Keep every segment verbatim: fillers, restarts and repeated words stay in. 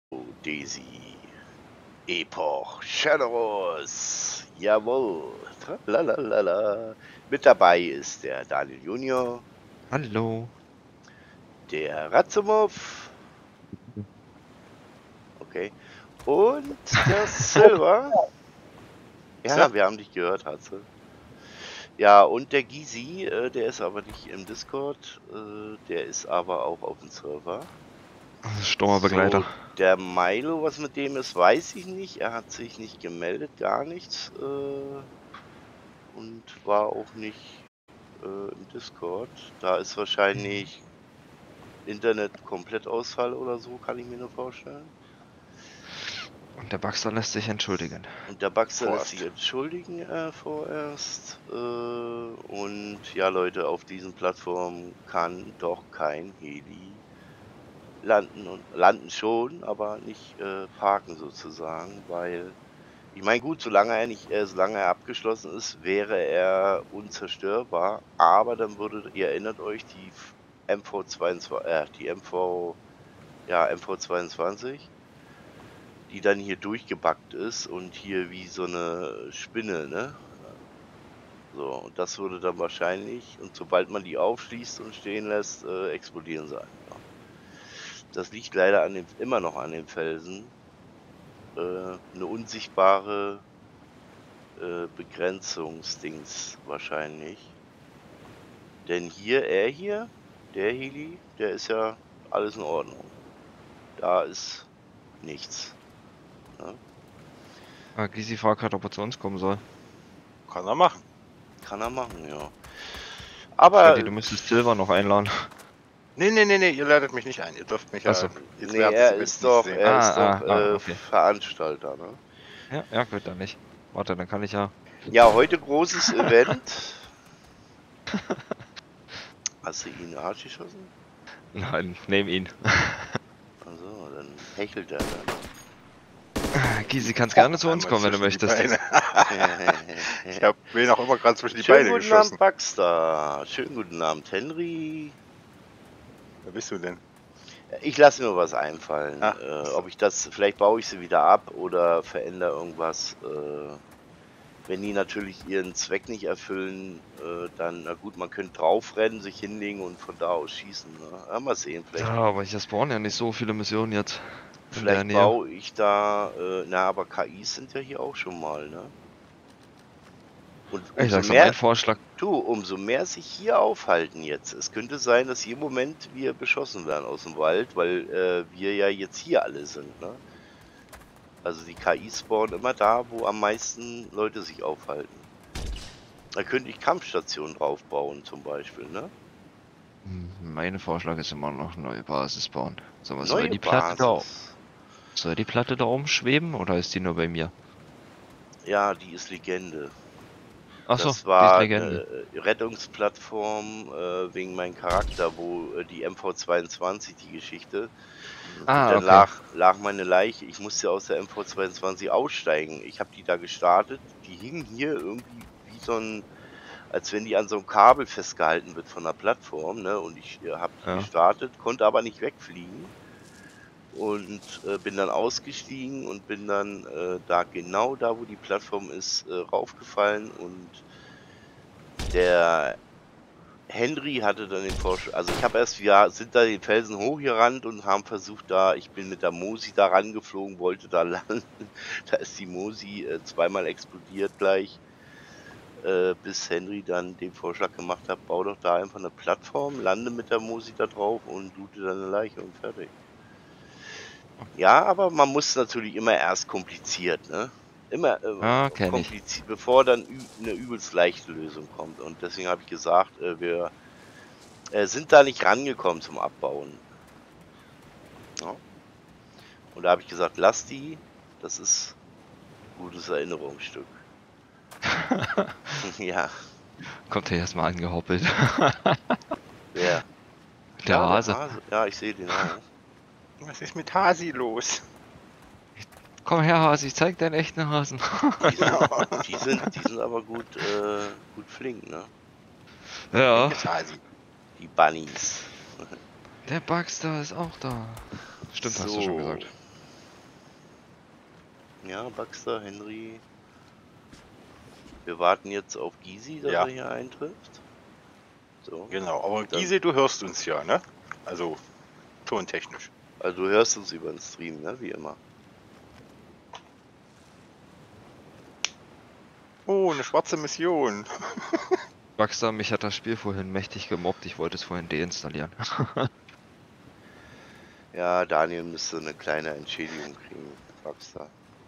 Daisy, Epoch, Shadowrus, jawohl, tralalala. Mit dabei ist der Daniel Junior, Hallo. der Ratzumov, okay, und der Silver. Ja, So. wir haben dich gehört, Hatze. Ja, und der Gysi, äh, der ist aber nicht im Discord, äh, der ist aber auch auf dem Server. Sturmbegleiter. So, der Milo, was mit dem ist, weiß ich nicht. Er hat sich nicht gemeldet, gar nichts. Äh, und war auch nicht äh, im Discord. Da ist wahrscheinlich Internet-Komplettausfall oder so, kann ich mir nur vorstellen. Und der Baxter lässt sich entschuldigen. Und der Baxter lässt sich Vorerst. entschuldigen äh, vorerst. Äh, und ja, Leute, auf diesen Plattformen kann doch kein Heli landen und landen schon, aber nicht äh, parken sozusagen, weil ich meine, gut, solange er nicht, äh, solange er abgeschlossen ist, wäre er unzerstörbar. Aber dann würde, ihr erinnert euch, die F- M V zweiundzwanzig, äh, die M V, ja, M V zweiundzwanzig, die dann hier durchgebackt ist und hier wie so eine Spinne, ne? So, und das würde dann wahrscheinlich, und sobald man die aufschließt und stehen lässt, äh, explodieren sie einfach. Das liegt leider an dem, immer noch an den Felsen. Äh, eine unsichtbare äh, Begrenzungsdings wahrscheinlich. Denn hier, er hier, der Heli, der ist ja alles in Ordnung. Da ist nichts. Ne? Ah, Gysi fragt gerade, ob er zu uns kommen soll. Kann er machen. Kann er machen, ja. Freddy, Aber du müsstest Silver noch einladen. Nee, nee, nee, nee, ihr ladet mich nicht ein. Ihr dürft mich Ach so. ja jetzt nee, während des er Events ist nicht doch, sehen. er ist Ah, doch ah, ah, äh, okay. Veranstalter, ne? Ja, ja, gut, dann nicht. Warte, dann kann ich ja. Ja, heute großes Event. Hast du ihn in den Arsch geschossen? Nein, nehm ihn. Also, dann hechelt er dann. Gysi, kannst gerne zu uns Einmal kommen, wenn du zwischen die möchtest. Beine. Ich hab wen auch immer gerade zwischen die Schönen Beine guten geschossen. Abend, Baxter. Schönen guten Abend, Henry. Wer bist du denn? Ich lasse mir was einfallen. Ach, Äh, so. ob ich das, vielleicht baue ich sie wieder ab oder verändere irgendwas. Äh, wenn die natürlich ihren Zweck nicht erfüllen, äh, dann, na gut, man könnte draufrennen, sich hinlegen und von da aus schießen. Ne? Ja, mal sehen, vielleicht, Ja, aber hier spawnen ja nicht so viele Missionen jetzt. In der vielleicht Nähe. baue ich da, äh, na, aber K Is sind ja hier auch schon mal, ne? Und Ich umso sag's mal, mein mehr, Vorschlag. du, umso mehr sich hier aufhalten jetzt. Es könnte sein, dass jeden Moment wir beschossen werden aus dem Wald, weil äh, wir ja jetzt hier alle sind, ne? Also die K Is spawnen immer da, wo am meisten Leute sich aufhalten. Da könnte ich Kampfstationen draufbauen zum Beispiel, ne? Hm, Mein Vorschlag ist immer noch neue Basis bauen. So, was soll Neue die Platte da? Basis. Soll die Platte da oben schweben oder ist die nur bei mir? Ja, die ist Legende. Ach so, Das die ist war Legende. eine Rettungsplattform äh, wegen meinem Charakter, wo äh, die M V zweiundzwanzig, die Geschichte. Und Ah, dann okay. lag, lag meine Leiche. Ich musste aus der M V zweiundzwanzig aussteigen. Ich habe die da gestartet. Die hing hier irgendwie wie so ein, als wenn die an so einem Kabel festgehalten wird von der Plattform, ne? Und ich äh, habe die Ja. gestartet, konnte aber nicht wegfliegen und äh, bin dann ausgestiegen und bin dann äh, da genau da, wo die Plattform ist, äh, raufgefallen und der Henry hatte dann den Vorschlag, also ich habe erst, wir sind da den Felsen hochgerannt und haben versucht da, ich bin mit der Mosi da rangeflogen, wollte da landen, da ist die Mosi äh, zweimal explodiert gleich, äh, bis Henry dann den Vorschlag gemacht hat, bau doch da einfach eine Plattform, lande mit der Mosi da drauf und loote deine Leiche und fertig. Ja, aber man muss natürlich immer erst kompliziert, ne? Immer äh, Ah, kenne ich. kompliziert, bevor dann ü eine übelst leichte Lösung kommt. Und deswegen habe ich gesagt, äh, wir äh, sind da nicht rangekommen zum Abbauen. Ja? Und da habe ich gesagt, lass die, das ist gutes Erinnerungsstück. Ja, Kommt er erstmal angehoppelt. wer? Der Ja, der Hase. Hase. Ja, ich sehe den auch. Was ist mit Hasi los? Komm her, Hase, ich zeig deinen echten Hasen. Die sind, die sind, die sind aber gut, äh, gut flink, ne? Ja. Welches Hasi? Die Bunnies. Der Baxter ist auch da. Stimmt, hast du schon gesagt. Ja, Baxter, Henry. Wir warten jetzt auf Gysi, dass Ja. er hier eintrifft. So. Genau, aber Dann- Giese, du hörst uns ja, ne? Also, tontechnisch. Also du hörst uns über den Stream, ne? Wie immer. Oh, eine schwarze Mission. Baxter, mich hat das Spiel vorhin mächtig gemobbt, ich wollte es vorhin deinstallieren. Ja, Daniel müsste eine kleine Entschädigung kriegen, Baxter.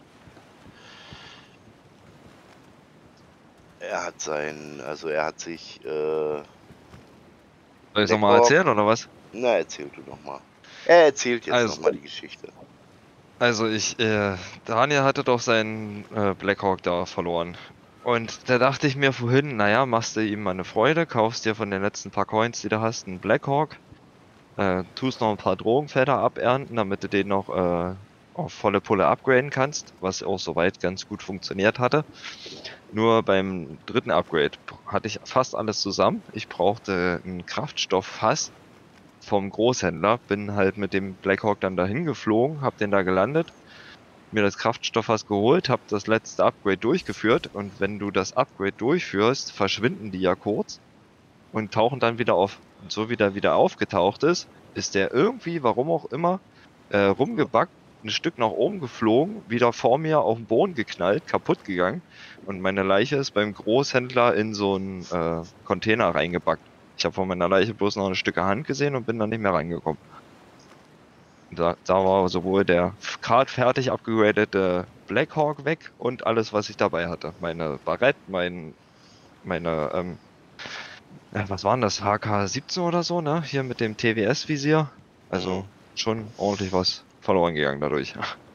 Er hat sein, also er hat sich, äh, Soll ich nochmal Blackhawk- erzählen, oder was? na erzähl du noch mal. Er erzählt jetzt Also- noch mal die Geschichte. Also ich, äh, Daniel hatte doch seinen äh, Blackhawk da verloren. Und da dachte ich mir vorhin, naja, machst du ihm mal eine Freude, kaufst dir von den letzten paar Coins, die du hast, einen Blackhawk, äh, tust noch ein paar Drogenfelder abernten, damit du den noch äh, auf volle Pulle upgraden kannst, was auch soweit ganz gut funktioniert hatte. Nur beim dritten Upgrade hatte ich fast alles zusammen. Ich brauchte ein Kraftstofffass vom Großhändler, bin halt mit dem Blackhawk dann dahin geflogen, hab den da gelandet, mir das Kraftstofffass geholt, hab das letzte Upgrade durchgeführt und wenn du das Upgrade durchführst, verschwinden die ja kurz und tauchen dann wieder auf. Und so wie der wieder aufgetaucht ist, ist der irgendwie, warum auch immer, äh, rumgebackt, ein Stück nach oben geflogen, wieder vor mir auf den Boden geknallt, kaputt gegangen und meine Leiche ist beim Großhändler in so einen äh, Container reingebackt. Ich habe von meiner Leiche bloß noch ein Stück Hand gesehen und bin dann nicht mehr reingekommen. Da, da war sowohl der gerade fertig abgegradete Blackhawk weg und alles, was ich dabei hatte. Meine Barrette, mein, meine, ähm, ja, was waren das? H K siebzehn oder so, ne? Hier mit dem T W S-Visier. Also Mhm. schon ordentlich was verloren gegangen dadurch.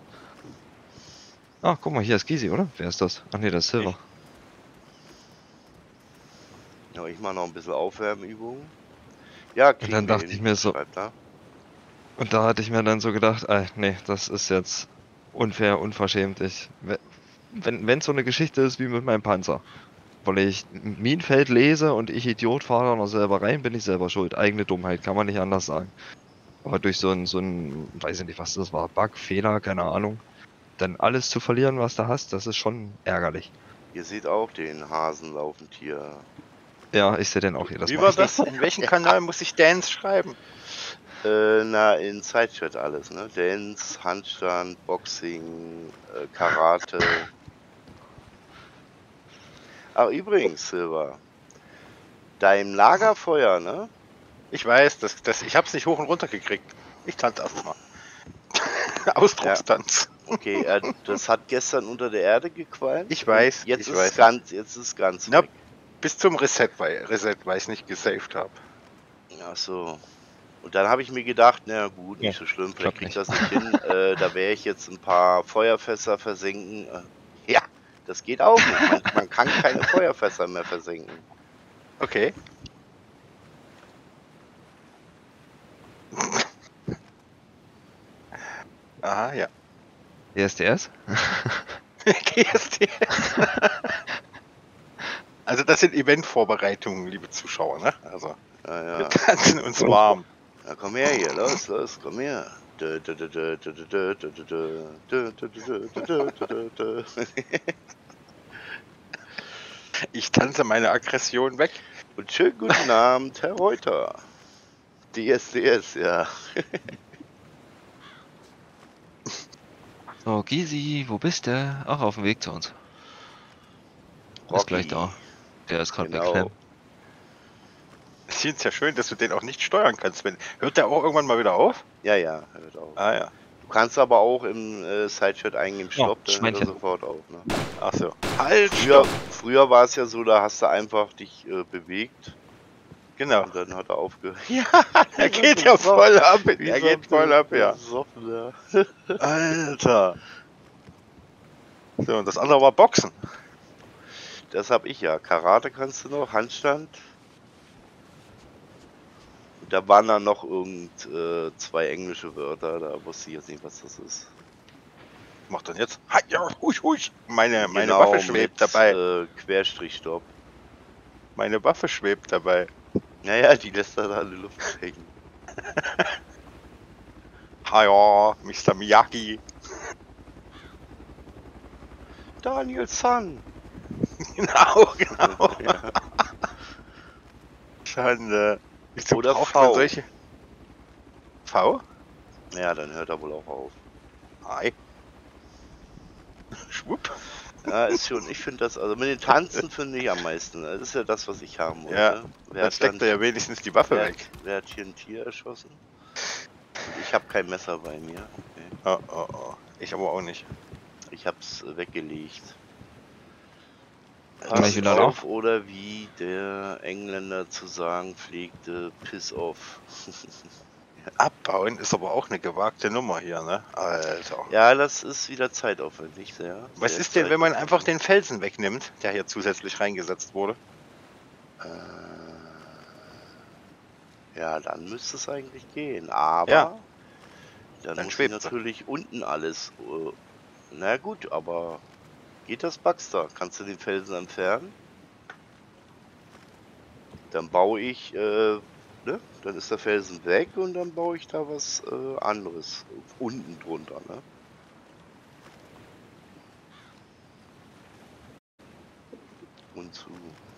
Ah, guck mal, hier ist Gysi, oder? Wer ist das? Ach nee, das ist Silver. Ja, ich mache noch ein bisschen Aufwärmübungen. Ja, kriegen dann wir dachte hin, ich mir so- schreibt er. Und da hatte ich mir dann so gedacht, ey, nee, das ist jetzt unfair, unverschämt. Ich, we- wenn wenn so eine Geschichte ist wie mit meinem Panzer, weil ich ein Minenfeld lese und ich Idiot fahre da noch selber rein, bin ich selber schuld. Eigene Dummheit, kann man nicht anders sagen. Aber durch so ein, so ein, weiß ich nicht, was das war, Bug, Fehler, keine Ahnung, dann alles zu verlieren, was du hast, das ist schon ärgerlich. Ihr seht auch den Hasen laufend hier. Ja, ich sehe den auch jedes Wie Mal. war das? In welchem Kanal muss ich Dance schreiben? Äh, na, in Sidechat alles, ne? Dance, Handstand, Boxing, äh, Karate. Ah, übrigens, Silver. Dein Lagerfeuer, ne? Ich weiß, das, das, ich hab's nicht hoch und runter gekriegt. Ich tanze erstmal. Ausdruckstanz. Okay, äh, das hat gestern unter der Erde gequalmt. Ich weiß, Jetzt ich ist weiß. es ganz, jetzt ist es ganz Na, weg. bis zum Reset, weil, Reset, weil ich nicht gesaved habe. Ach so. Und dann habe ich mir gedacht, na gut, nicht Ja, so schlimm, klappt vielleicht krieg ich nicht. das nicht hin. Äh, da werde ich jetzt ein paar Feuerfässer versenken. Äh, ja, das geht auch nicht. Man, man kann keine Feuerfässer mehr versenken. Okay. Aha, ja. D S D S? G S D S. Also das sind Eventvorbereitungen, liebe Zuschauer, ne? Also Ja, wir ja. tanzen uns warm. Na komm her hier, los, los, komm her. Dö, dö, dö, dö, dö, dö, dö, dö, dö, dö, dö, dö, dö, dö, dö, dö. Ich tanze meine Aggression weg. Und schönen guten Abend, Herr Reuter. D S D S, ja. So, Gysi, wo bist du? Ach, auf dem Weg zu uns. Ist gleich da. Der ist gerade Genau. wegklemmt. Ich finde es ja schön, dass du den auch nicht steuern kannst. Wenn, hört der auch irgendwann mal wieder auf? Ja, ja, hört auf. Ah ja. Du kannst aber auch im äh, Sidechat eingeben, Stopp, dann hört er Schweinchen. sofort auf. Ne? Ach so. Halt, Früher, stopp. früher war es ja so, da hast du einfach dich äh, bewegt Genau. und dann hat er aufgehört. Ja, er geht ja voll ab. Er Wie geht so voll ab, ja. besoffen, ja. Alter. So, und das andere war Boxen. Das hab ich ja. Karate kannst du noch, Handstand. Da waren dann noch irgend äh, zwei englische Wörter, da wusste ich jetzt nicht, was das ist. Was macht dann jetzt? Ha, ja, husch, husch. Meine, meine Genau, Waffe schwebt mit, dabei. Äh, Querstrich-Stopp. Meine Waffe schwebt dabei. Naja, die lässt er da in die Luft hängen. Ha ja, Mister Miyagi. Daniel Sun. Genau, genau. Ja. Schande. Wieso Oder braucht V. man solche? V? Ja, dann hört er wohl auch auf. Hi. Schwupp. Ja, ist schon, ich finde das, also mit den Tanzen finde ich am meisten. Das ist ja das, was ich haben wollte. Ja, Wer dann hat steckt er ja wenigstens die Waffe wer, weg. wer hat hier ein Tier erschossen? Und ich habe kein Messer bei mir. Okay. Oh, oh, oh. Ich aber auch nicht. Ich hab's äh, weggelegt. Mach ich Pass wieder auf, drauf? oder wie der Engländer zu sagen pflegte, piss off. Abbauen ist aber auch eine gewagte Nummer hier, ne? Alter. Ja, das ist wieder zeitaufwendig, sehr. Was sehr ist denn, wenn man zeitaufwendig. einfach den Felsen wegnimmt, der hier zusätzlich reingesetzt wurde? Äh, ja, dann müsste es eigentlich gehen. Aber Ja, dann, dann muss ich schwebt sie. natürlich unten alles. Äh, na gut, aber geht das Baxter? Kannst du den Felsen entfernen? Dann baue ich, äh, ne? Dann ist der Felsen weg und dann baue ich da was äh, anderes unten drunter, ne? Und zu.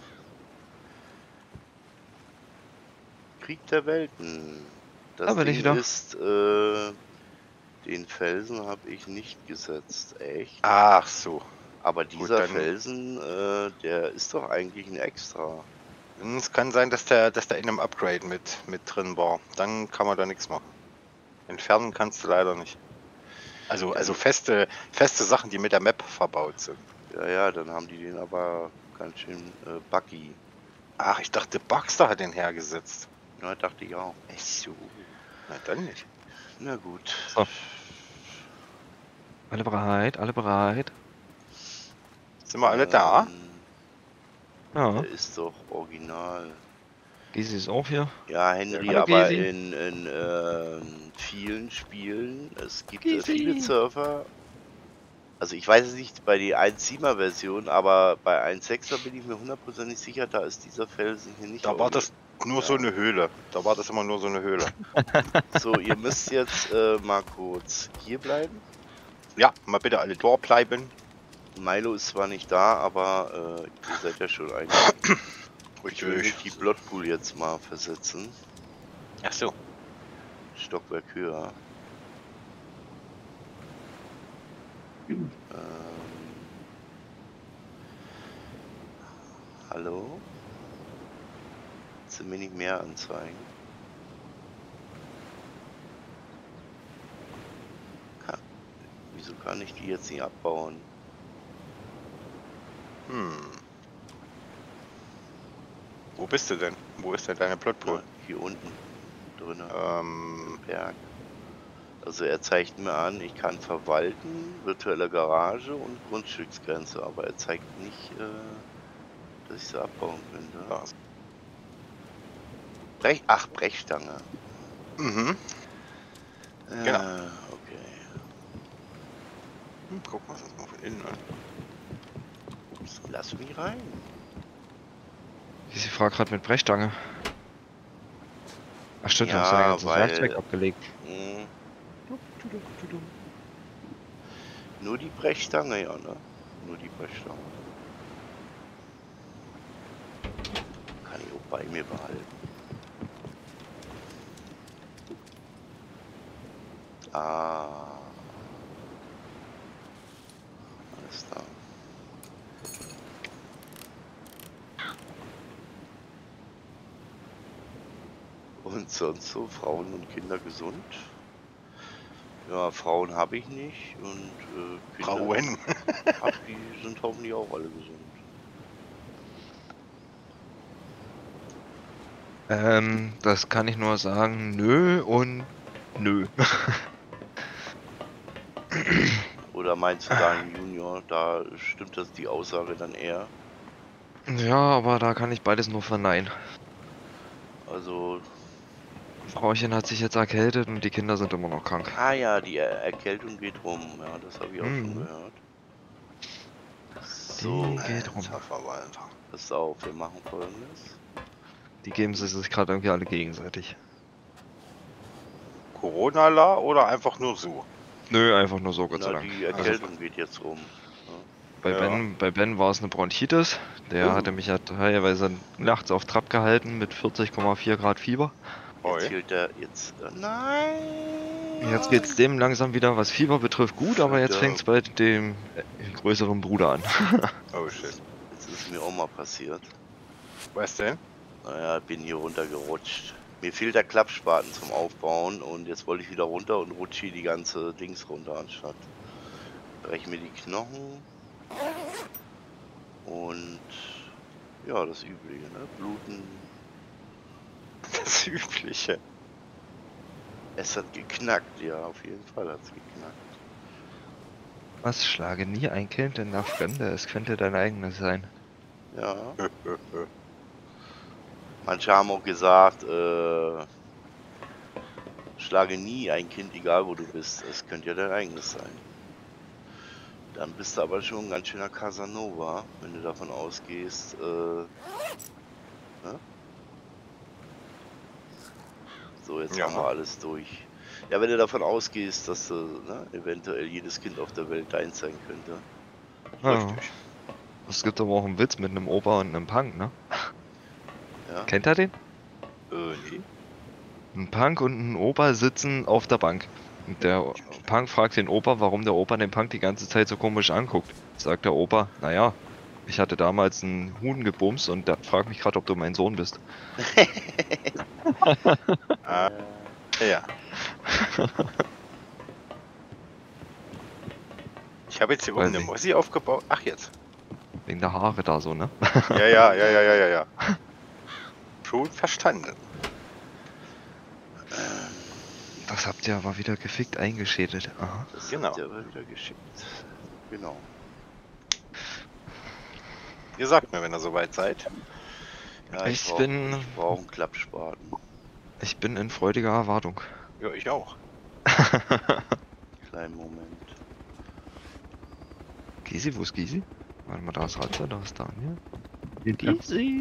Krieg der Welten. Das Da bin ich Ding wieder. ist, äh, den Felsen habe ich nicht gesetzt, echt. Ach so. Aber dieser dann- Felsen, äh, der ist doch eigentlich ein Extra. Hm, Es kann sein, dass der, dass der in einem Upgrade mit, mit drin war. Dann kann man da nichts machen. Entfernen kannst du leider nicht. Also, also feste, feste Sachen, die mit der Map verbaut sind. Ja, ja, dann haben die den aber ganz schön äh, buggy. Ach, ich dachte, Baxter hat den hergesetzt. Na, dachte ich auch. Ach so. Na dann nicht. Na gut. So. Alle bereit, alle bereit. Sind wir alle da? Ähm, Ja, Der ist doch original. Gysi ist auch hier. Ja, Henry, Hallo, aber Gysi. in, in ähm, vielen Spielen, es gibt äh, Gysi. viele Surfer, also ich weiß es nicht bei der eins Punkt siebener Version, aber bei eins Punkt sechser bin ich mir hundertprozentig sicher, da ist dieser Felsen hier nicht. Da war das nur Ja. so eine Höhle. Da war das immer nur so eine Höhle. So, ihr müsst jetzt äh, mal kurz hier bleiben. Ja, mal bitte alle dort bleiben. Milo ist zwar nicht da, aber äh, ihr seid ja schon eigentlich. Ich will mich die Bloodpool jetzt mal versetzen. Ach so. Stockwerk höher. Ähm, hallo? Willst du mir nicht mehr anzeigen? Kann, wieso kann ich die jetzt nicht abbauen? Hm. Wo bist du denn? Wo ist denn deine Plotpool? Na, hier unten drin Ähm, im Berg. Also er zeigt mir an, ich kann verwalten, virtuelle Garage und Grundstücksgrenze, aber er zeigt nicht, äh, dass ich sie abbauen könnte. da. Brech, ach, Brechstange. Mhm. Äh, Genau. Okay. Hm, guck mal das mal von innen an. Ups, lass mich rein. Gysi fragt gerade mit Brechstange. Ach stimmt, Ja, du hast ja dein ganzes weil- Werkzeug abgelegt. Hm. Nur die Brechstange, ja, ne? Nur die Brechstange. Kann ich auch bei mir behalten. Ah. Alles klar. Und sonst so, Frauen und Kinder gesund? Ja, Frauen habe ich nicht und äh, Kinder Frauen. hab, die sind hoffentlich auch alle gesund. Ähm, das kann ich nur sagen, nö und nö. Oder meinst du Daniel Junior, da stimmt das die Aussage dann eher? Ja, aber da kann ich beides nur verneinen. Also, Frauchen hat sich jetzt erkältet und die Kinder sind immer noch krank. ah ja, die er Erkältung geht rum, ja, das habe ich auch schon Mhm. gehört. So, Die geht rum. Alter Verwalter. pass auf, wir machen folgendes. Die geben sie sich gerade irgendwie alle gegenseitig. Corona-la oder einfach nur so? Nö, einfach nur so, Gott sei Na, Dank. die Also, Erkältung geht jetzt rum. Bei Ja. Ben, bei Ben war es eine Bronchitis. Der Oh. hatte mich ja teilweise nachts auf Trab gehalten mit vierzig Komma vier Grad Fieber. Jetzt Oi. hielt er jetzt. Äh, nein! Jetzt geht's dem langsam wieder, was Fieber betrifft, gut, aber jetzt fängt's bei Verdammt. dem äh, größeren Bruder an. Oh shit. Jetzt ist mir auch mal passiert. Was denn? Naja, bin hier runtergerutscht. Mir fehlt der Klappspaten zum Aufbauen und jetzt wollte ich wieder runter und rutsche hier die ganze Dings runter anstatt. Breche mir die Knochen. Und ja, das Übliche, ne? Bluten. Das Übliche. Es hat geknackt, ja, auf jeden Fall hat es geknackt. Was? Schlage nie ein Kind in der Fremde, es könnte dein eigenes sein. Ja. Manche haben auch gesagt, äh, schlage nie ein Kind, egal wo du bist. Es könnte ja dein eigenes sein. Dann bist du aber schon ein ganz schöner Casanova, wenn du davon ausgehst, äh, ne? So, jetzt Ja. haben wir alles durch. Ja, wenn du davon ausgehst, dass äh, ne, eventuell jedes Kind auf der Welt deins sein könnte. Ja. Richtig. Es gibt aber auch einen Witz mit einem Opa und einem Punk, ne? Ja. Kennt ihr den? Äh, nee. Ein Punk und ein Opa sitzen auf der Bank. Und der Punk fragt den Opa, warum der Opa den Punk die ganze Zeit so komisch anguckt. Sagt der Opa, naja, ich hatte damals einen Huhn gebumst und der fragt mich gerade, ob du mein Sohn bist. Ah, ja. Ich habe jetzt hier oben Weiß eine nicht. Mossi aufgebaut. Ach jetzt. Wegen der Haare da so, ne? Ja, ja, ja, ja, ja, ja, ja. Schon verstanden. Das habt ihr aber wieder gefickt eingeschädelt. Aha. Das Genau. hat ihr aber wieder geschickt. Genau. Ihr sagt mir, wenn ihr soweit seid. Ja, Ich brauch- bin- Ich brauche einen Klappspaten. Ich bin in freudiger Erwartung. Ja, ich auch. Kleinen Moment. Gysi, wo ist Gysi? Warte mal, da ist Ratze, da ist Daniel. Den Klapp- Gysi!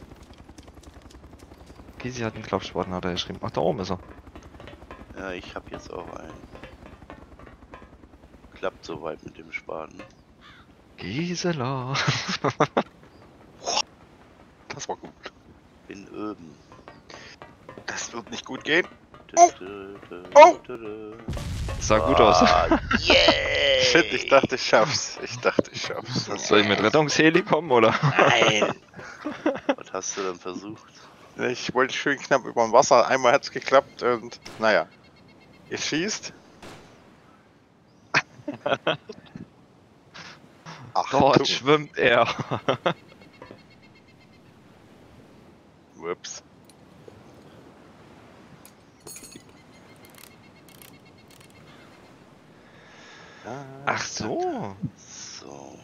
Gysi hat einen Klappspaten, hat er geschrieben. Ach, da oben ist er. Ja, ich habe jetzt auch einen. Klappt soweit mit dem Spaten. Gisela! Das war gut. Bin oben. Das wird nicht gut gehen. Oh. Oh. Sah gut aus. Ah, yeah. Shit, ich dachte, ich schaff's. Ich dachte, ich schaff's. Soll ich mit Rettungsheli kommen, oder? Nein. Was hast du denn versucht? Ich wollte schön knapp über dem Wasser. Einmal hat's geklappt und naja. Ihr schießt. Ach, Dort du. schwimmt er. Ups. Ach so. So.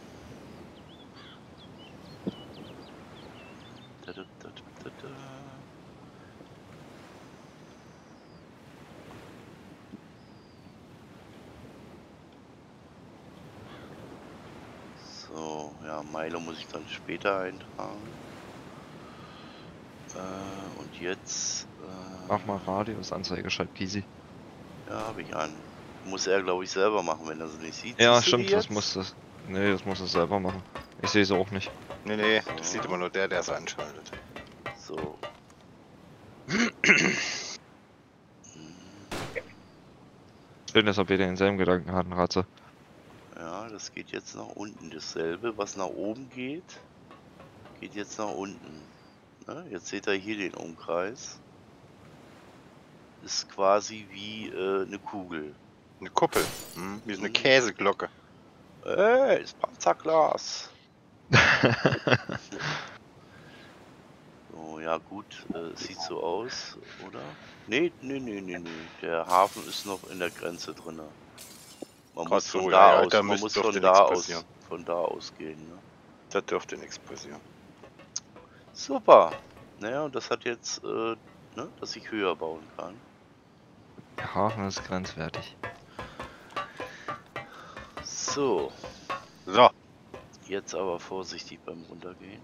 Da, da, da, da, da. So, ja, Milo muss ich dann später eintragen. Äh, und jetzt. Äh, Mach mal Radiusanzeige, schreibt Gysi. Ja, habe ich an. Muss er, glaube ich, selber machen, wenn er sie nicht sieht. Ja, Siehst du stimmt, die das jetzt? muss das. Nee, das muss es selber machen. Ich sehe sie auch nicht. Nee, nee, das sieht immer nur der, der es anschaltet. So. Schön, dass er beide denselben Gedanken hatten, Ratze. Ja, das geht jetzt nach unten. Dasselbe, was nach oben geht, geht jetzt nach unten. Ne? Jetzt seht ihr hier den Umkreis. Ist quasi wie äh, eine Kugel. Eine Kuppel. Hm? Wie so eine Mhm. Käseglocke. Ey, ist Panzerglas. So, ja gut, äh, sieht so aus, oder? Nee, nee, nee, nee, nee. Der Hafen ist noch in der Grenze drin. Man Grad muss so, von ja, da ja, aus, da man müsste muss doch von den da nichts aus, passieren. von da ausgehen. Ne? Da dürfte nichts passieren. Super. Naja, und das hat jetzt, äh, ne, dass ich höher bauen kann. Der Hafen ist grenzwertig. So, So. jetzt aber vorsichtig beim Runtergehen.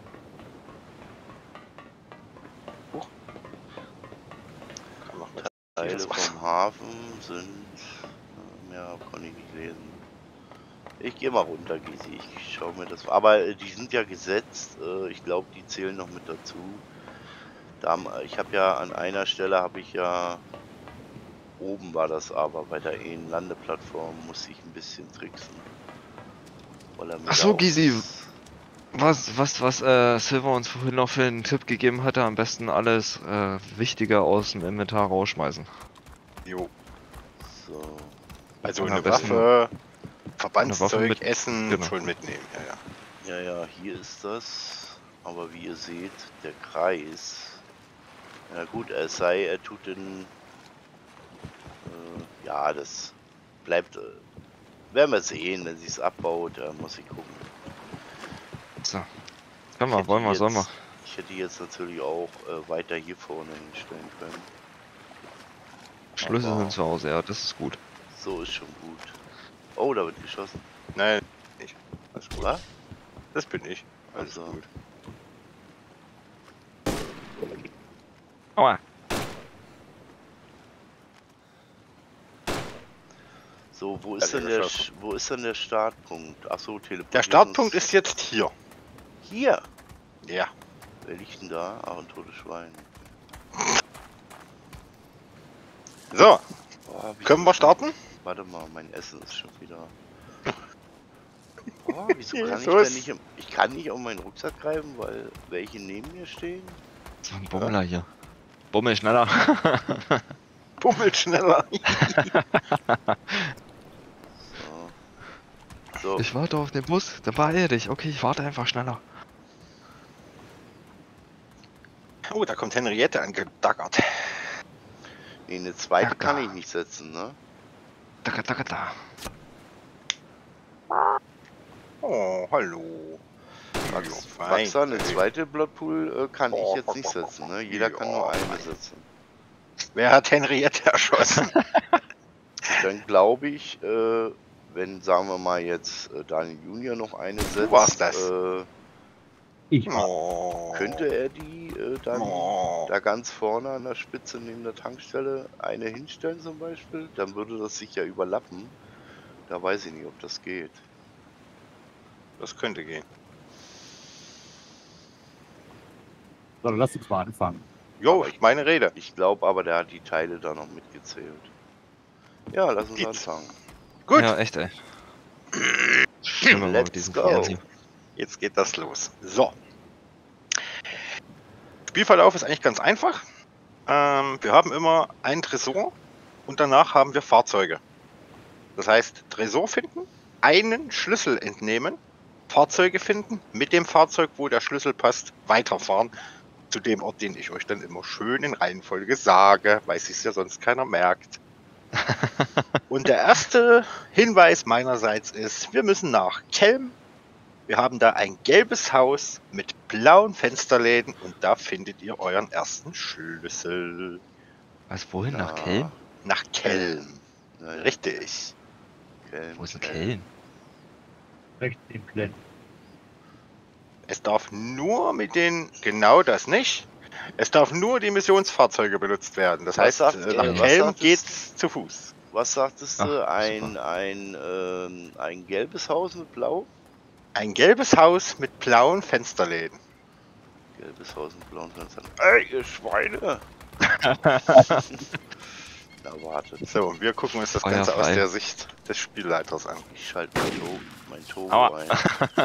Kann noch mit Teile das Wasser. vom Hafen sind, äh, ja, kann ich nicht lesen. Ich gehe mal runter, Gysi. Ich schaue mir das. Aber äh, die sind ja gesetzt. Äh, ich glaube, die zählen noch mit dazu. Da, haben- ich habe ja an einer Stelle habe ich ja oben war das aber bei der einen Landeplattform muss ich ein bisschen tricksen. Weil er mir Ach da so, auch Gysi, das- Was, was, was äh, Silver uns vorhin noch für einen Tipp gegeben hatte, am besten alles äh, Wichtige aus dem Inventar rausschmeißen. Jo. So. Also Und am eine besten Waffe, eine Verbandszeug, Waffe mit- Essen genau. schon mitnehmen. Ja, ja. Ja, ja, hier ist das. Aber wie ihr seht, der Kreis. Na gut, es sei, er tut den. Äh, ja, das bleibt. Äh, werden wir sehen, wenn sie es abbaut. Da muss ich gucken. So. Können Ich wir, hätte wollen wir, sollen wir. jetzt- Ich hätte jetzt natürlich auch äh, weiter hier vorne hinstellen können. Schlüssel aber- sind zu Hause, ja, das ist gut. So ist schon gut. Oh, da wird geschossen. Nein, nicht. Alles gut. Was? Das bin ich. Alles Also. gut. Aua. So, wo ist Ja, denn der der, Geschossen. Sch- wo ist denn der Startpunkt? Achso, Telefon. Der Startpunkt ist jetzt hier. hier. Ja. Wer liegt denn da? Ah, ein totes Schwein. So, Oh, wieso- können wir starten? Warte mal, mein Essen ist schon wieder. Oh, wieso kann ich Jesus. denn nicht im, ich kann nicht auf meinen Rucksack greifen, weil welche neben mir stehen? So ein Bummler hier. Bummel schneller. Pummelt schneller. So. So, Ich warte auf den Bus, dann beeil dich. Okay, ich warte einfach schneller. Oh, da kommt Henriette angedackert. nee, eine zweite Ja, kann klar. ich nicht setzen, ne? Da, da, da. Oh, hallo. Max, Ja, fein. Maxa, eine zweite Bloodpool äh, kann ich Oh, jetzt nicht setzen, ne? Jeder kann nur ja, eine fein. setzen. Wer hat Henriette erschossen? Dann glaube ich, äh, wenn, sagen wir mal jetzt, äh, Daniel Junior noch eine setzt, warst das. Äh, Ich war. Oh. könnte er die äh, dann Oh. da ganz vorne an der Spitze neben der Tankstelle eine hinstellen zum Beispiel? Dann würde das sich ja überlappen. Da weiß ich nicht, ob das geht. Das könnte gehen. So, dann lass uns mal anfangen. Jo, Aber ich- meine Rede. Ich glaube aber, der hat die Teile da noch mitgezählt. Ja, lass uns Geht's. anfangen. Gut, Ja, echt, ey. Stimmen wir mal Let's mit diesem go. Pferd hier. jetzt geht das los. So. Spielverlauf ist eigentlich ganz einfach. Ähm, wir haben immer einen Tresor und danach haben wir Fahrzeuge. Das heißt, Tresor finden, einen Schlüssel entnehmen, Fahrzeuge finden, mit dem Fahrzeug, wo der Schlüssel passt, weiterfahren zu dem Ort, den ich euch dann immer schön in Reihenfolge sage, weil es ja sonst keiner merkt. Und der erste Hinweis meinerseits ist, wir müssen nach Kelm. Wir haben da ein gelbes Haus mit blauen Fensterläden und da findet ihr euren ersten Schlüssel. Was, wohin? Nach Ja, Kelm? Nach Kelm. naja, Richtig. Kelm, Wo ist denn Kelm. Kelm? Rechts im Glen. Es darf nur mit den, genau das nicht, es darf nur die Missionsfahrzeuge benutzt werden. Das Was heißt, sagt äh, ihr? nach Was Kelm sagtest- geht's zu Fuß. Was sagtest Ach, du? Ein, super. ein, ähm, ein gelbes Haus mit Blau? Ein gelbes Haus mit blauen Fensterläden. Gelbes Haus mit blauen Fenstern. Ey, ihr Schweine! Na, wartet. So, und wir gucken uns das Feuer Ganze aus frei. der Sicht des Spielleiters an. Ich schalte mein Turbo, mein Turbo Aua. ein.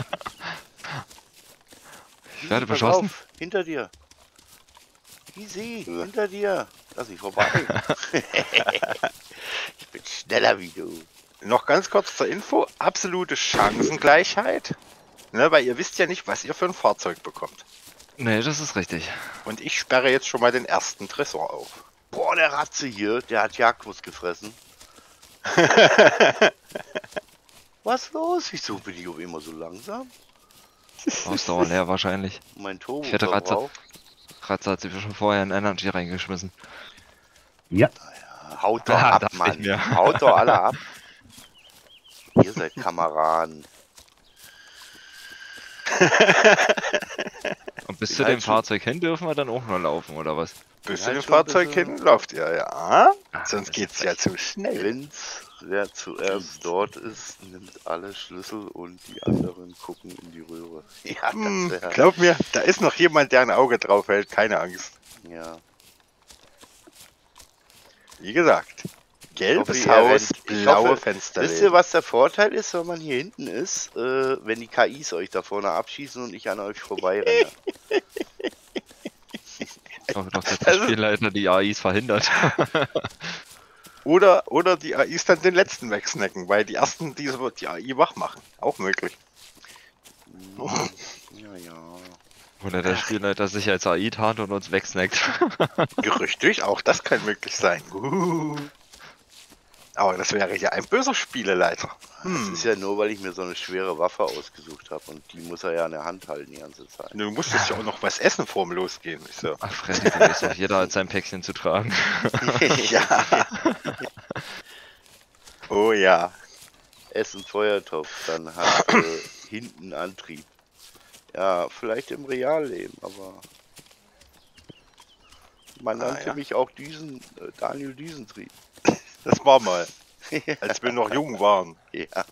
Ich werde Pass beschossen. auf, hinter dir. Easy, hinter dir. Lass mich vorbei. Ich bin schneller wie du. Noch ganz kurz zur Info, absolute Chancengleichheit, ne, weil ihr wisst ja nicht, was ihr für ein Fahrzeug bekommt. Nee, das ist richtig. Und ich sperre jetzt schon mal den ersten Tresor auf. Boah, der Ratze hier, der hat Jagdwurst gefressen. Was los? Wieso bin ich auch immer so langsam? Ausdauer leer wahrscheinlich. Mein Turbo Ich hätte Ratze- verbraucht. Ratze hat sich schon vorher in Energy reingeschmissen. Ja, Haut doch Ah, ab, dachte ich Mann. mir. Haut doch alle ab. Ihr seid Kameraden. Und bis Bin zu halt dem schon- Fahrzeug hin dürfen wir dann auch noch laufen, oder was? Bis Ja, zu dem schon ein Fahrzeug bisschen- hin läuft ihr, ja. Ah, Sonst das geht's ist ja recht. zu schnell. Rinz, wer zuerst dort ist, nimmt alle Schlüssel und die anderen gucken in die Röhre. Ja, Hm, das wäre... glaub mir, da ist noch jemand, der ein Auge drauf hält, keine Angst. Ja. Wie gesagt, gelbes hoffe, ihr Haus, rennt- ich blaue hoffe, Fenster. Wisst ihr, was der Vorteil ist, wenn man hier hinten ist, äh, wenn die K Is euch da vorne abschießen und ich an euch vorbeirenne? Doch, doch, dass der Spielleiter die A Is verhindert. Oder, oder die A Is dann den letzten wegsnacken, weil die ersten diese die A I wach machen. Auch möglich. Hm, ja, ja. Oder der Spielleiter sich als A I tarnt und uns wegsnackt. Gerüchtig, auch das kann möglich sein. Uh. Aber das wäre ja ein böser Spieleleiter. Das Hm. ist ja nur, weil ich mir so eine schwere Waffe ausgesucht habe und die muss er ja in der Hand halten die ganze Zeit. Du musstest ja auch noch was essen vorm Losgehen. Ich so. Ach, Freddy, da ist doch jeder als sein Päckchen zu tragen. Ja. Oh ja. Essen Feuertopf, dann hat äh, hinten Antrieb. Ja, vielleicht im Realleben, aber man Ah, nannte ja. mich auch Düsen, äh, Daniel Düsentrieb. Das war mal, als wir noch jung waren. Ja,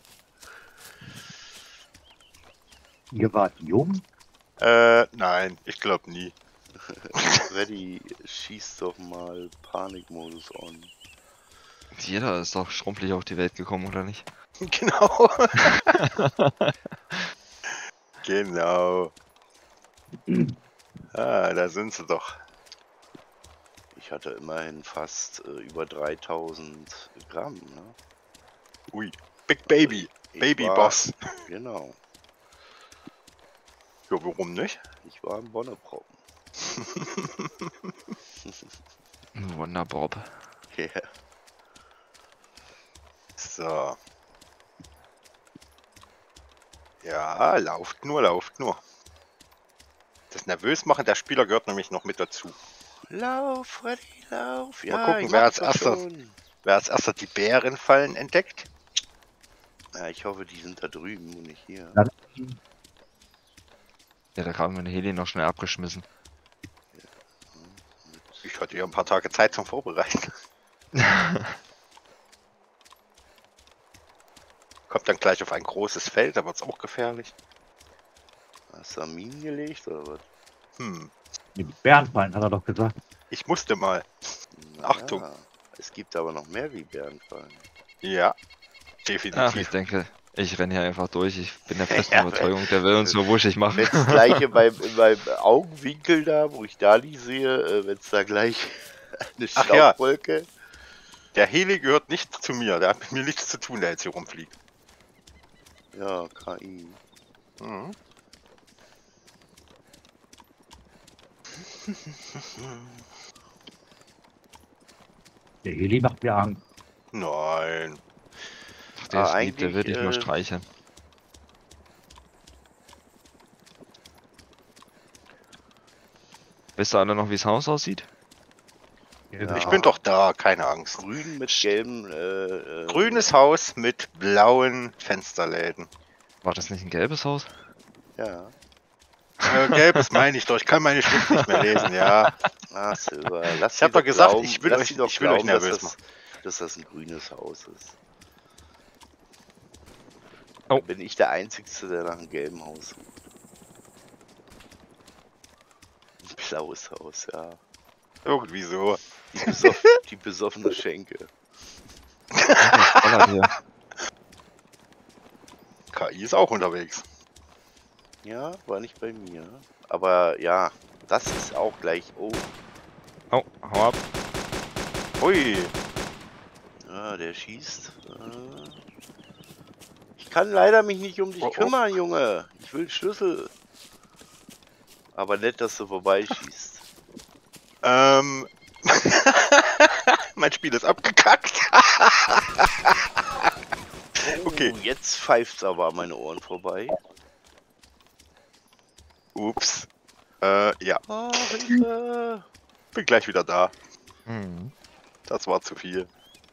Ihr wart jung? Äh, nein, ich glaube nie. Freddy, schieß doch mal Panikmodus on. Jeder ist doch schrumpelig auf die Welt gekommen, oder nicht? Genau. Genau. Ah, da sind sie doch. Ich hatte immerhin fast äh, über dreitausend Gramm, ne? Ui, Big Baby, Ich Baby war- Boss. Genau, Ja, warum nicht? ich war im Bonneproppen. Wunderbob. Ja. So. Ja, lauft nur, lauft nur. Das Nervösmachen der Spieler gehört nämlich noch mit dazu. Lauf, Freddy, lauf. Ja, Mal gucken, ich wer mach als das erster- schon. Wer als erster die Bärenfallen entdeckt? Ja, ich hoffe, die sind da drüben und nicht hier. Ja. Ja, da haben wir den Heli noch schnell abgeschmissen. Ich hatte ja ein paar Tage Zeit zum Vorbereiten. Kommt dann gleich auf ein großes Feld, da wird's auch gefährlich. Hast du da Minen gelegt oder was? Hm, Die Bärenfallen, hat er doch gesagt. ich musste mal. Na Achtung. ja, es gibt aber noch mehr wie Bärenfallen. Ja, Ach, definitiv. ich denke, ich renne hier einfach durch. Ich bin der festen Ja, Überzeugung, der will uns nur wuschig machen. Wenn das gleiche beim, in meinem Augenwinkel da, wo ich Dali sehe, äh, wenn es da gleich eine Ach ja. Staubwolke. Der Heli gehört nicht zu mir, der hat mit mir nichts zu tun, der jetzt hier rumfliegt. Ja, K I. Mhm. Der Heli macht mir Angst. Nein. Ach, der Ah, ist lieb, der will eigentlich, dich nur äh, streicheln. Wisst ihr alle noch, wie das Haus aussieht? Ja. Ich bin doch da, keine Angst. Grün mit gelben. Äh, äh, Grünes Haus mit blauen Fensterläden. War das nicht ein gelbes Haus? Ja. Äh, gelbes meine ich doch, ich kann meine Schrift nicht mehr lesen, ja. Ah, Silber. Lass Ich hab sie doch gesagt, glauben- ich will lass euch- sie doch ich will euch glauben, dass nervös das, dass das ein grünes Haus ist. Oh. Dann bin ich der Einzige, der nach einem gelben Haus sucht. Ein blaues Haus, ja. Irgendwie so. Die, besoff die besoffene Schenke. Das ballert hier. K I ist auch unterwegs. Ja, war nicht bei mir. Aber ja, das ist auch gleich. Oh, Oh, hau ab. Hui. ja, der schießt. Äh, Ich kann leider mich nicht um dich Oh, oh. kümmern, Junge. Ich will Schlüssel. Aber nett, dass du vorbeischießt. Ähm. Mein Spiel ist abgekackt. Okay. Oh, jetzt pfeift's aber an meine Ohren vorbei. Ups. Äh, ja, Oh, Hilfe. bin gleich wieder da. Hm. Das war zu viel.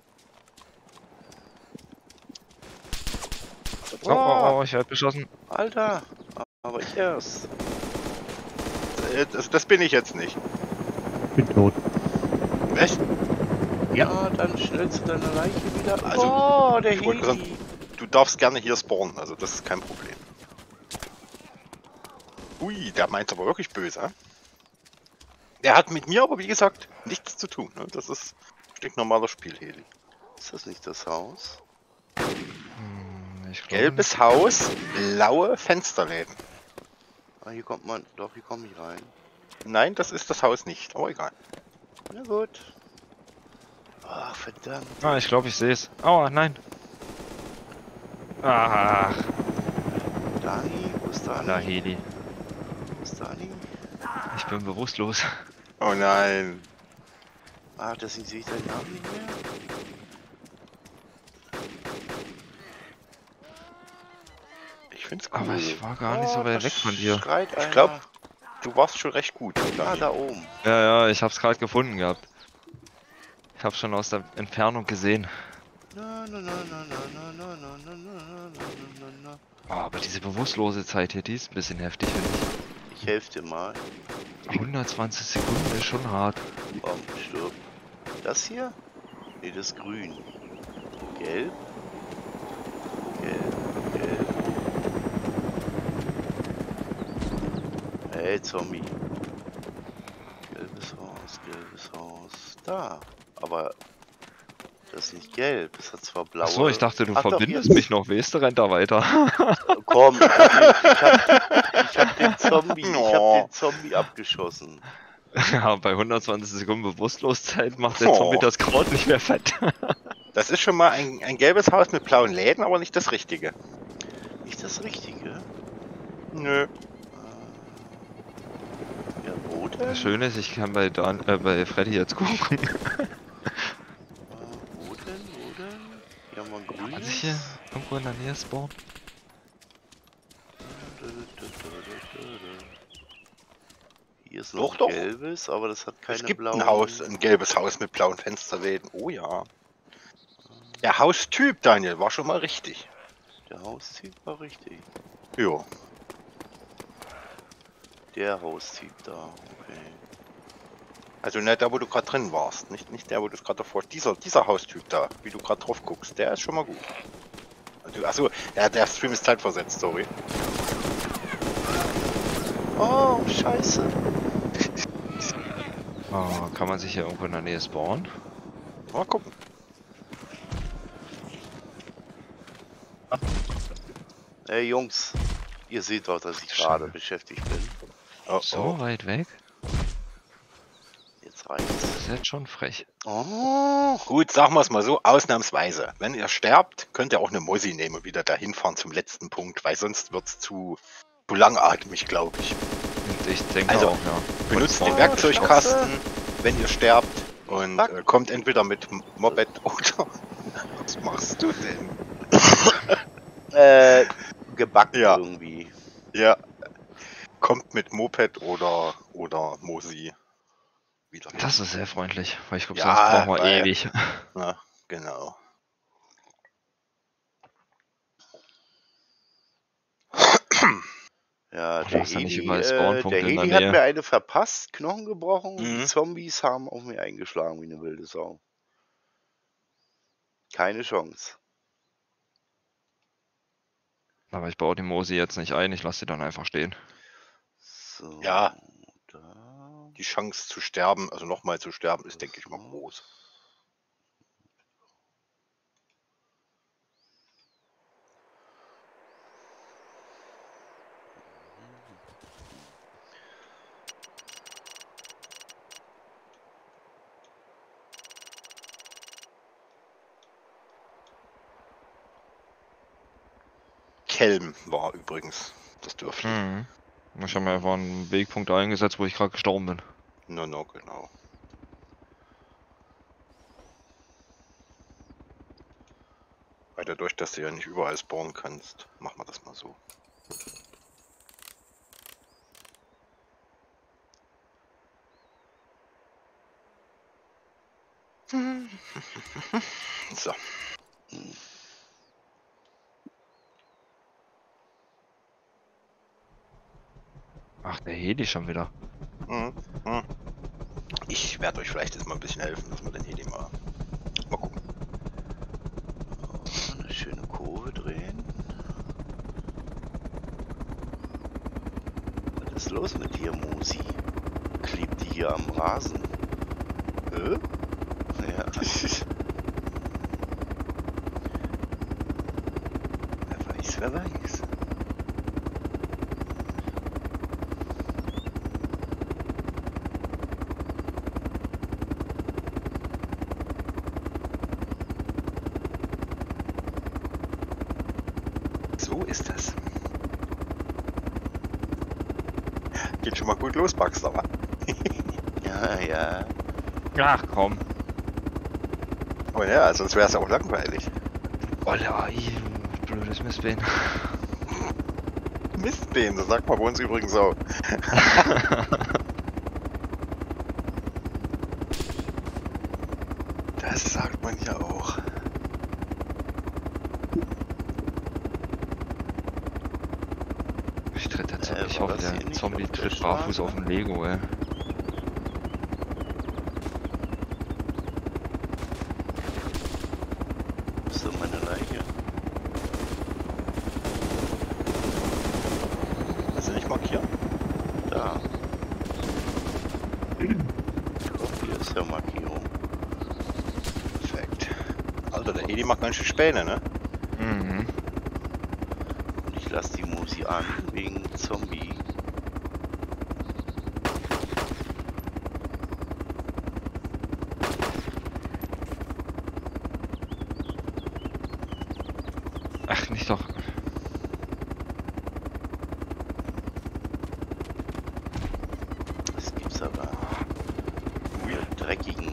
Oh, oh, oh, ich werde beschossen. Alter, aber ich erst. Äh, das, das bin ich jetzt nicht. Ich bin tot. Echt? Ja. Ah, dann schnell zu deiner Leiche wieder. Also, oh, der ich wollte Heli. gerade- Du darfst gerne hier spawnen, also das ist kein Problem. Ui, der meint aber wirklich böse. Hä? Der hat mit mir aber, wie gesagt, nichts zu tun. Ne? Das ist stinknormaler Spielheli. Ist das nicht das Haus? Hm, ich glaube Gelbes Haus, blaue Fensterläden. Ah, hier kommt man. Doch, hier komme ich rein. Nein, das ist das Haus nicht, aber egal. Na gut. Ach, verdammt. nicht. Ah, ich glaube, ich sehe es. Aua, nein. Ach, Dani, wo ist Dani? la Heli. Wo ist Dani? Ich bin bewusstlos. Oh nein. Ah, deswegen sehe ich deinen Namen nicht mehr. Ich find's cool. Aber ich war gar nicht so Oh, weit da weg von dir. Schreit Ich einer. glaub- Du warst schon recht gut. Ah, Dani. da oben. Ja, ja, ich hab's gerade gefunden gehabt. Ich hab's schon aus der Entfernung gesehen. Na, na, na, na, na, na, na, na, na, na, na, na. Oh, aber diese bewusstlose Zeit hier, die ist ein bisschen heftig, finde Ich helfe dir mal. ich. hundertzwanzig Sekunden ist schon hart. Komm, stirb. Das hier? Ne, das ist grün. Gelb. Gelb, gelb. Hey, Zombie. Gelbes Haus, gelbes Haus. Da. Aber das ist nicht gelb. Es hat zwar blaue... Achso, ich dachte, du Ach doch, verbindest jetzt. mich noch. Weißt du, rennt da weiter. Komm, ich hab, den, ich, hab, ich hab den Zombie, ich hab Oh. den Zombie abgeschossen. Ja, bei hundertzwanzig Sekunden Bewusstlosenzeit macht der Oh. Zombie das Kraut nicht mehr fett. Das ist schon mal ein, ein gelbes Haus mit blauen Läden, aber nicht das Richtige. Nicht das Richtige. Nö. Äh, Ja, wo denn? Das Schöne ist, ich kann bei, Dan äh, bei Freddy jetzt gucken. Äh, wo denn, wo denn? Hier haben wir ein grünes. Kann ich hier irgendwo in der Nähe spawnen? Hier ist Doch, noch doch. gelbes, aber das hat keine Es gibt blauen... ein Haus, ein gelbes Haus mit blauen Fensterläden. Oh ja. Der Haustyp, Daniel, war schon mal richtig. Der Haustyp war richtig. Jo. Der Haustyp da, okay. Also nicht der, wo du gerade drin warst. Nicht, nicht der, wo du gerade davor... Dieser, dieser Haustyp da, wie du gerade drauf guckst, der ist schon mal gut. Also, achso, der, der Stream ist zeitversetzt, sorry. Oh, scheiße. Oh, kann man sich hier irgendwo in der Nähe spawnen? Mal gucken. Ey, Jungs. Ihr seht doch, dass ich gerade beschäftigt bin. Oh, So oh. weit weg? Jetzt reicht's. Das ist jetzt schon frech. Oh. Gut, sagen wir es mal so, ausnahmsweise. Wenn ihr sterbt, könnt ihr auch eine Mosi nehmen und wieder dahin fahren zum letzten Punkt, weil sonst wird es zu, zu langatmig, glaube ich. Und ich denke Also, auch, ja. Benutzt Oh, den Werkzeugkasten, Scheiße. wenn ihr sterbt und Fuck. äh, kommt entweder mit M- Moped oder... Was machst du denn? Äh, gebacken Ja. irgendwie. Ja, kommt mit Moped oder, oder Mosi wieder hin. Das ist sehr freundlich, weil ich glaube, Ja, sonst brauchen wir weil- ewig. Na, genau. Ja, Ach, der da ist ja nicht Heli, überall äh, Spawnpunkte der in der Heli hat Nähe. mir eine verpasst, Knochen gebrochen und Mhm. die Zombies haben auf mir eingeschlagen wie eine wilde Sau. Keine Chance. Aber ich baue die Mosi jetzt nicht ein, ich lasse sie dann einfach stehen. So, Ja. da. Die Chance zu sterben, also nochmal zu sterben, ist, denke ich mal, groß. Kelm war übrigens das Dörfchen. Mhm. Ich habe mir einfach einen Wegpunkt eingesetzt, wo ich gerade gestorben bin. No, no, genau. Weil dadurch, dass du ja nicht überall spawnen kannst, machen wir das mal so. So. Ach, der Heli schon wieder. Mhm. Mhm. Ich werde euch vielleicht jetzt mal ein bisschen helfen, dass wir den Heli mal umdrehen. Was ist los mit dir, Musi? Klebt die hier am Rasen? Hä? Ja. Wer weiß, wer weiß. So ist das. Geht schon mal gut los, Baxter, wa? Ja, ja. Ach komm. Oh ja, sonst wäre es auch langweilig. Olla, ih, blödes Mistbein. Mistbein, das sagt man bei uns übrigens auch. Das sagt man ja auch. Ich tritt jetzt, Äh, ich war hoffe, das hier der nicht Zombie auf der tritt barfuß Straße? auf den Lego, ey. Wo ist denn meine Leiche? Kannst du nicht markieren? Da. Oh, hier ist ja Markierung. Perfekt. Alter, der Heli macht ganz schön Späne, ne? Mhm. Und ich lasse die Musi an, wegen Zombie. Ach, nicht doch. Das gibt's aber. Wir dreckigen.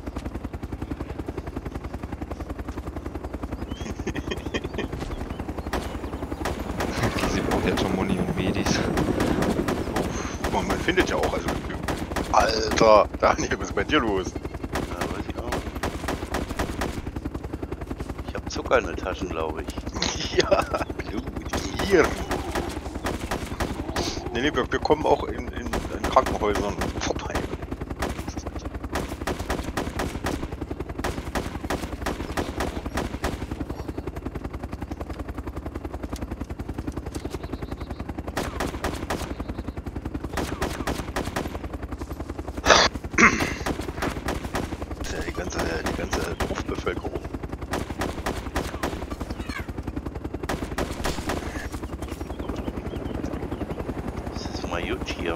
Sie braucht jetzt schon Muni und Medis. Oh, man findet ja auch, also... Alter, Daniel, was ist bei dir los? Ja, weiß ich auch. Ich hab Zucker in den Taschen, glaube ich. Ja, Blut, hier. Nee, nee, wir, wir kommen auch in, in, in Krankenhäusern vorbei. Das ist ja die ganze, die ganze Dorfbevölkerung. Das ist mal gut hier.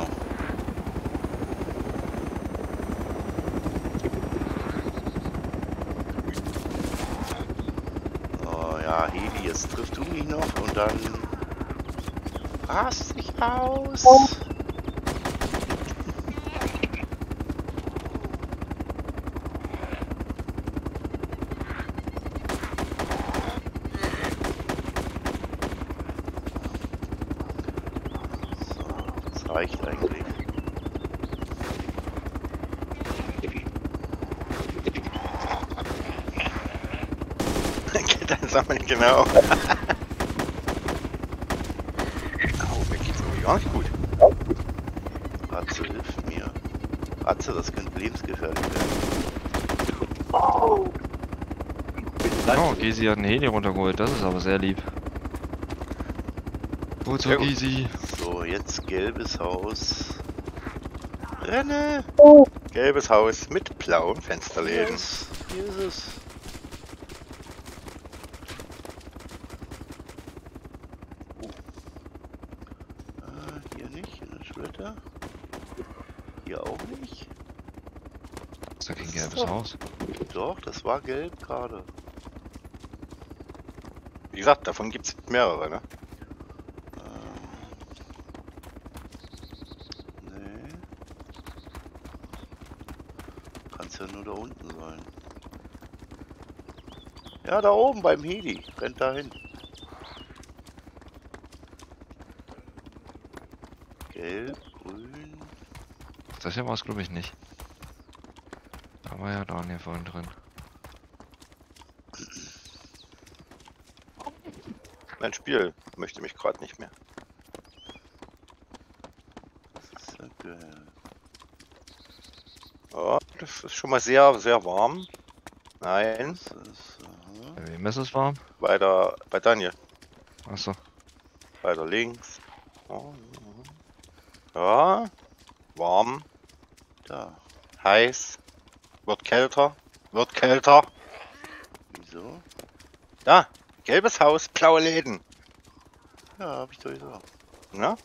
Oh ja, Heli, jetzt triffst du mich noch und dann rast dich aus. So, das reicht eigentlich. Dann sammeln, genau. Oh, mir geht's irgendwie gar nicht gut. Ratze, hilf mir. Ratze, das könnte lebensgefährlich werden. Oh, Gysi hat einen Heli runtergeholt, das ist aber sehr lieb. Gut so, Ja, gut. Gysi. So, jetzt gelbes Haus. Renne! Gelbes Haus mit blauen Fensterläden. Yes, hier ist es. Oh. Ah, hier nicht, in der Splitter. Hier auch nicht. Ist doch kein Das ist gelbes doch- Haus. Doch, das war gelb gerade. Wie gesagt, davon gibt's mehrere, ne? Ähm. Nee. Kann's ja nur da unten sein. Ja, da oben beim Heli. Rennt dahin. Gelb, grün. Das hier war es, glaube ich, nicht. Da war ja Daniel vorhin drin. Mein Spiel möchte mich gerade nicht mehr. Das ist ja gelb. Oh, das ist schon mal sehr, sehr warm. Nein, Das ist, aha. Bei wem ist es warm? bei der, bei Daniel. Achso. Weiter links. Ja. Warm. Da. Heiß. Wird kälter. Wird kälter. Wieso? Ja. Gelbes Haus. Blaue Läden. Ja, hab ich doch gesagt. Ne?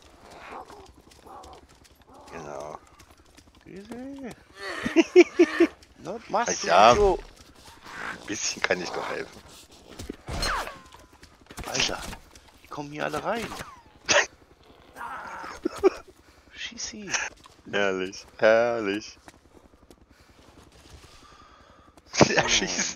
Genau. Easy. Na, machst du Ja. so. Ein bisschen kann ich doch helfen. Alter, die kommen hier alle rein. Schieß sie. Herrlich. Herrlich. Er schießt.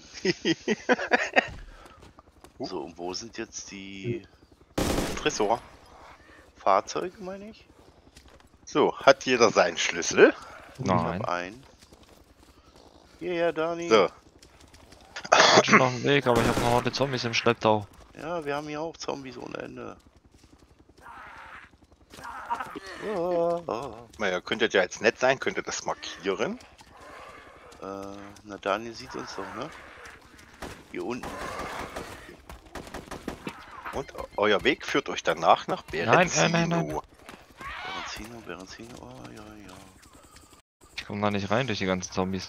So, und wo sind jetzt die Tresor. Fahrzeuge, meine ich? So, hat jeder seinen Schlüssel? Ich Nein. hab einen. Hierher, Dani. So. Ich bin schon auf dem Weg, aber ich habe noch harte Zombies im Schlepptau. Ja, wir haben hier auch Zombies ohne Ende. Oh, oh. Naja, könntet ja jetzt nett sein, könntet das markieren. Äh, na, Daniel sieht uns doch, ne? Hier unten. Und euer Weg führt euch danach nach Nein, Berenzino. nein, nein, nein. Berenzino, Berenzino, oh, ja, ja. Ich komme da nicht rein durch die ganzen Zombies.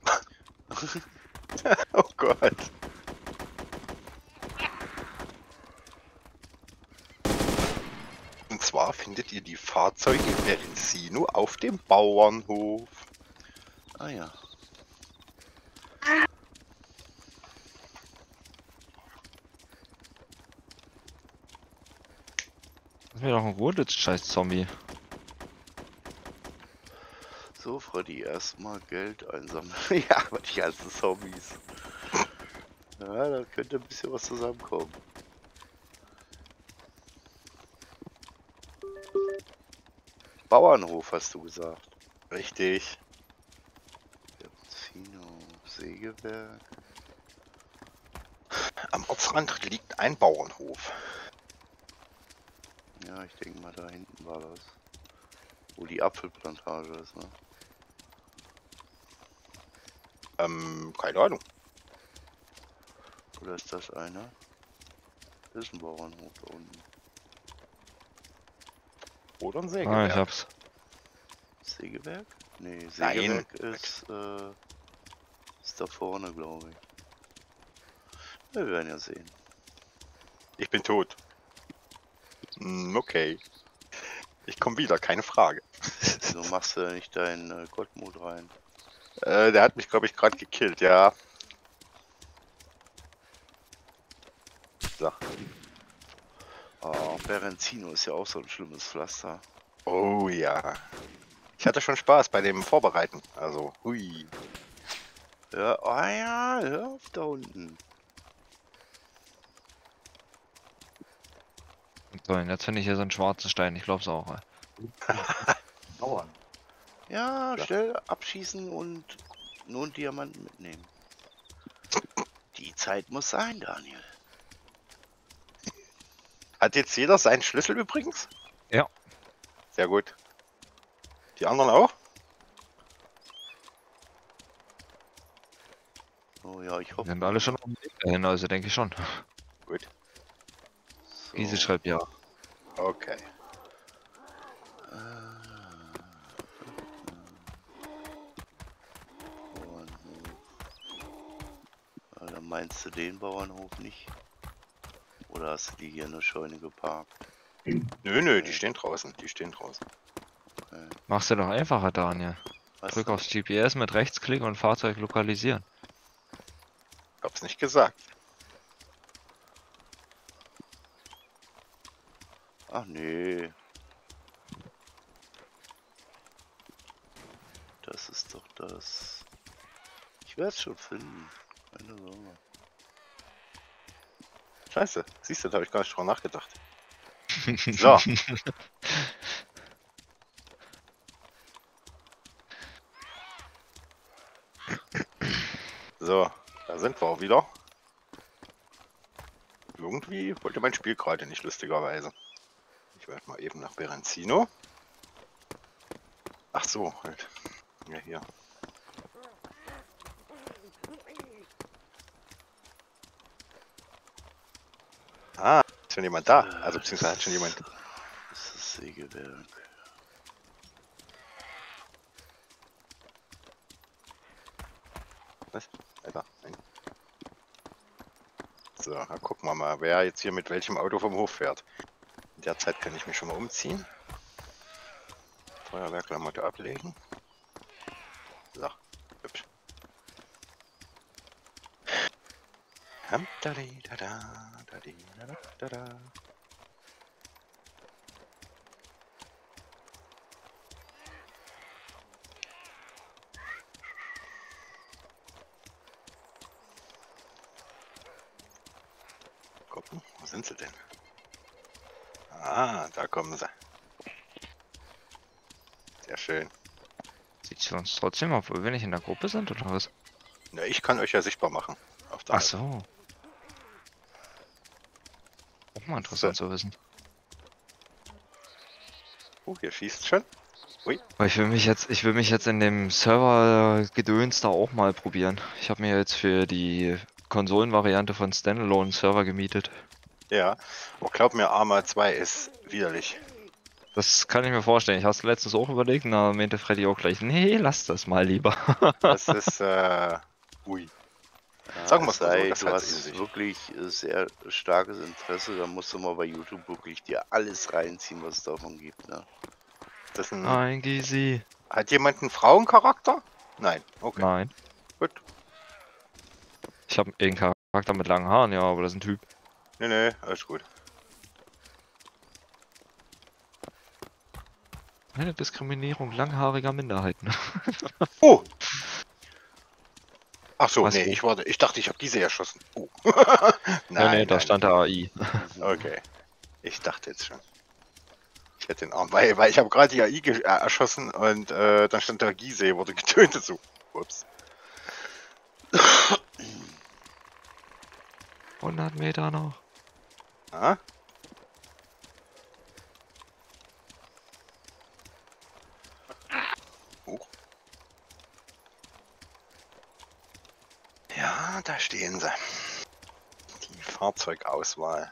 Oh Gott. Und zwar findet ihr die Fahrzeuge in Berenzino auf dem Bauernhof. Ah ja. Lass mir doch in Ruhe, du scheiß Zombie. So, Freddy, erstmal Geld einsammeln. Ja, aber die ganzen Zombies. Ja, da könnte ein bisschen was zusammenkommen. Bauernhof, hast du gesagt. Richtig. Berenzino, Sägewerk. Am Ortsrand liegt ein Bauernhof. Ja, ich denke mal, da hinten war das. Wo die Apfelplantage ist, ne? Ähm, keine Ahnung. Oder ist das einer? Das ist ein Bauernhof da unten. Oder ein Ah, Sägewerk. ich hab's. Sägewerk? Nee, Nein. Sägewerk ist, äh, ist da vorne, glaube ich. Ja, wir werden ja sehen. Ich bin tot. Hm, okay. Ich komme wieder, keine Frage. Wieso machst du da nicht deinen äh, Gottmut rein? Äh, der hat mich, glaube ich, gerade gekillt, ja. So. Oh, Berenzino ist ja auch so ein schlimmes Pflaster. Oh ja. Ich hatte schon Spaß bei dem Vorbereiten. Also, hui. Ja, oh ja, hör auf da unten. So, und jetzt finde ich hier so einen schwarzen Stein. Ich glaub's auch. Ey. Dauern. Ja, Ja. schnell abschießen und nur einen Diamanten mitnehmen. Die Zeit muss sein, Daniel. Hat jetzt jeder seinen Schlüssel übrigens? Ja. Sehr gut. Die anderen auch? Oh ja, ich Wir hoffe. sind alle schon auf dem Weg dahin, also denke ich schon. Gut. So. Easy schreibt ja. Okay. Bauernhof. Ah, dann meinst du den Bauernhof nicht? Oder hast du die hier in der Scheune geparkt? Nö, nö, die stehen draußen. Die stehen draußen. Okay. Mach's dir doch einfacher, Daniel. Was Drück denn? aufs G P S mit Rechtsklick und Fahrzeug lokalisieren. Hab's nicht gesagt. Ach nee. Das ist doch das. Ich werde es schon finden. Keine Sorge. Scheiße. Siehst du, da habe ich gar nicht drüber nachgedacht. So. So, da sind wir auch wieder. Irgendwie wollte mein Spiel gerade nicht, lustigerweise. Ich werde mal eben nach Berenzino. Ach so, halt. Ja, hier. Ah, schon jemand da? Also beziehungsweise hat schon jemand. Das ist das Sägewerk. Was? Alter, nein. So, dann gucken wir mal, wer jetzt hier mit welchem Auto vom Hof fährt. In der Zeit kann ich mich schon mal umziehen. Feuerwerklamotte ablegen. So, hübsch. Hum, dadi, dada, dadi, dada, dada. Gucken, wo sind sie denn? Ah, da kommen sie. Sehr schön. Sieht sie uns trotzdem auf, wenn ich in der Gruppe sind oder was? Na, ich kann euch ja sichtbar machen. Auf der Ach Map. so. Auch mal interessant zu wissen. Oh, hier schießt schon. Ui. Aber ich will mich jetzt, ich will mich jetzt in dem Server-Gedöns da auch mal probieren. Ich habe mir jetzt für die Konsolenvariante von Standalone einen Server gemietet. Ja. Oh, glaub mir, Arma zwei ist widerlich. Das kann ich mir vorstellen. Ich habe es letztens auch überlegt, und da meinte Freddy auch gleich, nee, lass das mal lieber. Das ist, äh, ui. Ja, Sagen wir's es mal so, sei, das du hat's in hast sich. wirklich äh, sehr starkes Interesse, da musst du mal bei YouTube wirklich dir alles reinziehen, was es davon gibt, ne? Das ist ein, Nein, Gysi. hat jemand einen Frauencharakter? Nein. Okay. Nein. Gut. Ich habe irgendeinen Charakter mit langen Haaren, ja, aber das ist ein Typ. Nee, nee, alles gut. Eine Diskriminierung langhaariger Minderheiten. Oh! Ach so, Was, nee, wo? ich warte. Ich dachte, ich habe diese erschossen. Oh. Nee, nee, da nein. stand der A I. Okay. Ich dachte jetzt schon. Ich hätte den Arm, weil, weil ich habe gerade die A I ge- äh, erschossen und äh, dann stand da Gise, wurde getötet so. Ups. hundert Meter noch. Ah? Hoch. Ja, da stehen sie. Die Fahrzeugauswahl.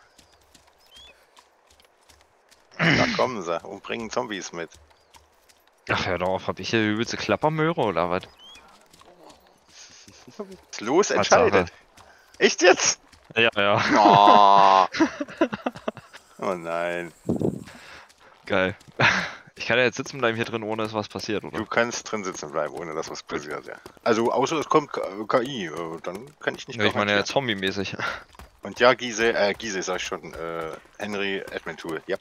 Da kommen sie und bringen Zombies mit. Ach ja, doch, hab ich hier übelste Klappermöhre oder was? Los Tatsache. entscheidet. Echt jetzt? Ja, ja. Oh, oh nein. Geil. Ich kann ja jetzt sitzen bleiben hier drin, ohne dass was passiert, oder? Du kannst drin sitzen bleiben, ohne dass was passiert, ja. Also außer es kommt K- K I, äh, dann kann ich nicht Ja, ich meine ja garantieren. zombie-mäßig. Und ja, Gise, äh, Gise sag ich schon, äh, Henry Admin Tool, ja.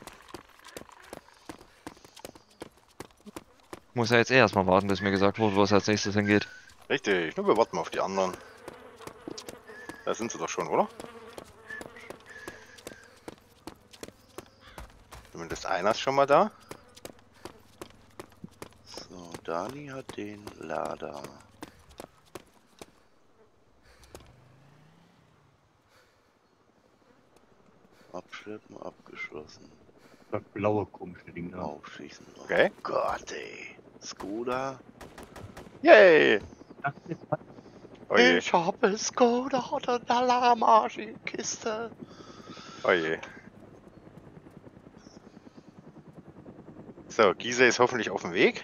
Muss ja jetzt eh erstmal warten, bis mir gesagt wurde, wo es als nächstes hingeht. Richtig, nur wir warten mal auf die anderen. Da sind sie doch schon, oder? Zumindest einer ist schon mal da. So, Dani hat den Lader. Abschleppen abgeschlossen. Das blaue komische Ding da. Aufschießen. Oh Okay. Gott, ey. Skoda. Yay! Das ist was. Oh je, Ich habe Skoda oder eine Alarmarschkiste. oh je. So, Gise ist hoffentlich auf dem Weg.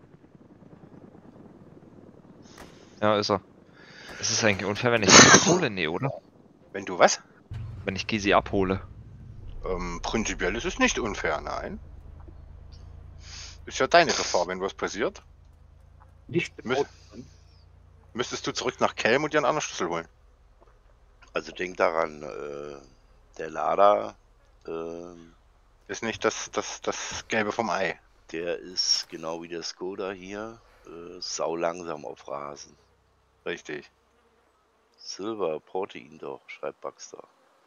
Ja, ist er. Es ist eigentlich unfair, wenn ich ihn abhole, nee, oder? Wenn du was? Wenn ich Gysi abhole. Ähm, prinzipiell ist es nicht unfair, nein. Ist ja deine Gefahr, wenn was passiert. Nicht im Müs- Auto. Müsstest du zurück nach Kelm und dir einen anderen Schlüssel holen. Also denk daran, äh, der Lader, ähm, Ist nicht das, das, das Gelbe vom Ei. der ist genau wie der Skoda hier, äh, sau langsam auf Rasen. Richtig. Silver, porte ihn doch, schreibt Baxter.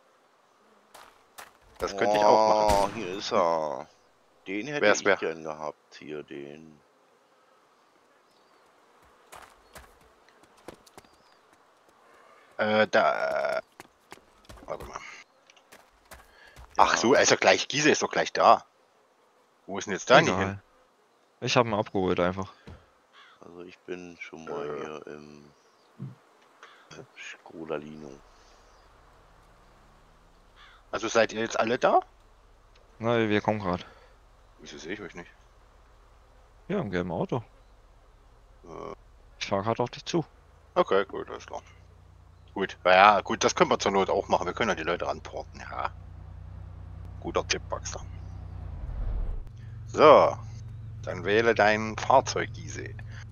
Das könnte ich auch machen. Oh, hier ist er. Den hätte Wer ist ich wer? gern gehabt, hier den. Äh, da. Äh, warte mal. Ach Ja. so, er ist doch gleich. Gise ist doch gleich da. Wo ist denn jetzt Dani hin? Egal. Ich habe ihn abgeholt einfach. Also ich bin schon mal Äh. hier im Skoda Lino. Also seid ihr jetzt alle da? Na, wir kommen gerade. Wieso sehe ich euch nicht? Ja, im gelben Auto. Äh, Ich fahre gerade auf dich zu. okay, gut, alles klar. Gut, naja, gut, das können wir zur Not auch machen. Wir können ja die Leute anporten, ja. Guter Tipp, Baxter. So, dann wähle dein Fahrzeug, Gise.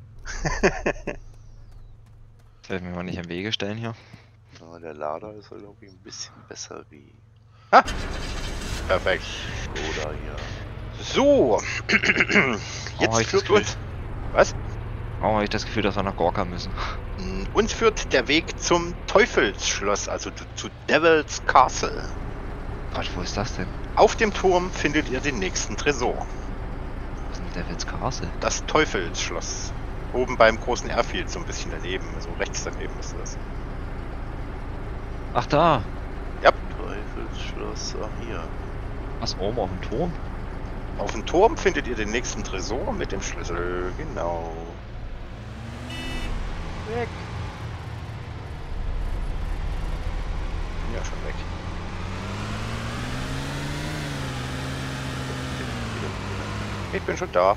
Das werden wir mal nicht im Wege stellen hier. Ja, der Lader ist, glaube ich, ein bisschen besser wie Ha! Perfekt. Skoda hier. So, Oh, hab jetzt ich das führt Gefühl. uns... Was? Oh, habe ich das Gefühl, dass wir nach Gorka müssen. Mm, Uns führt der Weg zum Teufelsschloss, also zu, zu Devil's Castle. Gott, wo ist das denn? Auf dem Turm findet ihr den nächsten Tresor. Wo ist denn Devil's Castle? Das Teufelsschloss. Oben beim großen Airfield, so ein bisschen daneben. So rechts daneben ist das. Ach, da. Teufelsschloss, ach hier. Was, oben auf dem Turm? Auf dem Turm findet ihr den nächsten Tresor mit dem Schlüssel. Genau. Weg. Bin ja schon weg. Ich bin schon da.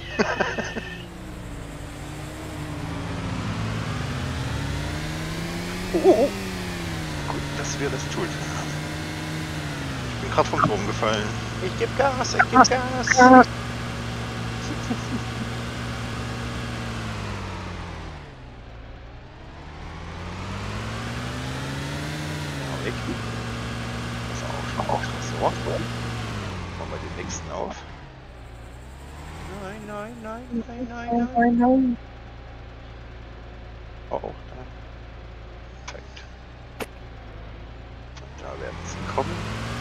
oh, oh, oh. Gut, dass wir das tun. Ich bin gerade vom Turm gefallen. Ich geb Gas, ich geb Gas. Ja, weg. Das ist auch schon auch Tresor. Machen wir den nächsten auf. Nein, nein, nein, nein, nein, nein, nein. Oh, oh, da. Perfekt. Und da werden sie kommen.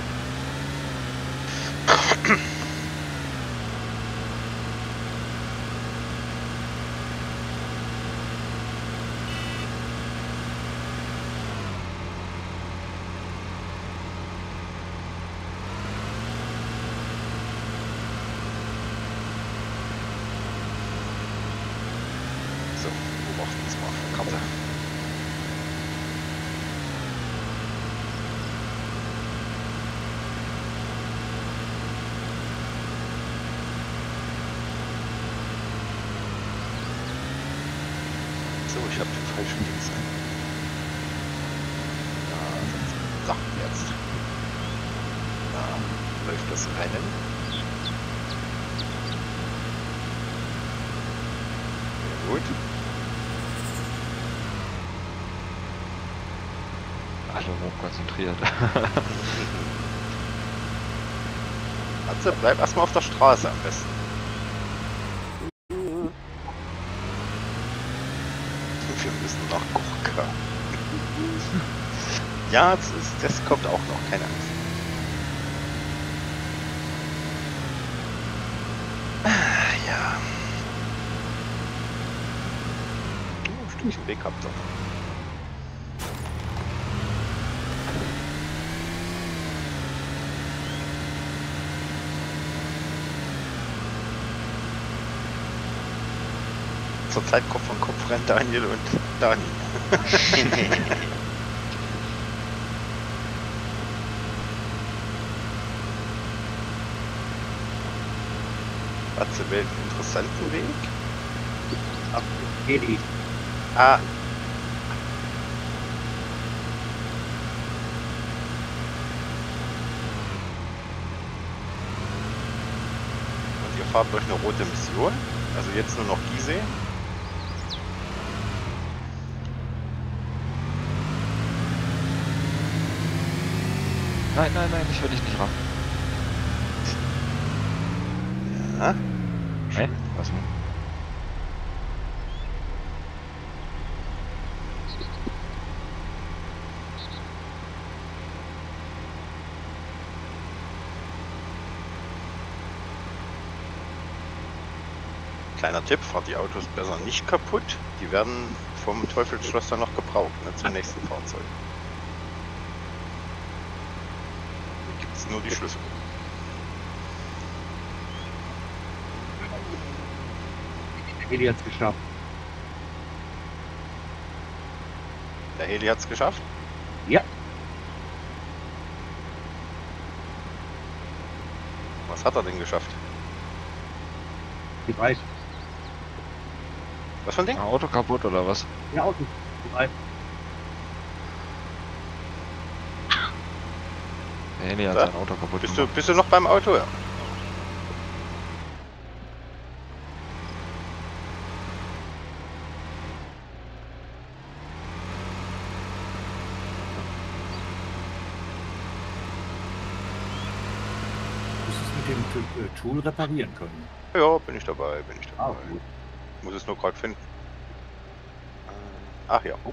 So, beobachten wir es mal auf der Karte. So, ich habe den falschen Dings. Da, so, jetzt. Da läuft das Rennen. Sehr gut. Alle hoch konzentriert. Atze, bleib erstmal auf der Straße am besten. Wir müssen nach Gorka. Ja, das, ist, das kommt auch noch, keine Angst. Ah, ja. Oh, ein Stückchen Weg habt ihr. Zurzeit Kopf an Kopf rennt Daniel und Dani. Atze wählt einen interessanten Weg. Ab Heli. Ah. Und ihr fahrt durch eine rote Mission. Also jetzt nur noch Gizeh. Nein, nein, nein, ich will dich nicht ran. Ja. Hä? Was denn? Kleiner Tipp, fahrt die Autos besser nicht kaputt. Die werden vom Teufelsschloss dann noch gebraucht, ne, zum nächsten Fahrzeug. Hier gibt es nur die Schlüssel. Der Heli hat's geschafft. Der Heli hat es geschafft. Ja. Was hat er denn geschafft? Die weiß. Was für ein Ding? Ein Auto kaputt oder was? Ja, Auto. Die weiß. Der Heli hat Da? sein Auto kaputt Bist du, gemacht. bist du noch beim Auto? Ja. Du musst es mit dem Tu- äh, Tool reparieren können. Ja, bin ich dabei, bin ich Ah, dabei. gut. Muss es nur gerade finden. Ach ja. Oh.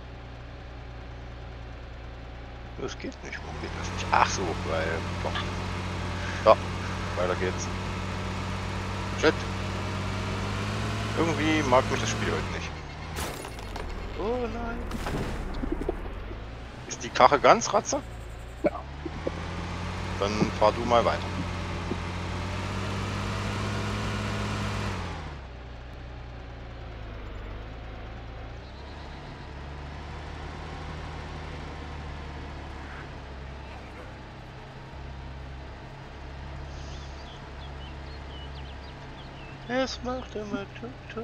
Das geht nicht. Warum geht das nicht? Ach so, weil. Doch. Ja, weiter geht's. Shit. Irgendwie mag mich das Spiel heute nicht. Oh nein. Ist die Karre ganz, Ratze? Ja. Dann fahr du mal weiter. Es macht immer tut tut.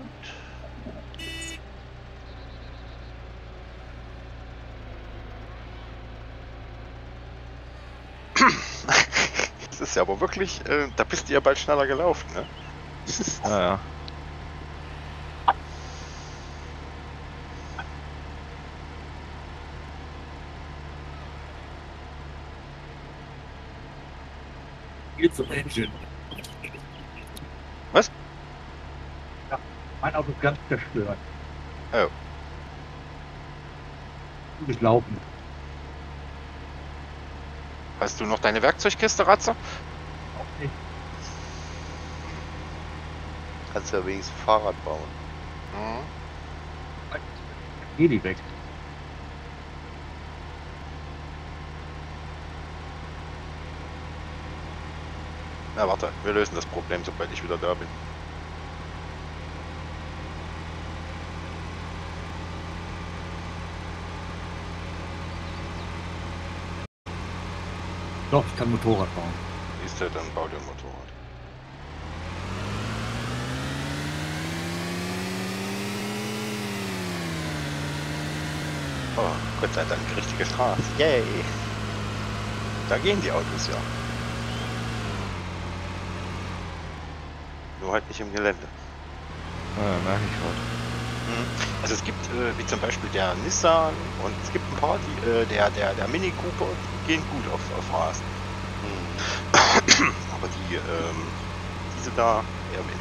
Das ist ja aber wirklich, äh, da bist du ja bald schneller gelaufen, ne? Ja, ja. Hier zum Engine. Was? Ja, mein Auto ist ganz zerstört. Oh. Du bist laufen. Hast du noch deine Werkzeugkiste, Ratze? Auch nicht. Kannst ja wenigstens ein Fahrrad bauen. Mhm. Geh die weg. Na warte, wir lösen das Problem, sobald ich wieder da bin. Doch, ich kann Motorrad bauen. Siehst du, dann bau dir ein Motorrad. Oh, Gott sei Dank, richtige Straße. Yay! Da gehen die Autos ja. Nur halt nicht im Gelände. Ja, merke ich gerade. Also es gibt, äh, wie zum Beispiel der Nissan und es gibt ein paar, die, äh, der, der, der Mini Cooper, die gehen gut auf, auf Rasen. Hm. Aber die, ähm, diese da eher weniger.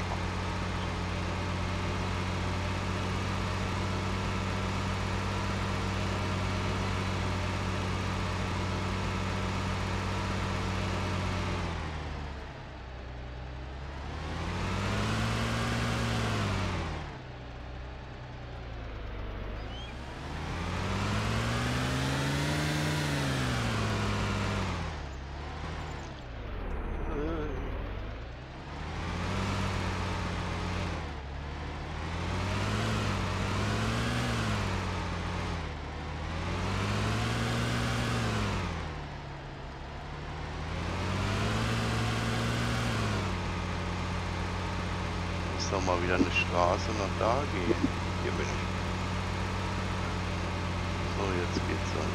Muss doch mal wieder eine Straße nach da gehen. Hier bin ich. So, jetzt geht's dann.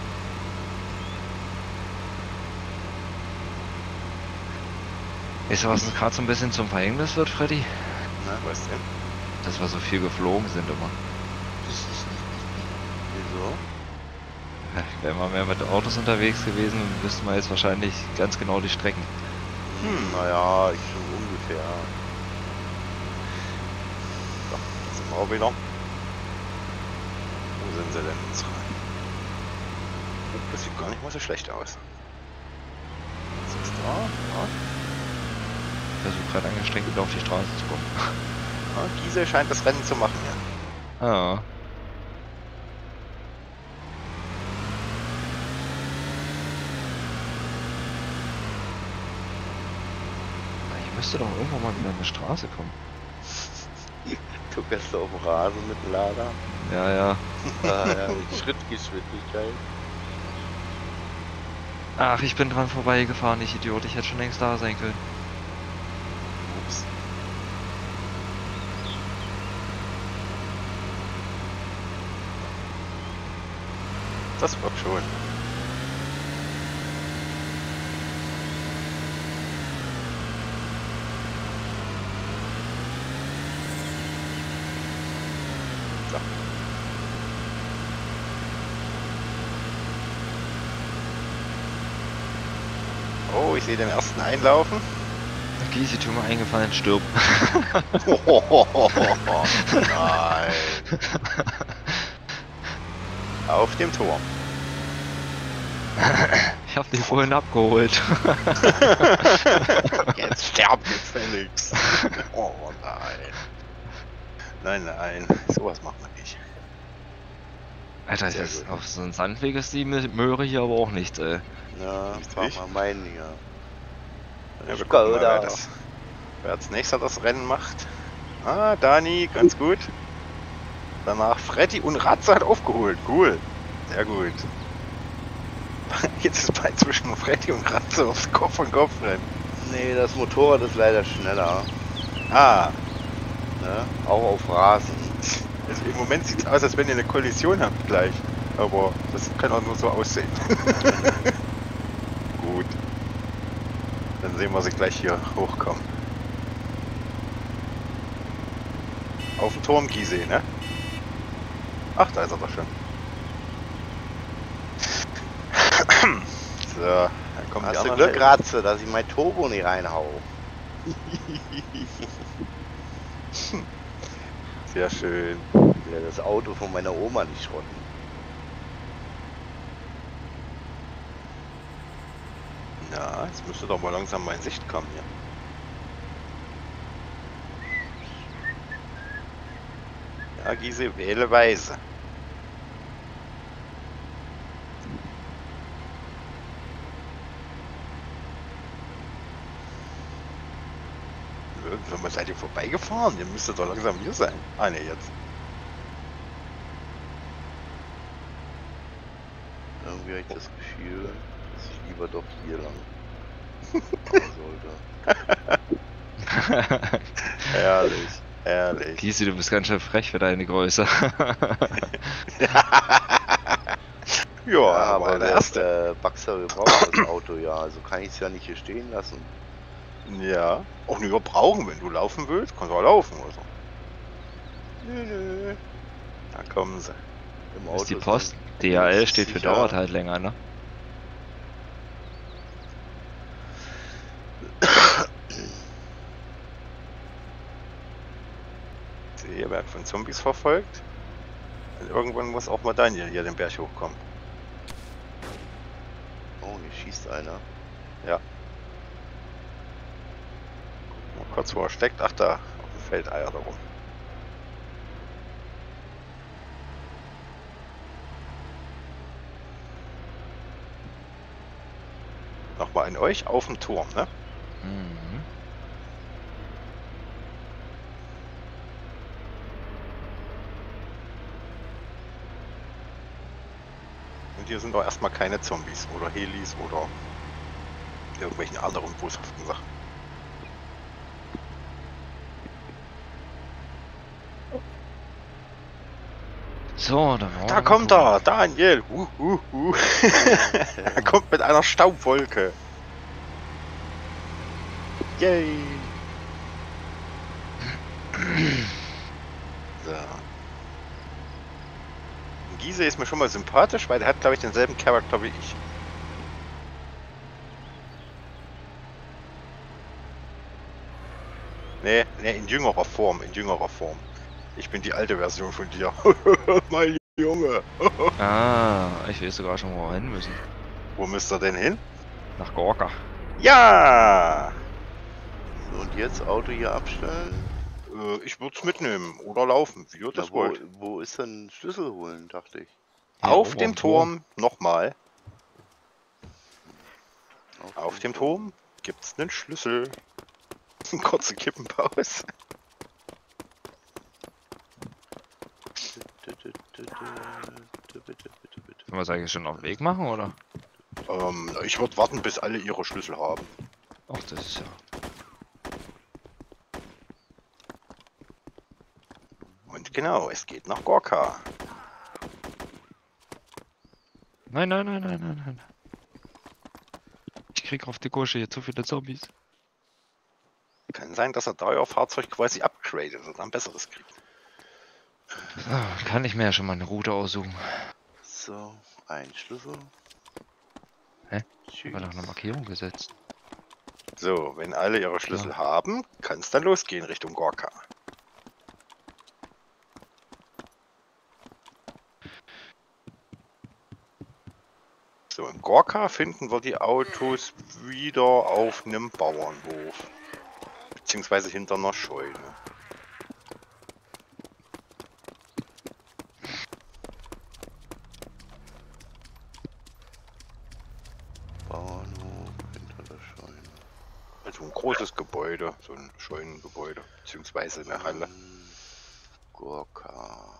Weißt du, was uns gerade so ein bisschen zum Verhängnis wird, Freddy? Na, was denn? Dass wir so viel geflogen sind immer. Wieso? Wären wir mehr mit Autos unterwegs gewesen, wüssten wir jetzt wahrscheinlich ganz genau die Strecken. Hm, naja, ich schon ungefähr. So, da sind wir auch wieder. Wo sind sie denn jetzt rein? Oh, das sieht gar nicht mal so schlecht aus. Was ist da? Ja. Ich versuche gerade angestrengt wieder auf die Straße zu kommen. Ja, Giese scheint das Rennen zu machen, ja. Ja. Na, hier müsste doch irgendwann mal wieder eine Straße kommen. Du fährst auf dem Rasen mit dem Lader. Ja, ja. Ah, ja, mit Schrittgeschwindigkeit. Ach, ich bin dran vorbeigefahren, ich Idiot. Ich hätte schon längst da sein können. Ups. Das wird schon. So. Oh, ich sehe den ersten einlaufen. Gysi, tu mir eingefallen, stirb. Nein. Auf dem Turm. Ich hab dich vorhin abgeholt. Jetzt sterb gefälligst. Oh nein. Nein, nein. Sowas macht man nicht. Alter, Sehr das, gut. auf so einem Sandweg ist die Möhre hier aber auch nichts, ey. Ja, Nicht mach ich? mal meinen hier. Ja, wir gucken mal, Skoda. wer, das, wer als nächster das Rennen macht. Ah, Dani, ganz gut. Danach Freddy und Ratze hat aufgeholt. Cool. Sehr gut. Jetzt ist bald zwischen Freddy und Ratze aufs Kopf und Kopf rennen. Nee, das Motorrad ist leider schneller. Ah, Ne? Auch auf Rasen. also im Moment sieht es aus, als wenn ihr eine Kollision habt gleich. Aber das kann auch nur so aussehen. Gut. Dann sehen wir sie gleich hier hochkommen. Auf dem Turm Gizeh, ne? Ach, da ist er doch schon. So, dann kommen die Hast du anderen Glück, Helden. Ratze, dass ich mein Turbo nicht reinhau. Sehr schön. Ich will das Auto von meiner Oma nicht schrotten. Na, jetzt müsste doch mal langsam mal in Sicht kommen hier. Ja, Gizeh, wähle weise. Irgendwann mal seid ihr vorbeigefahren? Ihr müsstet doch langsam hier sein. Ah ne, jetzt. Irgendwie habe ich das Gefühl, dass ich lieber doch hier lang sollte. Herrlich, herrlich. Gysi, du bist ganz schön frech für deine Größe. Ja, Ja, aber aber der der erste. äh, Baxter, wir brauchen das Auto ja, also kann ich es ja nicht hier stehen lassen. Ja. Auch nur brauchen, wenn du laufen willst, kannst du auch laufen oder so. Nö, nö. Da kommen sie. Im Ist die ist Post? dann D H L steht für sicher- dauert halt länger, ne? Ihr werdet von Zombies verfolgt. Und irgendwann muss auch mal Daniel hier den Berg hochkommen. Oh, hier schießt einer. Mal kurz, wo er steckt. Ach, da. Auf dem Feld eiert er rum. Nochmal an euch auf dem Turm, ne? Mhm. Und hier sind doch erstmal keine Zombies oder Helis oder irgendwelchen anderen boshaften Sachen. So, dann wollen wir Da mal kommt gucken. er, Daniel. Uh, uh, uh. Er kommt mit einer Staubwolke. Yay. So. Gizeh ist mir schon mal sympathisch, weil der hat, glaube ich, denselben Charakter wie ich. Nee, nee, in jüngerer Form, in jüngerer Form. Ich bin die alte Version von dir. Mein Junge. Ah, ich weiß sogar schon, wo wir hin müssen. Wo müsst ihr denn hin? Nach Gorka. Ja! So, und jetzt Auto hier abstellen. Äh, ich würde es mitnehmen oder laufen, wie ihr das Ja, wo, wollt. wo ist denn Schlüssel holen, dachte ich. Ja, Auf oben dem am Turm nochmal. Auf, Auf dem Turm gibt's einen Schlüssel. Kurze Kippenpause. Sollen wir es eigentlich schon auf den Weg machen, oder? Ähm, ich würde warten, bis alle ihre Schlüssel haben. Ach, das ist ja... Und genau, es geht nach Gorka. Nein, nein, nein, nein, nein, nein. Ich krieg auf die Gurche hier zu viele Zombies. Kann sein, dass er da euer Fahrzeug quasi upgradet und ein besseres kriegt. So, kann ich mir ja schon mal eine Route aussuchen. So, ein Schlüssel. Hä? Tschüss. War doch eine Markierung gesetzt. So, wenn alle ihre Schlüssel haben, kann es dann losgehen Richtung Gorka. So, in Gorka finden wir die Autos wieder auf einem Bauernhof. Beziehungsweise hinter einer Scheune. Bahnhof hinter der Scheune. Also ein großes Gebäude, so ein Scheunengebäude, beziehungsweise eine Halle. Ähm, Gorka.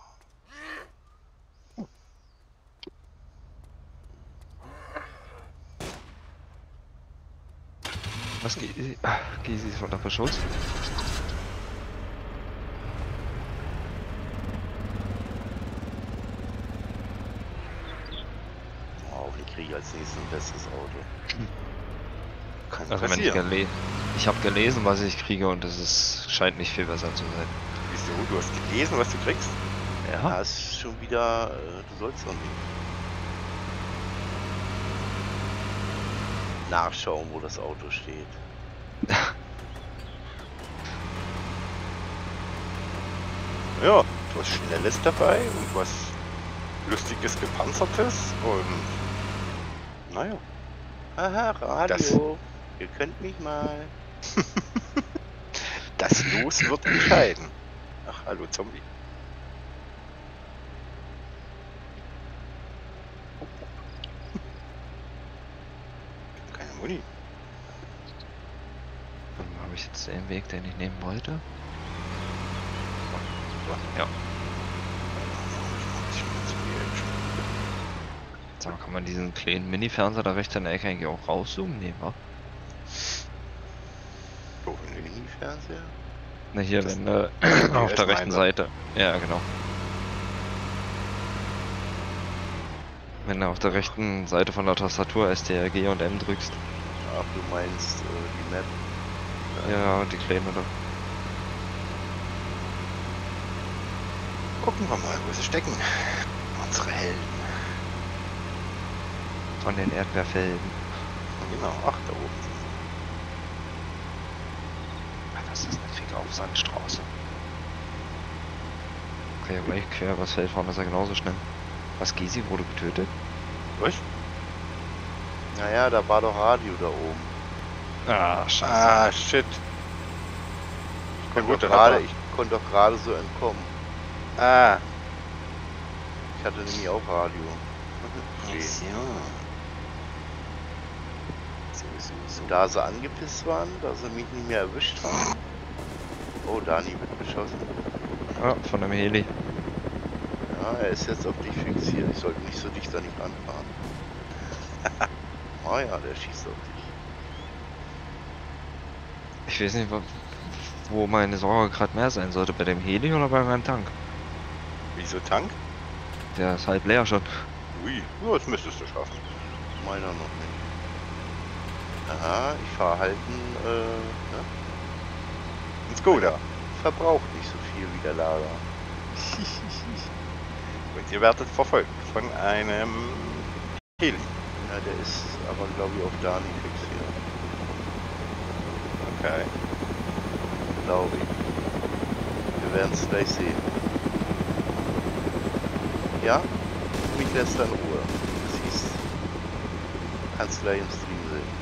Was geht? Geht sie von der Verschutz? Oh, hoffentlich kriege ich als nächstes ein besseres Auto. Kann Also wenn ich, passieren. gele ich habe gelesen, was ich kriege und es ist, scheint nicht viel besser zu sein. Wieso? Du hast gelesen, was du kriegst? Ja, ist schon wieder. Äh, du sollst doch nicht nachschauen, wo das Auto steht. Ja, du hast Schnelles dabei und was Lustiges Gepanzertes und naja. Aha, Radio. Ihr könnt mich mal. Das Los wird entscheiden. Ach, hallo Zombie. Keine Muni. Habe ich jetzt den Weg, den ich nehmen wollte? Ja. Sag mal, kann man diesen kleinen Mini-Fernseher da rechts in der Ecke eigentlich auch rauszoomen? Nee, wa? Mini-Fernseher? Ne, hier, Das- wenn, äh, die auf der rechten S-Meister. Seite. Ja, genau. Wenn du auf der rechten Seite von der Tastatur S T R G und M drückst. Ach, du meinst äh, die Map. Ja, die kleine da. Gucken wir mal, wo sie stecken. Unsere Helden. Von den Erdbeerfelden. Genau, ach, da oben. Ah, das ist eine Kriegeraufsandstraße. Okay, gleich quer übers Feld fahren, ist er genauso schnell. Was, Gysi wurde getötet? Was? Naja, da war doch Radio da oben. Ah, scheiße. Ah, shit. Ich Ja, konnte gut, doch dann gerade, hat ich konnte doch gerade so entkommen. Ah. Ich hatte nämlich auch Radio. So. So, so, so. Und da sie angepisst waren, da sie mich nicht mehr erwischt haben. Oh, Dani wird beschossen. Ah, von einem Heli. Ja, er ist jetzt auf dich fixiert. Ich sollte nicht so dicht an dich ranfahren. Oh ja, der schießt auf dich. Ich weiß nicht, wo, wo meine Sorge gerade mehr sein sollte. Bei dem Heli oder bei meinem Tank? Wieso Tank? Der ist halb leer schon. Ui, ja, das müsstest du schaffen. Meiner noch nicht. Aha, ich fahre halt ein, äh, ne? Ein Skoda. Verbraucht nicht so viel wie der Lager. Und ihr werdet verfolgt von einem Heli. Ja, der ist aber, glaube ich, auf Dani fixiert. Okay. Glaube ich. Wir werden es gleich sehen. Ja? Mich lässt er in Ruhe. Du siehst. Kannst gleich im Stream sehen.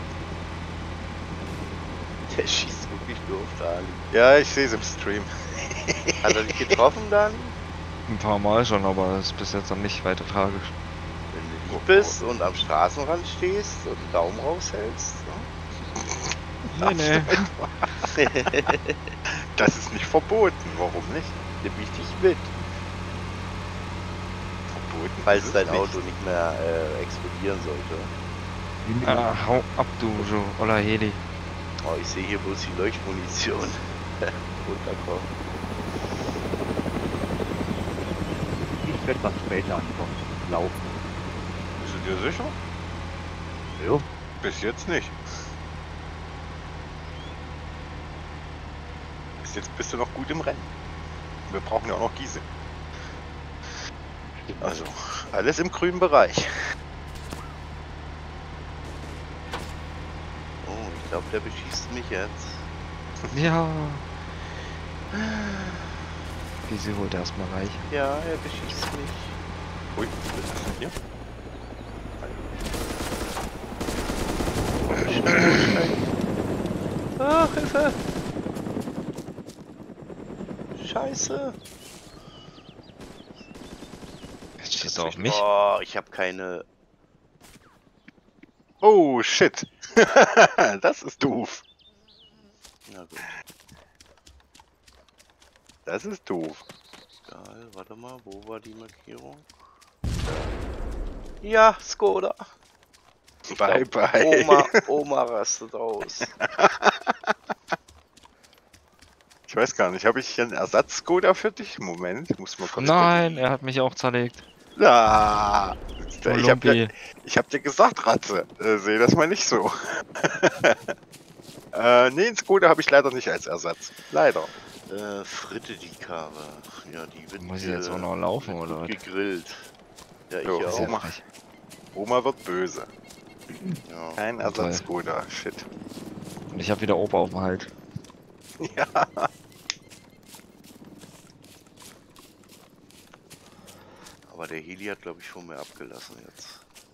Der schießt wirklich nur auf Dani. Ja, ich sehe es im Stream. Hat er dich getroffen, Dani? Ein paar Mal schon, aber das ist bis jetzt noch nicht weiter tragisch. Wenn du lieb bist und am Straßenrand stehst und einen Daumen raushältst. Nee, nee. Das ist nicht verboten. Warum nicht? Nimm ich dich mit, Verboten. falls ist es dein nicht. Auto nicht mehr äh, explodieren sollte. Ah, hau ab, du, so, oder Heli. Oh, ich sehe hier bloß die Leuchtmunition runterkommen. Ich werde was später ankommen. Laufen. Bist du dir sicher? Jo. Bis jetzt nicht. Bis jetzt bist du noch gut im Rennen. Wir brauchen ja auch noch Giese. Also, alles im grünen Bereich. Oh, ich glaube, der beschießt mich jetzt. Ja. Diese holt erstmal reich. Ja, er beschießt mich. Ui, was ist das denn hier? Schnell, schnell. Ah, Hilfe! Scheiße! Jetzt schießt er auf mich. Oh, ich habe keine. Oh, shit. Das ist doof. Na gut, Das ist doof. egal. Warte mal, wo war die Markierung? Ja, Skoda. Bye, glaub, bye. Oma, Oma rastet aus. Ich weiß gar nicht, habe ich hier einen Ersatz-Skoda für dich? Moment, ich muss mal kurz Nein, er hat mich auch zerlegt. gucken. Ah, Du ich habe Lumpi. ja, ich hab dir gesagt, Ratze, äh, seh das mal nicht so. äh, nee, einen Skoda habe ich leider nicht als Ersatz. Leider. Äh, Fritte die Karre. Ja, die wird Muss ich jetzt äh, auch noch laufen, wird oder gut was? gegrillt. Ja, ich Jo, ja Ist ja auch. Oma. frech. Oma wird böse. Ja. Kein Na toll. Ersatz-Skoda, shit. Und ich habe wieder Opa auf dem Halt. Ja. Aber der Heli hat, glaube ich, schon mehr abgelassen jetzt.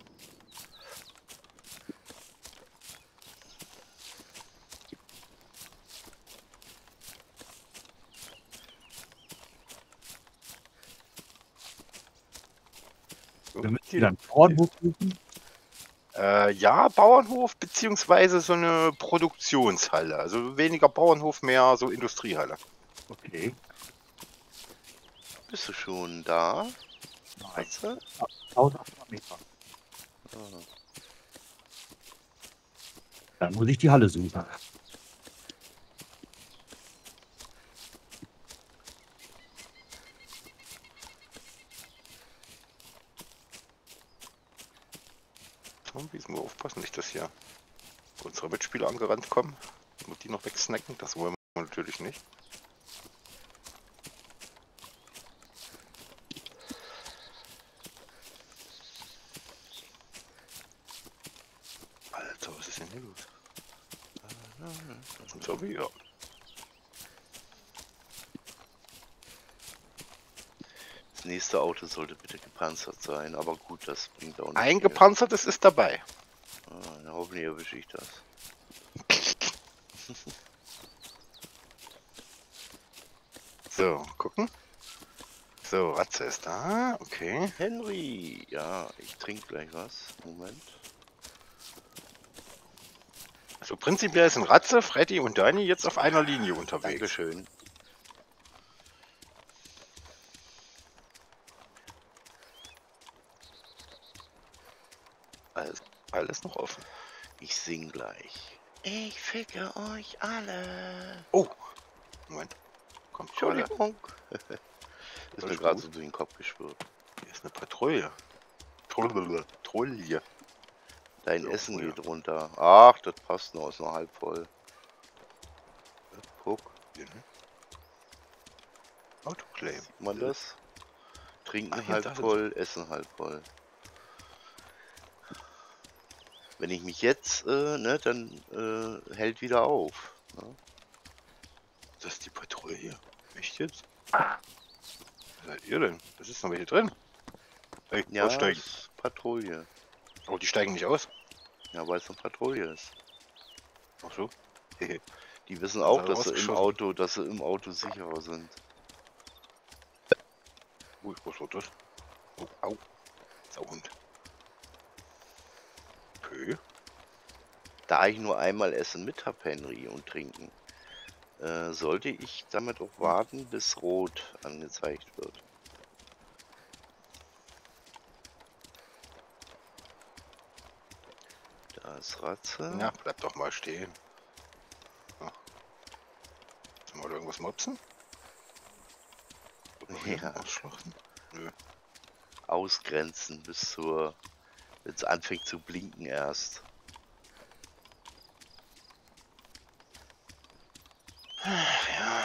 Wir müssen wieder einen Bauernhof suchen. Äh, ja, Bauernhof beziehungsweise so eine Produktionshalle. Also weniger Bauernhof, mehr so Industriehalle. Okay. Bist du schon da? Nein. Ratze? tausendachthundert Meter. Ah. Dann muss ich die Halle suchen. Zombies, nur aufpassen, nicht, dass hier unsere Mitspieler angerannt kommen und die noch wegsnacken. Das wollen wir natürlich nicht. Alter, was ist denn hier los? Das ist ein Zombie, ja. Das nächste Auto sollte bitte gepanzert sein, aber gut, das bringt auch nicht Ein viel. gepanzertes ist dabei. Ah, na, hoffentlich erwische ich das. So, gucken. So, Ratze ist da. Okay. Henry! Ja, ich trinke gleich was. Moment. Also prinzipiell sind Ratze, Freddy und Dani jetzt auf einer Linie unterwegs. Dankeschön. Alles, alles noch offen. Ich sing gleich. Ich ficke euch alle. Oh! Moment. Kommt gerade. Entschuldigung. Ist mir Alles gerade gut. so durch den Kopf geschwirrt. Hier ist eine Patrouille. Patrouille. Patrouille. Dein So, Essen früher. geht runter. Ach, das passt noch, ist noch halb voll. Guck, Autoclaim. sieht man das? Trinken Ach, hier, halb da sind voll, Essen halb voll. Wenn ich mich jetzt, äh, ne, dann äh, hält wieder auf. Ne? Das ist die Patrouille. Echt jetzt? Was seid ihr denn? Was ist noch welche drin? Ey, Ja, aussteigen. ist Patrouille. Oh, die steigen nicht aus. Ja, weil es eine Patrouille ist. Ach so. Hehe. Die wissen Also auch, dass sie im rausgeschossen. Auto, dass sie im Auto sicherer sind. Ui, was war das? Oh, au. Sauhund. Okay. Da ich nur einmal Essen mit hab, Henry, und trinken, äh, sollte ich damit auch warten, bis rot angezeigt wird. Da ist Ratze. Ja, bleib doch mal stehen. Ja. Sollen wir irgendwas mopsen? Ja. Ausschlachten? Nö. Ausgrenzen bis zur... Jetzt anfängt zu blinken erst. Ja.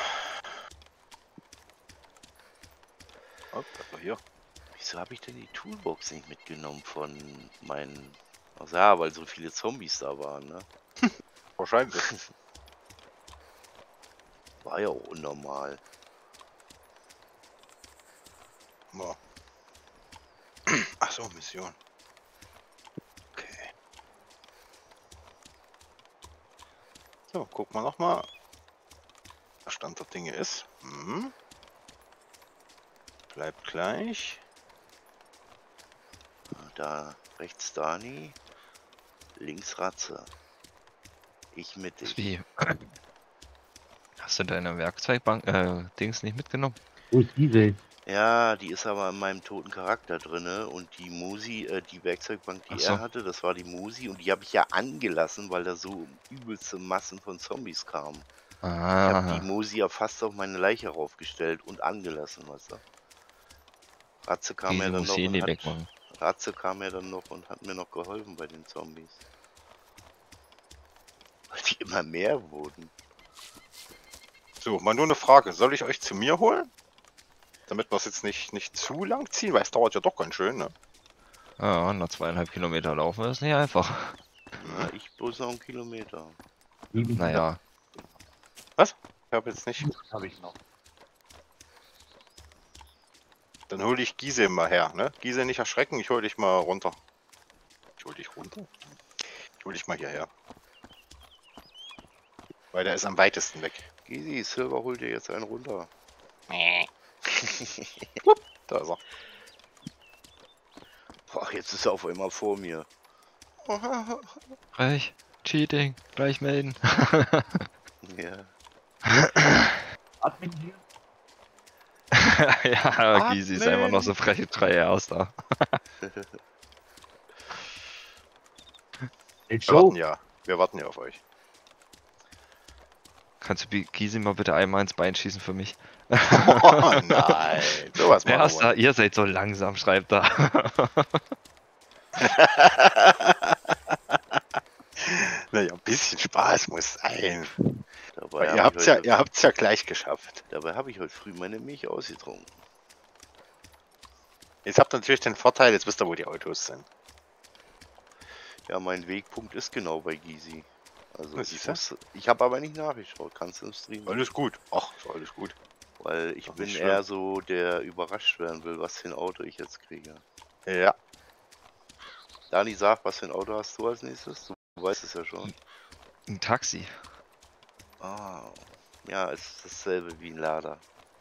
Oh, bleib doch hier. Wieso habe ich denn die Toolbox nicht mitgenommen von meinen... Ach ja, weil so viele Zombies da waren, ne? Wahrscheinlich. War ja auch unnormal. Ja. Ach so, Mission. Okay. So, gucken wir nochmal. Was Stand der Dinge ist. Hm. Bleibt gleich. Da rechts Dani, links Ratze. Ich mit Das dich. wie? Hast du deine Werkzeugbank, äh, Dings nicht mitgenommen? Wo ist diese? Ja, die ist aber in meinem toten Charakter drinne und die Musi, äh, die Werkzeugbank, die Ach so. er hatte, das war die Musi und die habe ich ja angelassen, weil da so übelste Massen von Zombies kamen. Ich habe die Ah, Musi ja fast auf meine Leiche raufgestellt und angelassen, weißt du. Ratze kam ja diese dann muss noch ich und nie hat, wegmachen. Ratze kam ja dann noch und hat mir noch geholfen bei den Zombies. Weil die immer mehr wurden. So, mal nur eine Frage. Soll ich euch zu mir holen? Damit wir es jetzt nicht, nicht zu lang ziehen, weil es dauert ja doch ganz schön, ne? Ja, noch zweieinhalb Kilometer laufen ist nicht einfach. Na, ich bloß noch einen Kilometer. Naja, Was? Ich habe jetzt nicht. Habe ich noch. Dann hole ich Gise mal her, ne? Gise nicht erschrecken, ich hole dich mal runter. Ich hole dich runter? Ich hole dich mal hierher. Weil der ist am weitesten weg. Gysi, Silver holt dir jetzt einen runter. Da ist er. Boah, jetzt ist er auf einmal vor mir. frech, Cheating, gleich melden. Ja. Admin hier? Ja, Gysi ist einfach noch so Admin. frech und drei aus da. Hey, Wir Joe, warten ja. Wir warten ja auf euch. Kannst du Bi- Gysi mal bitte einmal ins Bein schießen für mich? Oh nein. Sowas Wer machen ist wir da? Ihr seid so langsam, schreibt da. Naja, ein bisschen Spaß muss sein. Dabei Weil ihr habe habt's ich, ja, heute- ihr habt's ja gleich geschafft. dabei hab ich heute früh meine Milch ausgetrunken. Jetzt habt ihr natürlich den Vorteil, jetzt wisst ihr, wo die Autos sind. Ja, mein Wegpunkt ist genau bei Gysi. Also Na, ich, siehste. muss- ich habe aber nicht nachgeschaut. Kannst du im Stream? Alles gut. Ach, ist alles gut. Weil ich Doch bin nicht eher so, der überrascht werden will, was für ein Auto ich jetzt kriege. Ja. Dani, sag, was für ein Auto hast du als nächstes? Du weißt es ja schon. Ein Taxi. Ah, ja, es ist dasselbe wie ein Lader.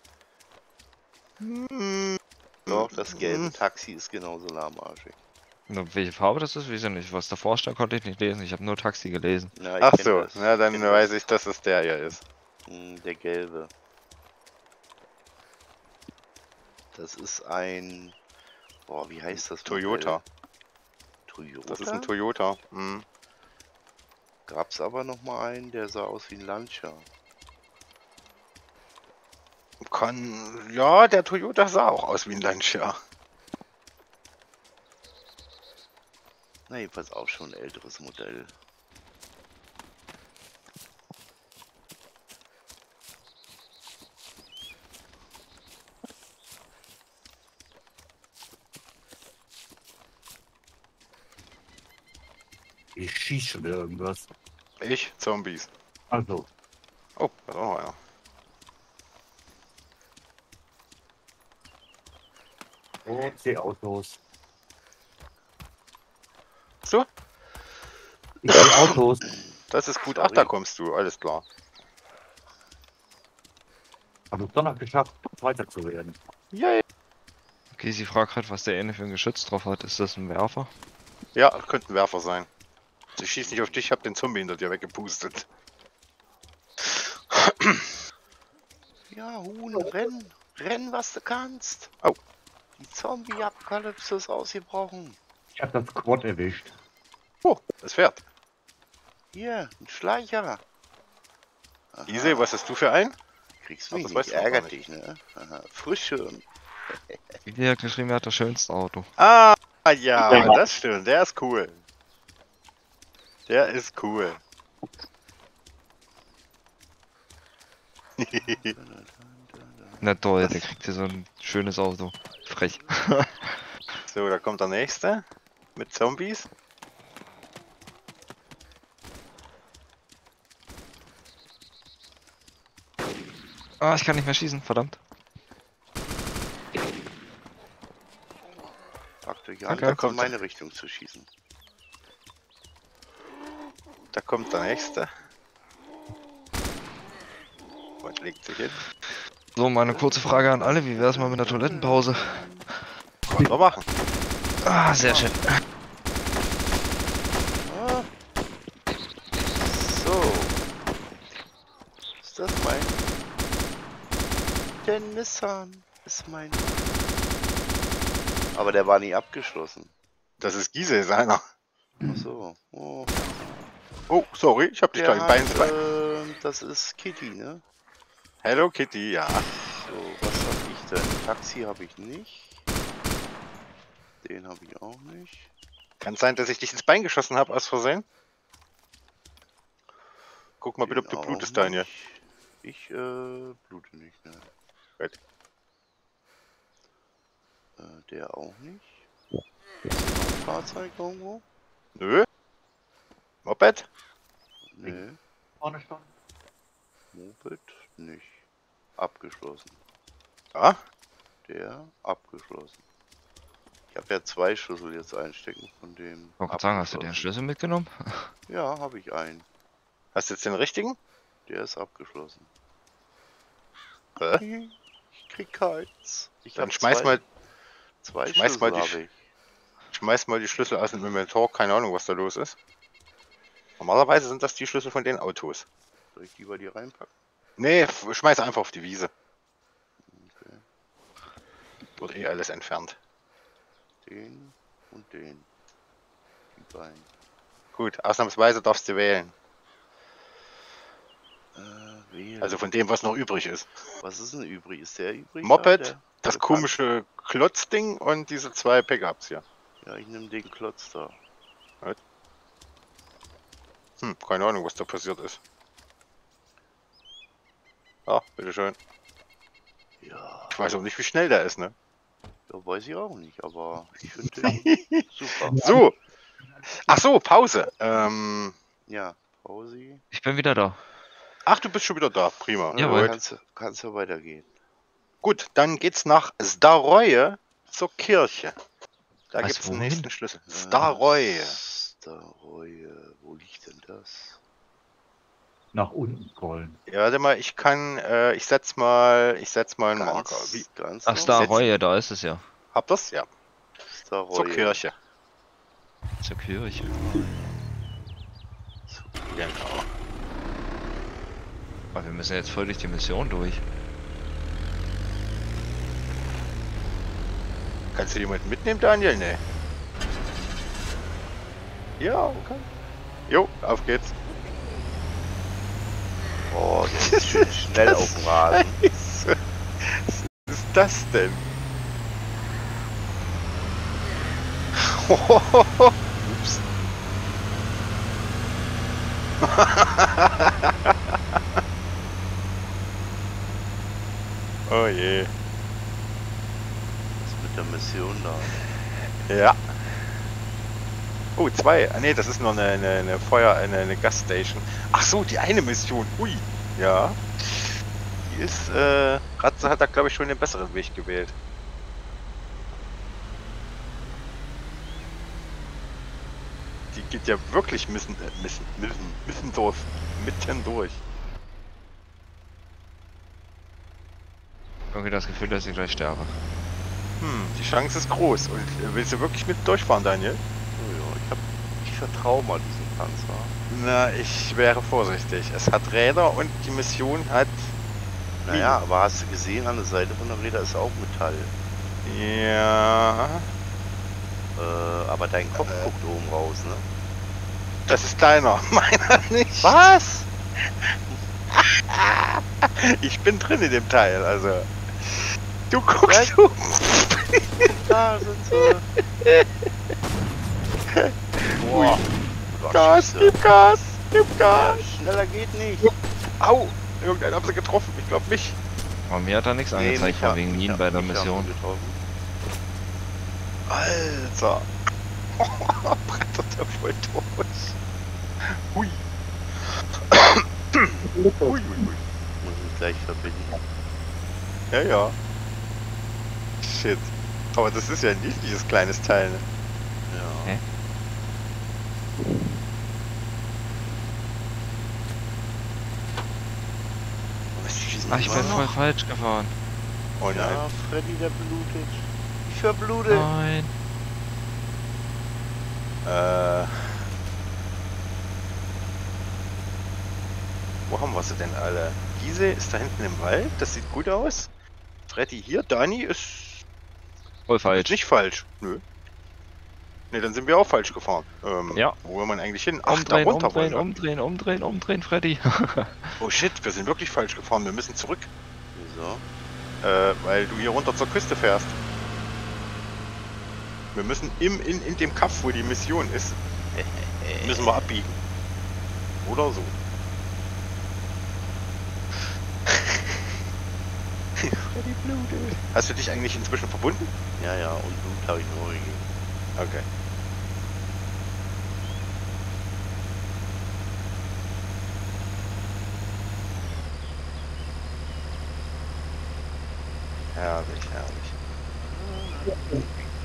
Doch, das gelbe Taxi ist genauso lahmarschig. Na, welche Farbe das ist, weiß ich nicht. Was davor stand, konnte ich nicht lesen. Ich habe nur Taxi gelesen. Ja, ich Ach kenn so, das. na dann kenn weiß das. ich, dass es der hier ist. Hm, der gelbe. Das ist ein... Boah, wie heißt das? Toyota. Modell? Toyota? Das ist ein Toyota. Hm. Gab's aber noch mal einen, der sah aus wie ein Lancia. Kann. Ja, der Toyota sah auch aus wie ein Lancia. Na, jedenfalls auch schon ein älteres Modell. ich schieße schon wieder irgendwas. Ich, Zombies. Also, Oh, da ist auch noch einer. oh, die Autos. So, Ich sehe Autos. das ist gut. Sorry. Ach, da kommst du. Alles klar. Habe es doch noch geschafft, weiter zu werden. Yay. Gysi fragt gerade, was der eine für ein Geschütz drauf hat. Ist das ein Werfer? Ja, könnte ein Werfer sein. Ich schieß nicht auf dich, ich hab den Zombie hinter dir weggepustet. Ja, Huhn, renn! Renn, was du kannst! Oh. Die Zombie-Apokalypse ist ausgebrochen. Ich habe das Quad erwischt. Oh, das fährt. Hier, ein Schleicher. Aha. Easy, was hast du für einen? Kriegst Ach, mich das nicht, weißt du noch gar ärgert nicht. dich, ne? Aha. Frischschirm. Wie der geschrieben hat, das schönste Auto. Ah, ja, das stimmt. Der ist cool. Der ist cool. Na toll, Das- der kriegt hier so ein schönes Auto. Frech. So, da kommt der nächste. Mit Zombies. Ah, ich kann nicht mehr schießen, verdammt. Fragt euch Okay. an, Da kommt in meine Richtung zu schießen. Da kommt der nächste. Und legt sich hin. So, mal eine kurze Frage an alle. Wie wär's mal mit der Toilettenpause? Können wir machen. Ah, sehr schön. Ah. So. Ist das mein? Der Nissan ist mein. Aber der war nie abgeschlossen. Das ist Giese, seiner. Ach so. Oh. Oh, sorry, ich hab dich Der gleich hat, Bein zu Bein. äh, das ist Kitty, ne? Hello Kitty, ja. So, was hab ich denn? Taxi habe ich nicht. Den habe ich auch nicht. Kann sein, dass ich dich ins Bein geschossen habe aus Versehen. Guck mal bitte, ob Den du blutest, auch Daniel. nicht. Ich äh, blute nicht, ne? Gut. Äh, der auch nicht. Ist hier noch ein Fahrzeug irgendwo? Nö. Moped? Nee. Vorne schon. Moped nicht. Abgeschlossen. Ja. Der abgeschlossen. Ich habe ja zwei Schlüssel jetzt einstecken von dem. Ich wollte gerade sagen, hast du den abgeschlossen. Schlüssel mitgenommen? Ja, habe ich einen. Hast du jetzt den richtigen? Der ist abgeschlossen. Hä? Ich krieg keins. Ich Dann hab schmeiß zwei, mal, zwei schmeiß mal Schlüssel die habe ich. schmeiß mal die Schlüssel aus dem Inventar. Keine Ahnung, was da los ist. Normalerweise sind das die Schlüssel von den Autos. Soll ich die bei dir reinpacken? Nee, f- schmeiß einfach auf die Wiese. Okay. Wird eh alles entfernt. Den und den. Die beiden. Gut, ausnahmsweise darfst du wählen. Äh, wählen. Also von dem, was noch übrig ist. Was ist denn übrig? Ist der übrig? Moped, Ja, der, das der komische Klotzding und diese zwei Pickups hier. Ja, ich nehme den Klotz da. Hm, keine Ahnung, was da passiert ist. Ah, bitteschön. Ja, Ich weiß auch nicht, wie schnell der ist, ne? ja weiß ich auch nicht, aber ich finde den super. So. Ach so, Pause. Ähm, Ja, Pausi. Ich bin wieder da. ach, du bist schon wieder da. Prima. Jawohl. Gut. Kannst, kannst ja weitergehen. Gut, dann geht's nach Staroye zur Kirche. Da Was, gibt's den wohin? nächsten Schlüssel. Staroye. Staroye. Wo liegt denn das? Nach unten scrollen. Ja, warte mal, ich kann, äh, ich setz mal, ich setz mal einen Marker. Wie, ganz Ach, noch? Star Setzen. Reue, da ist es ja. habt ihr's? Ja. Staroye. Zur Kirche. Zur Kirche. Genau. Aber wir müssen jetzt voll durch die Mission durch. Kannst du jemanden mitnehmen, Daniel? Nee. Ja, okay. Jo, auf geht's. Oh, der ist schön schnell auf dem Rasen. Scheiße. Was ist das denn? Ups. Oh je. Was ist mit der Mission da? Ja. Oh, zwei. Ah, nee, das ist nur eine, eine, eine Feuer, eine, eine Gasstation. Ach so, die eine Mission. Ui. Ja. Die ist, äh, Ratze hat da, glaube ich, schon den besseren Weg gewählt. Die geht ja wirklich müssen, äh, müssen, müssen, müssen durch. Mitten durch. Irgendwie das Gefühl, dass ich gleich sterbe. Hm, die Chance ist groß. Und äh, willst du wirklich mit durchfahren, Daniel? Oh ja, ich hab. Ich vertraue mal diesem Panzer. Na, ich wäre vorsichtig. Es hat Räder und die Mission hat... Naja, aber hast du gesehen, an der Seite von der Räder ist auch Metall. Ja... Äh, aber dein Kopf Äh. guckt oben raus, ne? Das ist deiner, meiner nicht. Was? Ich bin drin in dem Teil, also. Du guckst, Ja. du. Da sind sie. Boah. Boah, Gas, Scheiße. gib Gas, gib Gas. Schneller geht nicht. Au, irgendeinen haben sie getroffen, ich glaube mich. Aber mir hat da nichts angezeigt, mich von haben- wegen mich Minen haben- bei der mich haben sie Mission. getroffen. Alter. Brettert der voll durch. Hui. Hui, hui, hui. Muss ich gleich verbinden. Ja, ja. Shit. Aber das ist ja ein niedliches kleines Teil, ne? Ja. Hä? Was schießen Ach, die ich immer bin voll noch? falsch gefahren. Oh nein. Ja, Freddy, der blutet. Ich verblute. Nein. Äh. Wo haben wir sie denn alle? Diese ist da hinten im Wald, das sieht gut aus. Freddy hier, Dani ist, Voll ist falsch. nicht falsch. Nö. Ne, dann sind wir auch falsch gefahren. Ähm, Ja. Wo will man eigentlich hin? Ach, da Umdrehen, runter umdrehen, wollen umdrehen, umdrehen, umdrehen, Freddy. wir. Oh shit, wir sind wirklich falsch gefahren. Wir müssen zurück. Wieso? Äh, weil du hier runter zur Küste fährst. Wir müssen im, in, in dem Kaff, wo die Mission ist, müssen wir abbiegen. Oder so. Freddy blutet. Hast du dich eigentlich inzwischen verbunden? Ja, ja, und Blut habe ich nur gegeben. Okay. Herrlich, herrlich.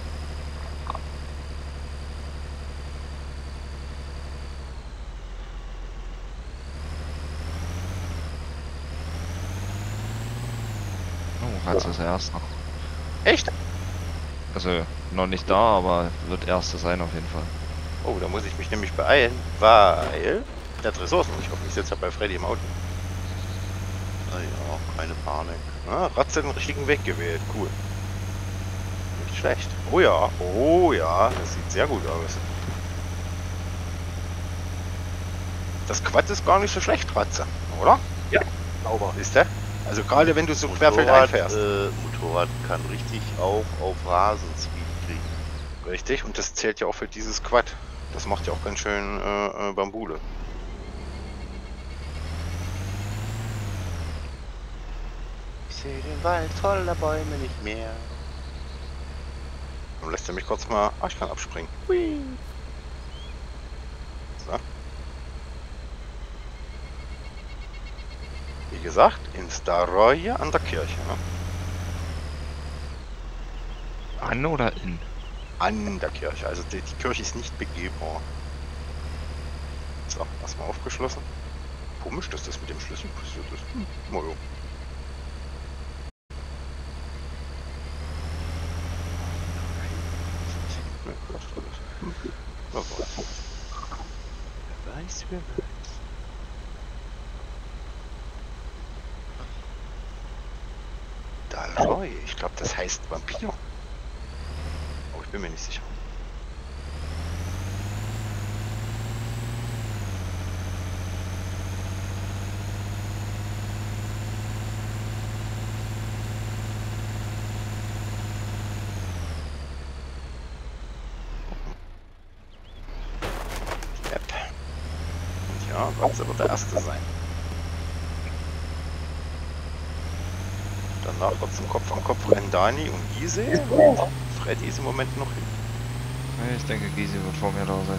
Oh, Ratze ist erster. Echt? Also, noch nicht da, aber wird erster sein auf jeden Fall. Oh, da muss ich mich nämlich beeilen, weil der Tresor ist noch nicht offen. Ich sitze ja bei Freddy im Auto. Ah ja, keine Panik. Ah, Ratze den richtigen Weg gewählt. Cool. Nicht schlecht. Oh ja, oh ja, das sieht sehr gut aus. Das Quad ist gar nicht so schlecht, Ratze, oder? Ja. Sauber. Ist der? Also gerade wenn du so querfeldein fährst. äh, Motorrad kann richtig auch auf Rasenspeed kriegen. Richtig, und das zählt ja auch für dieses Quad. Das macht ja auch ganz schön äh, äh, Bambule. Ich sehe den Wald voller Bäume nicht mehr. Dann lässt er mich kurz mal... Ah, ich kann abspringen. So. Wie gesagt, in Staroje an der Kirche. Ne? An oder in? An der Kirche. Also die, die Kirche ist nicht begehbar. So, erstmal aufgeschlossen. Komisch, dass das mit dem Schlüssel passiert ist. Hm. Na ja. Ne, läuft alles. Hm. Na so. Wer weiß, wer weiß. Dalroy, ich glaube, das heißt Vampir. Aber ich bin mir nicht sicher. Yep. Und ja, Ratze wird der Erste sein. Danach wird zum Kopf an Kopf rennen Dani und Ise. Und Freddy ist im Moment noch hin. Ich denke, Gysi wird vor mir da sein.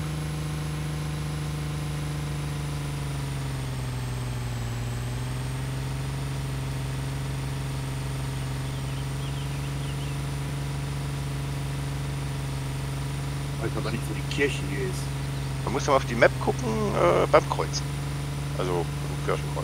Ich weiß aber nicht, wo die Kirche hier ist. Man muss mal auf die Map gucken äh, beim Kreuz. Also im Kirchenkreuz.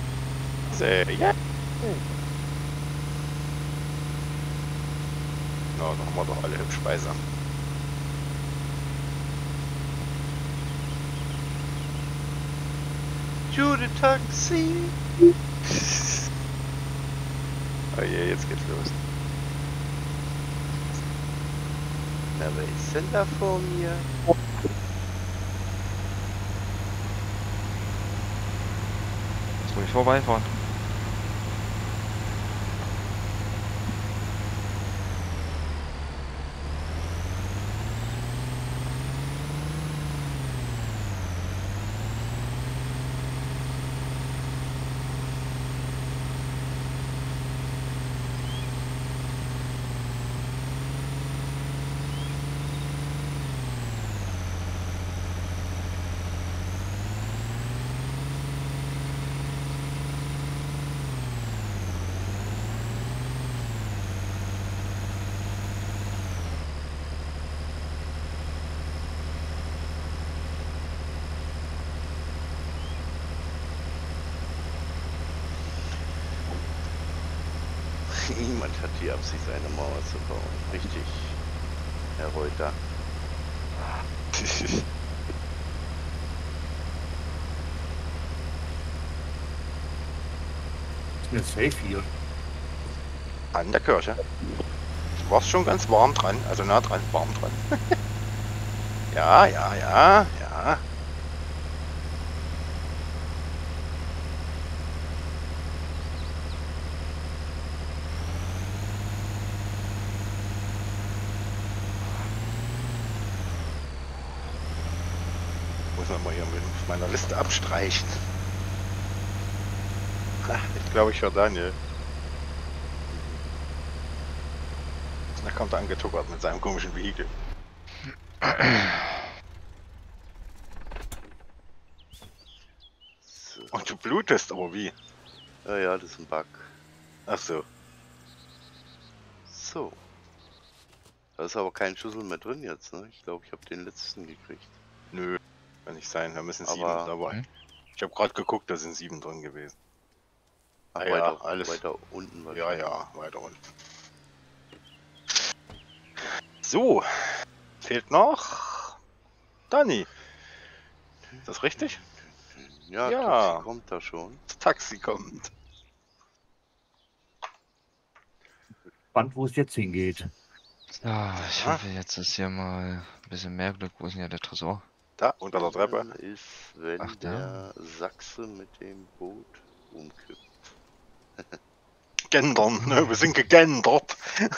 Sehr, ja. da haben wir doch alle hübsch beisammen. Jude Taxi. Oh je, jetzt geht's los. Na, wer ist denn da vor mir? Jetzt ruhig vorbeifahren. Niemand hat die Absicht, eine Mauer zu bauen. Richtig, Herr Reuter. Ist mir safe hier. An der Kirche. Du warst schon ganz warm dran, also nah dran, warm dran. Ja, ja, ja, ja. Muss man mal hier mit meiner Liste abstreichen. Ha, ich glaube, ich höre Daniel. Da kommt er angetuckert mit seinem komischen Vehikel. So. Und du blutest, aber wie? Ja, ja, das ist ein Bug. Ach so. So. Da ist aber kein Schlüssel mehr drin jetzt, ne? Ich glaube, ich habe den letzten gekriegt. Nö, kann nicht sein. Da müssen sieben Aber- dabei. Hm? Ich habe gerade geguckt, da sind sieben drin gewesen. Ach, Ah ja, weiter, alles- weiter unten Ja, wahrscheinlich. ja, weiter unten. So, fehlt noch Dani. Ist das richtig? Ja, Ja. Taxi kommt da schon. Das Taxi kommt. Spannend, wo es jetzt hingeht. Ja, ich Ja. hoffe, jetzt ist hier mal ein bisschen mehr Glück. Wo ist denn ja der Tresor? Da, unter der Treppe. Dann ist, wenn Ach, da. der Sachse mit dem Boot umkippt. Gendern, ne? Wir sind gegendert.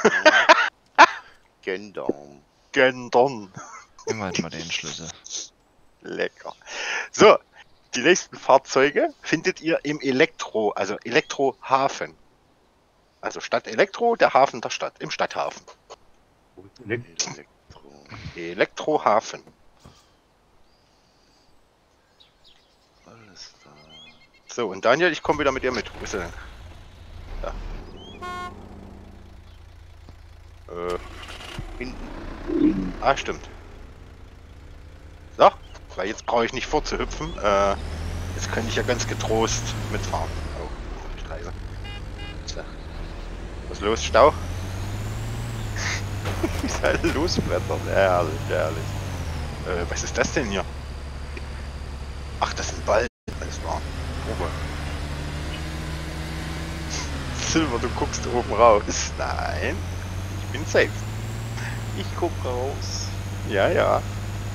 Gendern. Gendern. Nehmen wir halt mal den Schlüssel. Lecker. So, die nächsten Fahrzeuge findet ihr im Elektro, also Elektrohafen. Also Stadt Elektro, der Hafen der Stadt, im Stadthafen. Elektro. Elektrohafen. Alles da. So, und Daniel, ich komme wieder mit dir mit. Wo ist er denn? Da. Äh, Hinten. ah, stimmt. So, weil jetzt brauche ich nicht vorzuhüpfen. Äh, jetzt kann ich ja ganz getrost mitfahren. Oh, ich leise. So. Was ist los? Stau? Wie ist halt losbrettern? Herrlich, herrlich. Äh, was ist das denn hier? Ach, das ist Ball. Alles klar. Oben. Silver, du guckst oben raus. Nein, ich bin safe. Ich guck raus. Ja, ja.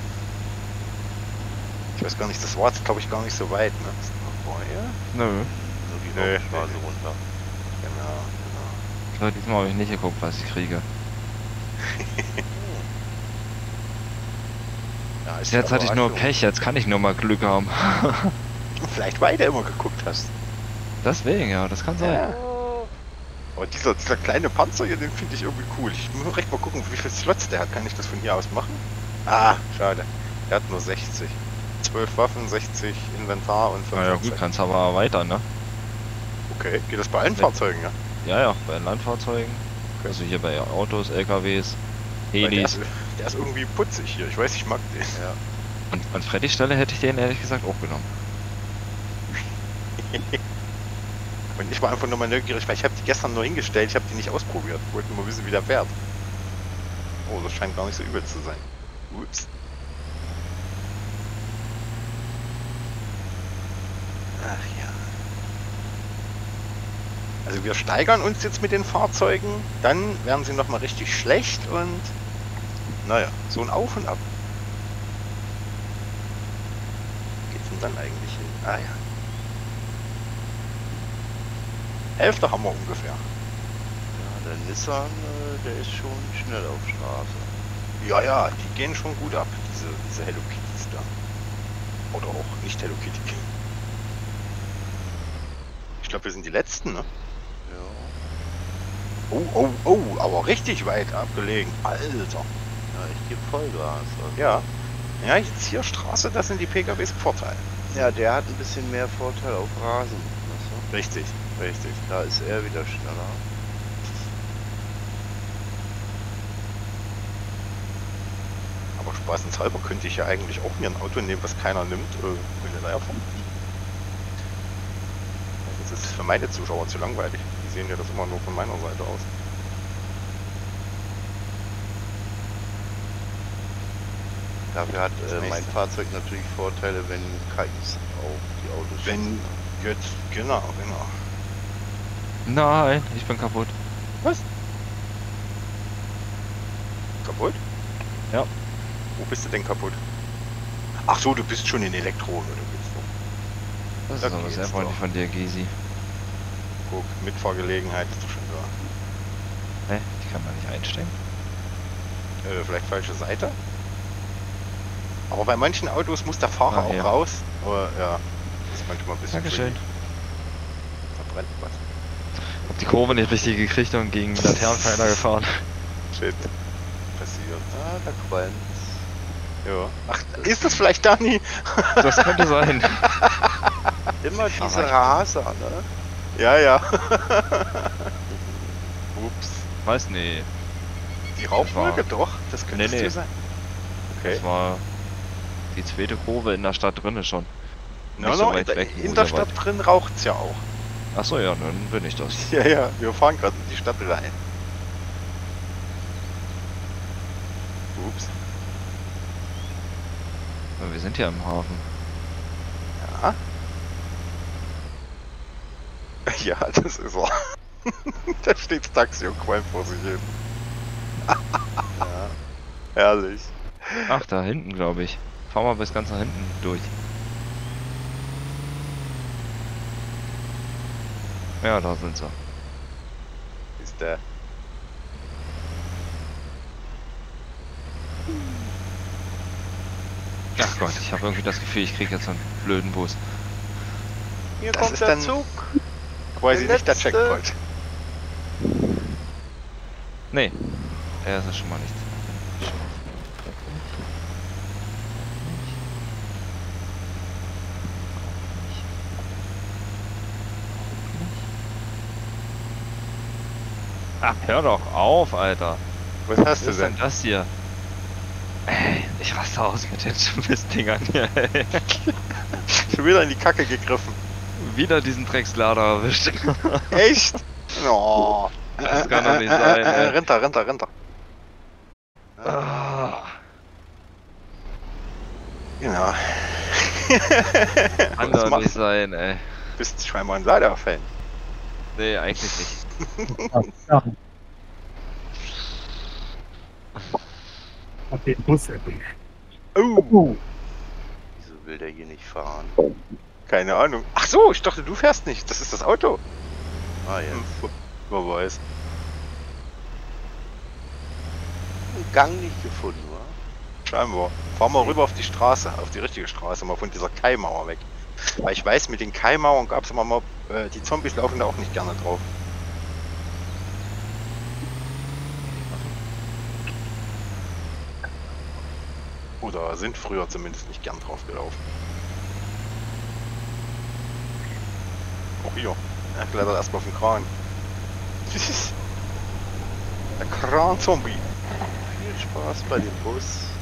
Ich weiß gar nicht, das war jetzt glaube ich gar nicht so weit, ne? Ist noch vorher? Nö. So die Nee, Hauptstraße nee, nee. runter. Genau, genau. So, diesmal habe ich nicht geguckt, was ich kriege. Ja, ist Jetzt hatte ich nur Überraschung. Pech, jetzt kann ich nur mal Glück haben. Vielleicht weiter immer geguckt hast. Deswegen, ja, das kann sein. Ja. Aber dieser, dieser kleine Panzer hier, den finde ich irgendwie cool. Ich muss recht mal gucken, wie viele Slots der hat. Kann ich das von hier aus machen? Ah, schade. Der hat nur sechzig. zwölf Waffen, sechzig Inventar und Na ja, gut, fünfundvierzig. kannst aber erweitern, ne? Okay, geht das bei allen Nee. Fahrzeugen, ja? Ja, ja, bei Landfahrzeugen. Okay. Also hier bei Autos, L K Ws, Weil Der Helis. ist, der ist irgendwie putzig hier. Ich weiß, ich mag den. Ja. Und an Freddys Stelle hätte ich den ehrlich gesagt auch genommen. Und ich war einfach nur mal neugierig, weil ich habe die gestern nur hingestellt, ich habe die nicht ausprobiert. Wollte nur wissen, wie der fährt. Oh, das scheint gar nicht so übel zu sein. Ups. Ach ja. Also wir steigern uns jetzt mit den Fahrzeugen, dann werden sie nochmal richtig schlecht und naja, so ein Auf und Ab. Geht's denn dann eigentlich hin? Ah ja. Hälfte haben wir ungefähr. Ja, der Nissan, äh, der ist schon schnell auf Straße. Ja, ja, die gehen schon gut ab, diese, diese Hello Kitties da. Oder auch nicht Hello Kitty. Ich glaube, wir sind die Letzten, ne? Ja. Oh, oh, oh, aber richtig weit abgelegen. Alter. Ja, ich gebe Vollgas. Also. Ja. Ja, jetzt hier Straße, das sind die P K Ws im Vorteil. Ja, der hat ein bisschen mehr Vorteil auf Rasen. Weißt Richtig, richtig. du? Da ist er wieder schneller. Aber spaßenshalber könnte ich ja eigentlich auch mir ein Auto nehmen, was keiner nimmt. Äh, könnte da ja vom. Das ist für meine Zuschauer zu langweilig. Die sehen ja das immer nur von meiner Seite aus. Dafür hat Das äh, mein nächste. Fahrzeug natürlich Vorteile, wenn K Is auf die Autos Wenn schießen. jetzt, genau, genau. Nein, ich bin kaputt. Kaputt? Ja. Wo bist du denn kaputt? Ach so, du bist schon in Elektro, oder bist du? Das Da ist aber geht's sehr freundlich doch. von dir, Gysi. Guck, Mitfahrgelegenheit ist doch schon da. Hä? Die kann man nicht einstellen? Äh, vielleicht falsche Seite? Aber bei manchen Autos muss der Fahrer Ah, auch ja. raus. Aber ja, das ist manchmal ein bisschen Dankeschön. tricky. Da brennt was. Hab die Kurve nicht richtig gekriegt und gegen den Laternenpfeiler gefahren. Shit. Passiert. Ah, da qualmt. Ja. Ach, ist das vielleicht Dani? Das könnte sein. Immer diese Aber ich- Raser, ne? Ja, ja. Ups. Weiß nee. Die Rauchwolke? war- Doch, das könnte Nee, es nee. dir sein. Okay. Das war die zweite Kurve in der Stadt drinne schon. No, nicht no, so weit in, weg, in wo der ihr Stadt wart. drin raucht's ja auch. Achso, ja, dann bin ich das. Ja, ja, wir fahren gerade in die Stadt rein. Ups. Aber wir sind ja im Hafen. Ja. Ja, das ist er. Da steht das Taxi und qualmt vor sich hin. Ja. Herrlich. Ach, da hinten, glaube ich. Fahr mal bis ganz nach hinten durch. Ja, da sind sie. Ist der. Ach Gott, ich habe irgendwie das Gefühl, ich krieg jetzt so einen blöden Bus. Hier Das kommt ist der dann- Zug. Quasi Der nicht der letzte. Checkpoint. Nee, der ist schon mal nichts. Ach, hör doch auf, Alter. Was hast Was du ist denn denn? das hier? Ey, ich raste aus mit den Mistdingern hier, ey. Schon wieder in die Kacke gegriffen. Wieder diesen Dreckslader erwischt. Echt? Oh. Das kann doch nicht sein, ey. Renter, Renter, Renter. Ah, Genau. kann Was doch machst nicht du? sein, ey. Bist scheinbar ein Lader-Fan. Nee, eigentlich nicht. Hab den Bus erwischt. Oh, Wieso will der hier nicht fahren? keine Ahnung. Ach so, ich dachte, du fährst nicht. Das ist das Auto. Ah, jetzt. Hm, wer weiß. Einen Gang nicht gefunden, wa? Scheinbar. Fahren wir rüber auf die Straße, auf die richtige Straße, mal von dieser Kaimauer weg. Weil ich weiß, mit den Kaimauern gab es immer mal, äh, die Zombies laufen da auch nicht gerne drauf. Oder sind früher zumindest nicht gern drauf gelaufen. Auch hier. Er klettert erstmal auf den Kran. Der Kran-Zombie. Viel Spaß bei dem Bus.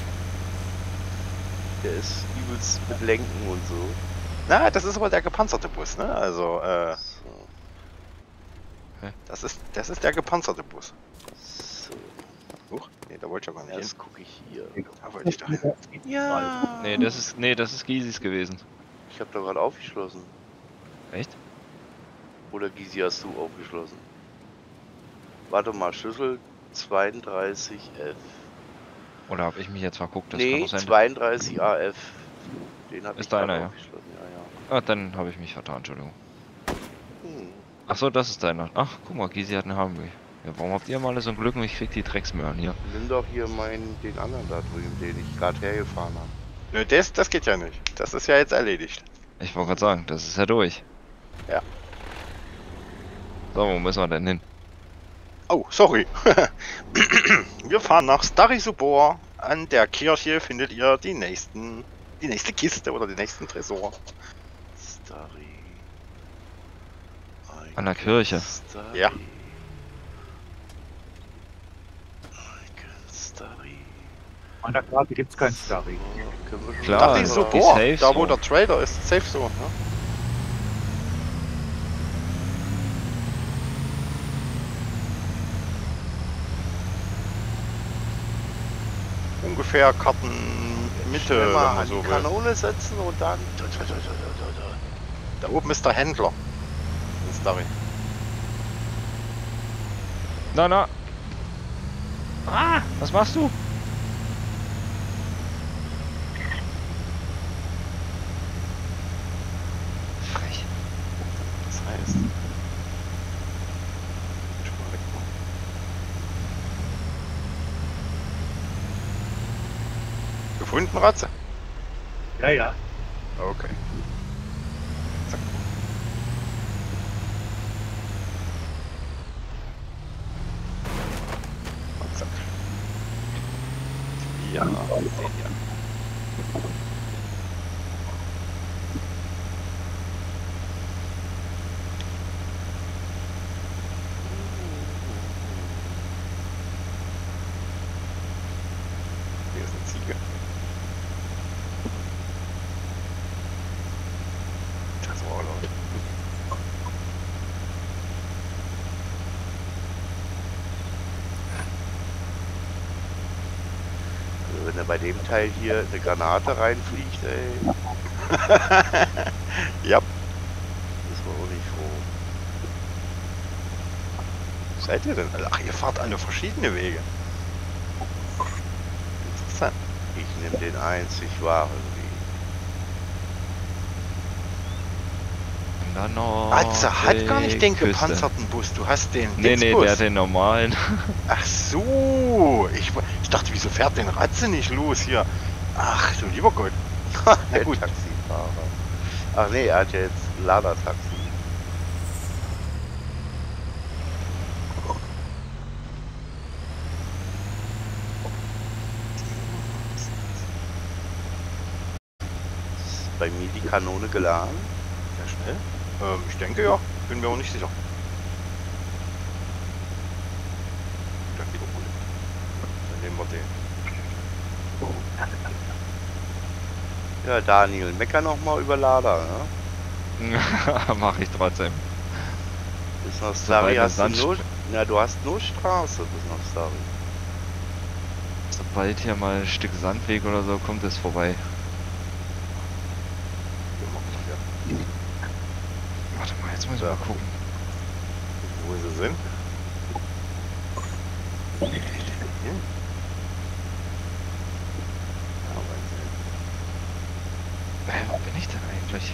Der ist übelst mit Lenken und so. Na, das ist aber der gepanzerte Bus, ne? Also, äh, So. das ist, das ist der gepanzerte Bus. so. Huch. Nee, da wollte ich ja gar nicht hin. Erst gucke ich hier. Da wollte ich doch hin. Ja. Nee, das ist. Nee, das ist Gysis gewesen. Ich habe da gerade aufgeschlossen. Echt? Oder Gysi hast du aufgeschlossen? Warte mal, Schlüssel zweiunddreißig F. Oder habe ich mich jetzt verguckt? Das kann Nee, doch sein. zweiunddreißig A F. Den habe ich Ist deiner, gerade ja. aufgeschlossen. Ja, ja. Ah, dann habe ich mich vertan, Entschuldigung. Hm. Ach so, das ist deiner. Ach, guck mal, Gysi hat einen H M W. Ja, warum habt ihr mal alle so ein Glück und ich krieg die Drecksmöhren hier? Nimm doch hier meinen, den anderen da drüben, den ich gerade hergefahren habe. Nö, das, das geht ja nicht. Das ist ja jetzt erledigt. Ich wollte gerade sagen, das ist ja durch. Ja. So, wo müssen wir denn hin? Oh, sorry. Wir fahren nach Stary-Subor. An der Kirche findet ihr die nächsten, die nächste Kiste oder den nächsten Tresor. Starry. An der Kirche. Starry. Ja. Starry. An der Karte gibt es kein Starry. Oh, können wir schon Klar, mal- also Stary-Subor, die Safe da wo Zone. der Trailer ist, Safe Zone. Ne? Ungefähr Karten Mitte, Schnell wenn mal man an so die will. Kanone setzen und dann. Da oben ist der Händler. In Stary. Na, na. Ah, was machst du? Frech. Das heißt. Schon mal wegmachen. Gefunden, Ratze? Ja, ja. Okay. Zack. Und zack. Ja, den ja. Hier ist eine Ziege. Das war laut. Also wenn er bei dem Teil hier eine Granate reinfliegt, ey, Ja, ist man auch nicht froh. seid ihr denn alle? Ach, ihr fahrt alle verschiedene Wege. Interessant. Ich nehme den einzig wahren Weg. Und dann noch. Atze hat gar nicht den Küste. gepanzerten Bus, du hast den Nee, nee, Dingsbus. der hat den normalen. Ach so, ich, ich dachte, wieso fährt den Ratze nicht los hier? Ach du lieber Gott. Na Der gut, Taxifahrer. Ach nee, er hat ja jetzt ein Ladertaxi. Ist bei mir die Kanone geladen? sehr schnell. Ähm, ich denke ja, bin mir auch nicht sicher. Dann wieder gut. Dann nehmen wir den. Ja, Daniel, mecker noch mal über Lader, ne? Mach ich trotzdem. Bis nach Sobald Stary der hast du Sand- nur... Na, du hast nur Straße bis nach Stary. Sobald hier mal ein Stück Sandweg oder so kommt, ist vorbei. Wir machen mal hier. Warte mal, jetzt muss ich mal gucken. Wo sie sind. Hier. Ja, weil sie- Äh, wo bin ich denn eigentlich?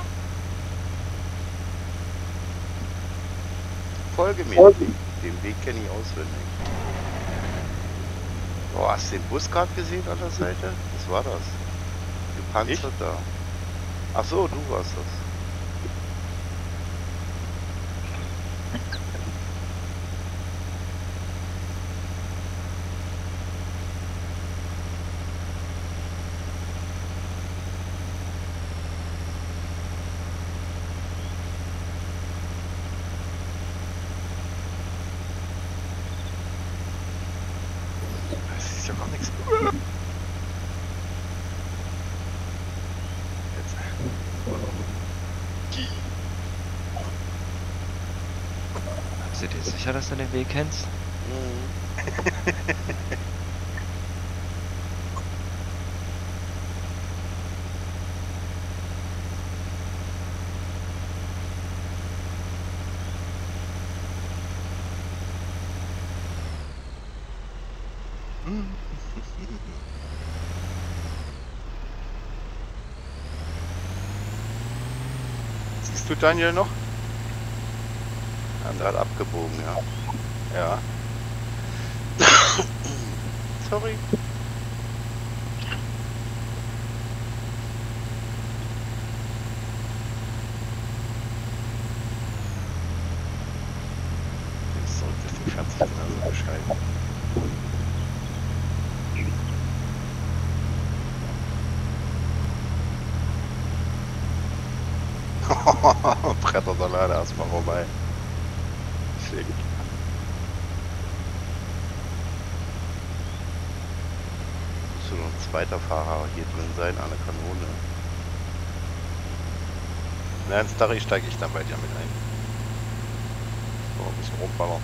Folge mir. Den, den Weg kenne ich auswendig. Oh, hast du den Bus gerade gesehen an der Seite? Was war das? Gepanzert da. Ach so, du warst das. Das ist ja gar nichts. Jetzt. Bist du dir sicher, dass du den Weg kennst? Mhm. bist du, Daniel, noch? Haben gerade abgebogen, ja. Ja. Sorry. Jetzt zurück, das Ding fährt sich genauso bescheiden. Bretter der Lade erstmal vorbei. Schick. Muss nur noch ein zweiter Fahrer hier drin sein, an der Kanone. Na, ins Starry steige ich dann bei dir mit ein. So, ein bisschen rumballern.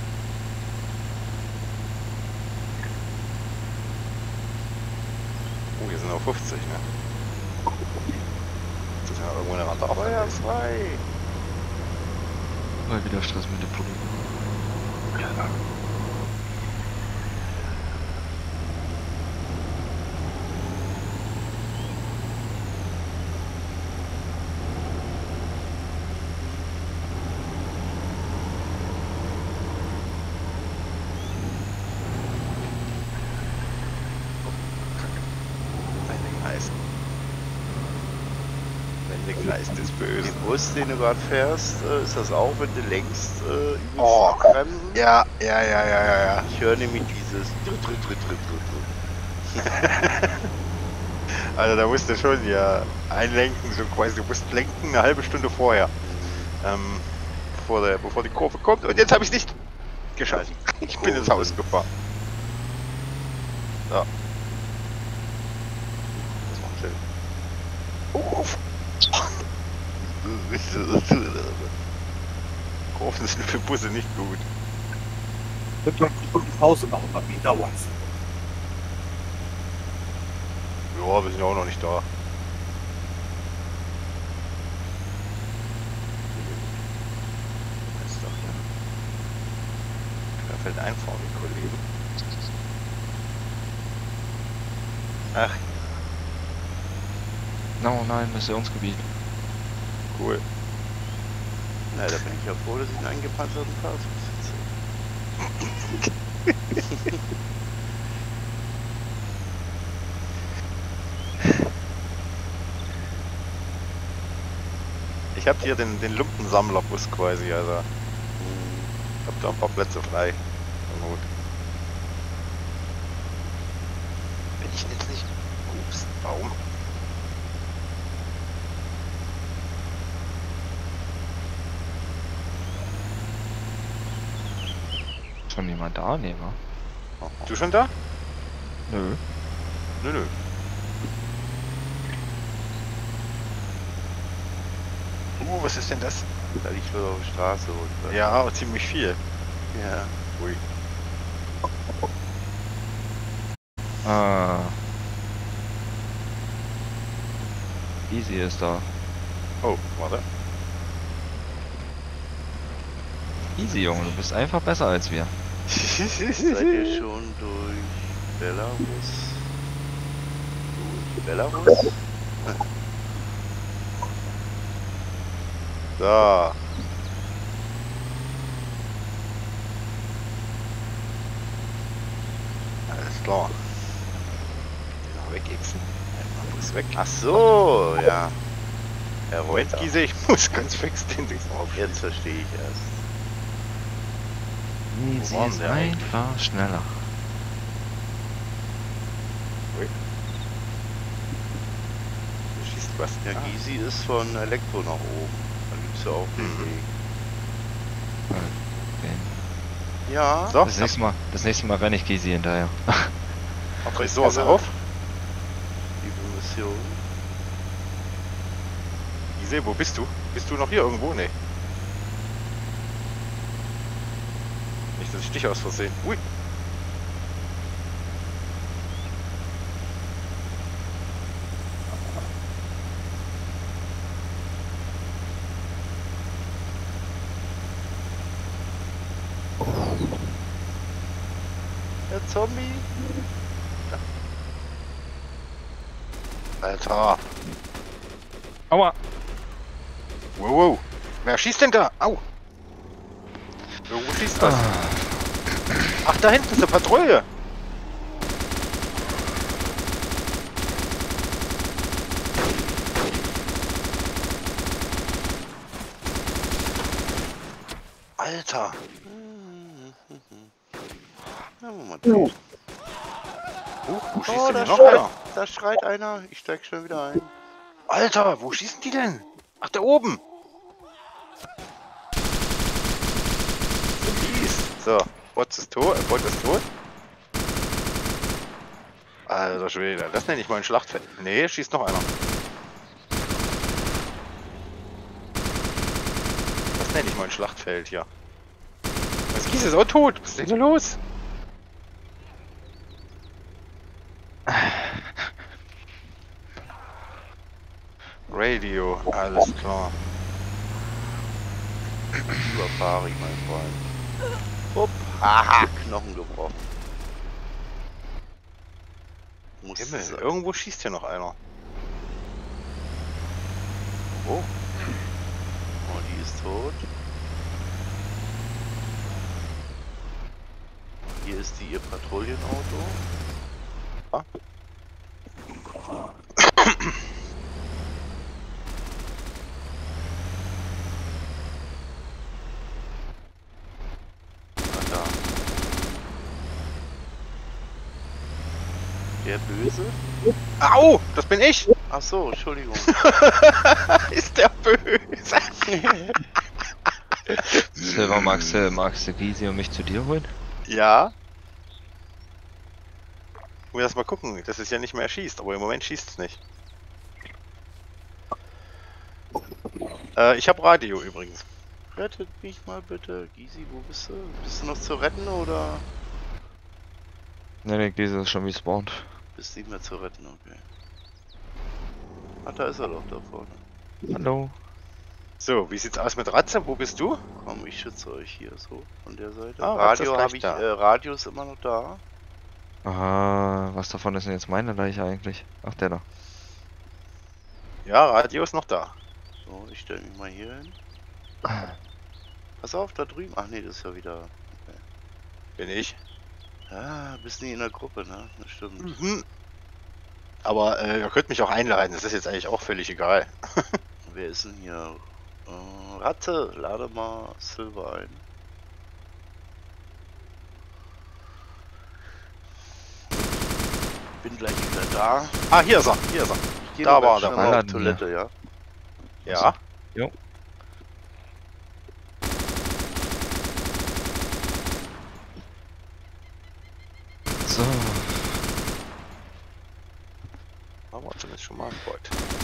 Oh, hier sind auch fünfzig, ne? Das ist ja irgendwo eine Rand Feuer frei! Mal wieder Stress mit dem Pulli. Geist ist böse. Den Bus, den du gerade fährst, äh, ist das auch, wenn du längst äh, übelst Oh. bremsen? Ja, ja, ja, ja, ja, ja. Ich höre nämlich dieses Tritt, Tritt, Tritt, Tritt, Tritt. Also da musst du schon ja einlenken, so quasi, du musst lenken eine halbe Stunde vorher. Ähm, bevor, der, bevor die Kurve kommt. Und jetzt habe ich es nicht geschafft. Ich bin ins Haus gefahren. Ja. Das war schön. Oh, Kurven sind für Busse nicht gut. Wird gleich die Pause machen, aber wie dauert's? Ja, wir sind ja auch noch nicht da. Das ist doch hier. Querfeld einfahren, die Kollegen. Ach, No, nein, Missionsgebiet. cool. Na, da bin ich ja froh, dass ich in einen gepanzerten Fahrzeug sitze. Ich hab hier den, den Lumpensammlerbus quasi, also ich hab da ein paar Plätze frei. Na gut. Bin ich jetzt nicht... Ups, Baum. Schon jemand da? Nee, wa? Du schon da? Nö. Nö, nö. Uh, was ist denn das? Da liegt was auf der Straße. Und, Ja, aber ziemlich viel. Ja. Ui. Ah. Easy ist da. Oh, warte. Easy, Junge, du bist einfach besser als wir. Seid ihr schon durch Belarus? Durch Belarus? Da. Alles klar. Den noch wegixen. Einmal Bus weg. Ach so, ja. Herr Moment, Reuter. Giese, ich muss ganz fix den Dings auf. Jetzt verstehe ich erst. Easy waren ist wir eigentlich? einfach schneller. Ui. Du schießt was. Ja, Ah. Gysi ist von Elektro nach oben. Da gibt's ja auch den Mhm. Weg. Den- Ja, So, Das nächste Mal, das nächste Mal renne ich Gysi hinterher. hab ich sowas auf. liebe Mission. Giese, wo bist du? Bist du noch hier irgendwo? Nee. Nicht, dass ich dich aus Versehen. Ui. Der Zombie. Alter. Aua! Wow, wow. Wer schießt denn da? Au! Irgendwo schießt was. Ach, da hinten ist eine Patrouille. Alter. Ja, Moment. Uh, wo schießt Oh, denn da hier noch schreit, einer? da schreit einer. Ich steig schnell wieder ein. Alter, wo schießen die denn? Ach, da oben. So mies. So, Bot ist tot. Äh, Bot ist tot. Alter Schwede, das nenne ich mal ein Schlachtfeld. Nee, schießt noch einer. Das nenne ich mal ein Schlachtfeld hier. Das Kies ist auch tot. Was ist denn hier los? Radio, alles klar. Überfahre ich, mein Freund. Upp, haha, Knochen gebrochen. Muss Himmel, sein. irgendwo schießt hier noch einer. Oh. Oh, die ist tot. Hier ist die ihr Patrouillenauto. Ah. Ah, da. Der Böse? Au, das bin ich. Ach so, Entschuldigung. Ist der böse. Silver, magst du, magst du Gysi und mich zu dir holen? Ja. Ich muss erst mal gucken, dass es ja nicht mehr schießt, aber im Moment schießt es nicht. Äh, ich habe Radio übrigens. Rettet mich mal bitte. Gysi, wo bist du? Bist du noch zu retten oder Ne, ne, Gysi ist schon respawned. bist nicht mehr zu retten? Okay. Ach, da ist er doch da vorne. Hallo. So, wie sieht's aus mit Ratze? Wo bist du? Komm, ich schütze euch hier so von der Seite. Ah, Ratze ist Radio gleich habe ich, da. äh, Radio ist immer noch da. Aha, was davon ist denn jetzt meine Leiche eigentlich? Ach, der da. Ja, Radio ist noch da. So, ich stelle mich mal hier hin. Pass auf, da drüben. Ach nee, das ist ja wieder. Bin ich. Ja, bist nie in der Gruppe, ne? Das stimmt. Mhm. Aber äh, ihr könnt mich auch einladen, das ist jetzt eigentlich auch völlig egal. Wer ist denn hier? Äh, Ratze, lade mal Silver ein. Bin gleich wieder da. Ah, hier ist er, hier ist er. Ich gehe Da noch war ganz der schnell mal auf Laden Toilette, ja. Ja. Jo. So. Haben wir zumindest schon mal einen Bot.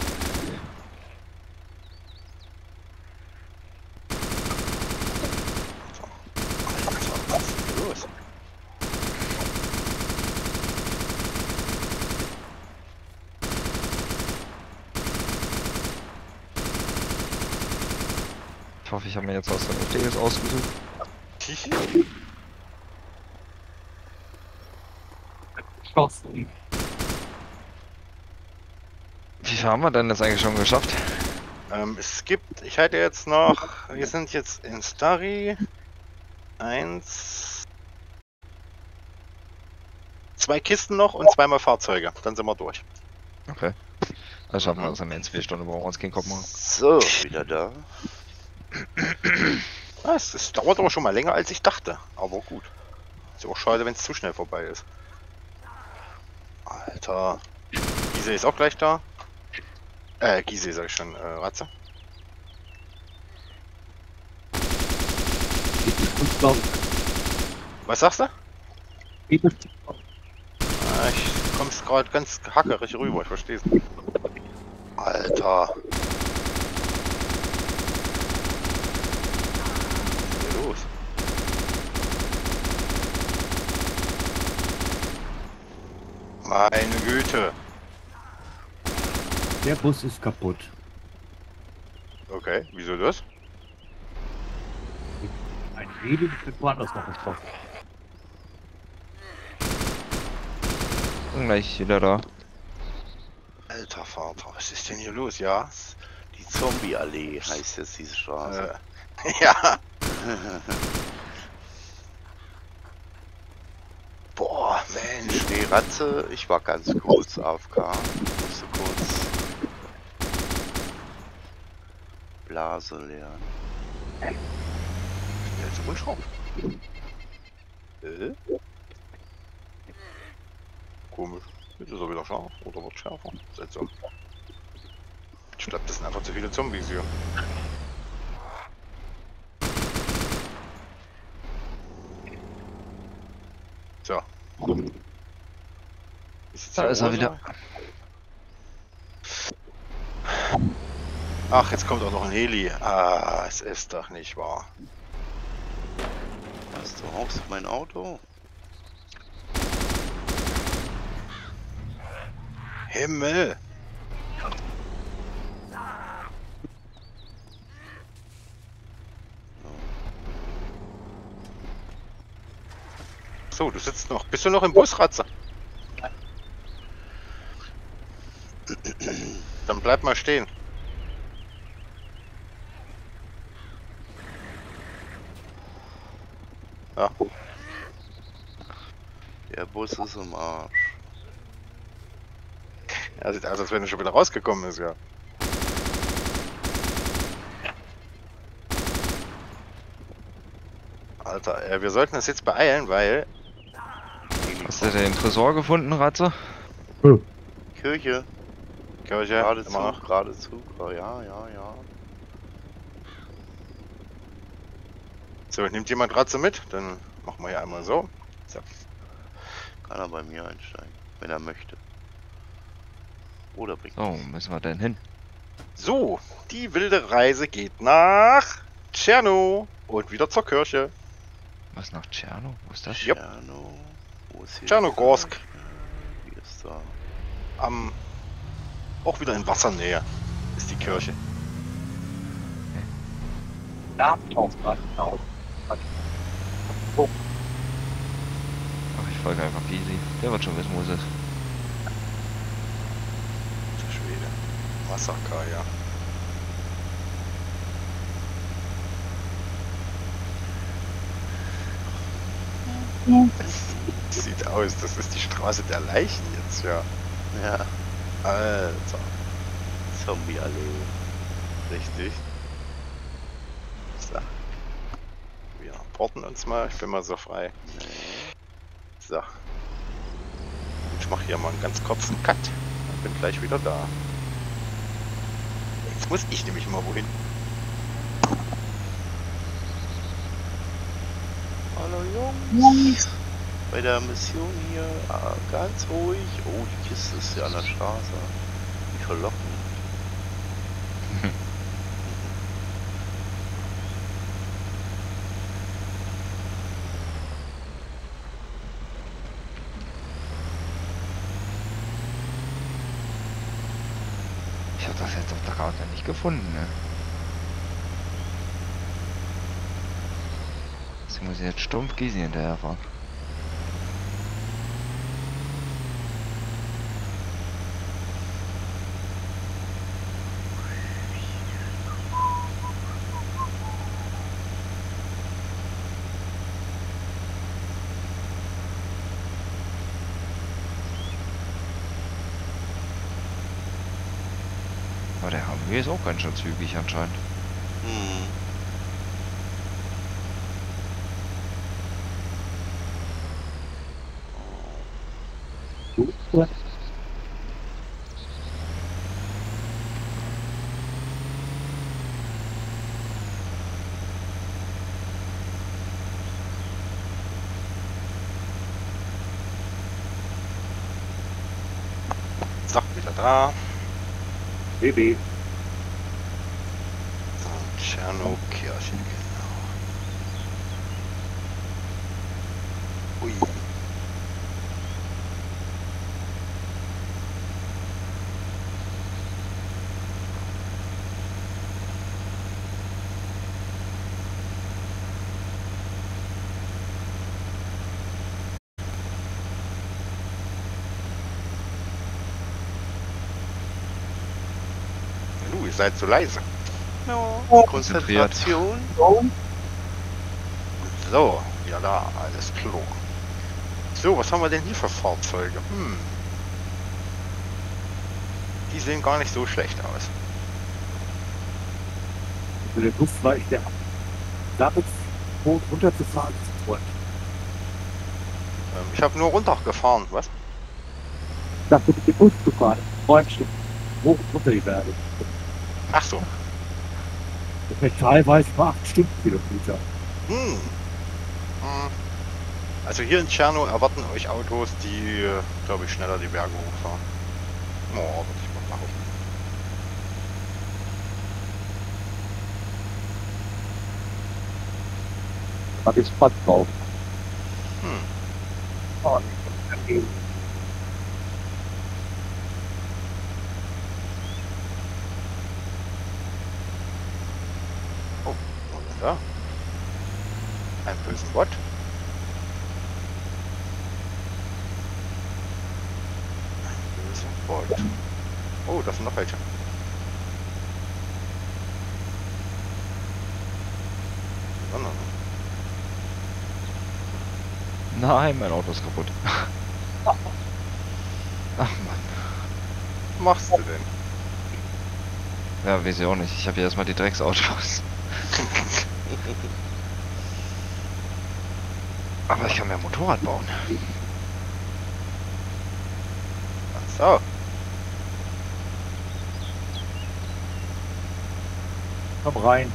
So. Alter, was ist denn los? Ich hoffe, ich habe mir jetzt was Vernünftiges ausgesucht. Wie viel haben wir denn jetzt eigentlich schon geschafft? Ähm, es gibt, ich halte jetzt noch, wir sind jetzt in Starry. Eins. Zwei Kisten noch und zweimal Fahrzeuge. Dann sind wir durch. Okay. Also schaffen wir das in zwei Stunden, brauchen wir uns keinen Kopf machen. So, wieder da. Ah, es, es dauert aber schon mal länger als ich dachte. Aber gut. Ist auch schade, wenn es zu schnell vorbei ist. Alter. Gise ist auch gleich da. Äh, Gise sag ich schon, äh, Ratze. Was sagst du? Ah, ich komm's gerade ganz hackerig rüber, ich versteh's nicht. Alter. Was ist denn los? Meine Güte. Der Bus ist kaputt. Okay, wieso das? Ein Heli wird woanders noch getroffen. Gleich wieder da. Alter Vater, was ist denn hier los? Ja, Die Zombie-Allee heißt jetzt diese Straße. Äh, ja. Boah, Mensch. Nee, Ratze, ich war ganz kurz A F K. Musste kurz Blase lernen. Jetzt unscharf. Äh? Komisch. Jetzt ist er wieder scharf oder wird schärfer. Seltsam. Ich glaube, das sind einfach zu viele Zombies hier. So. Ist Da ist er wieder. Ach, jetzt kommt auch noch ein Heli. Ah, es ist doch nicht wahr. Was, du rauchst mein Auto? Himmel! So, du sitzt noch. Bist du noch im Bus, Ratze? Dann bleib mal stehen. Ja. Der Bus ist im Arsch. Er sieht aus, als wenn er schon wieder rausgekommen ist, ja. Alter, äh, wir sollten uns jetzt beeilen, weil... Hast du den Tresor gefunden, Ratze? Kirche, Kirche, gerade immer zu, noch. gerade zu. Oh, ja, ja, ja. So, nimmt jemand Ratze mit? Dann machen wir hier einmal so. So. Kann er bei mir einsteigen, wenn er möchte. Oder bringt So, wo müssen wir denn hin? So, die wilde Reise geht nach Tscherno und wieder zur Kirche. Was nach Tscherno? Wo ist das? Jupp. Tscherno. Wo ist hier? Tschernogorsk. die Kirche? Wie ist da? Am auch wieder in Wassernähe ist die Kirche. Ach, ich folge einfach Gysi. Der wird schon wissen, wo es ist. Der Schwede. Massaker, ja. Das sieht aus, das ist die Straße der Leichen jetzt, ja. Ja, Alter. Zombie-Allee. Richtig. So. Wir porten uns mal, ich bin mal so frei. So. Ich mache hier mal einen ganz kurzen Cut. Ich bin gleich wieder da. Jetzt muss ich nämlich mal wohin. Hallo Jungs. Bei der Mission hier ah, ganz ruhig. Oh, die Kiste ist ja an der Straße. Wie verlockend. Ich hab das jetzt auf der Karte nicht gefunden, ne? Deswegen muss ich jetzt stumpf Gysi hinterherfahren. Aber der Hamweh ist auch ganz schön zügig anscheinend. Hm. So, wieder da. Baby. So, Tscherno-Kirche, genau. Ui. Du, ihr seid so leise. Ja, Konzentriert. Konzentration. So, ja da, alles klar. So, was haben wir denn hier für Fahrzeuge? Hm. Die sehen gar nicht so schlecht aus. Für den Luft war ich der damit hoch runterzufahren. ist toll. Ähm, ich habe nur runtergefahren, was? Ich dachte, mit dem Bus zu fahren. Neun Stunden. Hoch und runter die Berge. Ach so. Das wäre teilweise nur acht Stunden Kilometer. Hm. Hm. Also hier in Tscherno erwarten euch Autos, die, glaube ich, schneller die Berge hochfahren. Oh, würde ich mal machen. Da hab ich Spaß drauf. Hm. Oh, nee. Oh, was ist da? Ein bösen Bot. Ein böser Bot. Oh, das sind noch welche. Oh, no, no. Nein, mein Auto ist kaputt. Ach Mann. Was machst du denn? Ja, weiß ich auch nicht. Ich habe hier erstmal die Drecksautos. Aber ich kann mir ein Motorrad bauen. Ach so. Komm rein.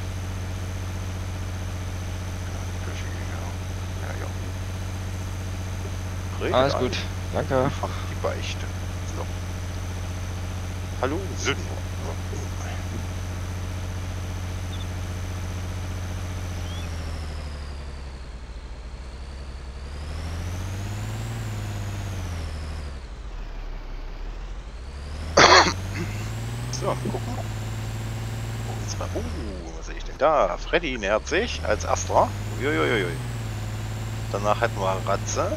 Ja, ja. Redet Alles an. gut. Danke. Ach, die Beichte. So. Hallo, Sünder. So, gucken. Und zwar, uh, was sehe ich denn da? Freddy nähert sich als Astra. Uiuiui. Danach hätten wir Ratze.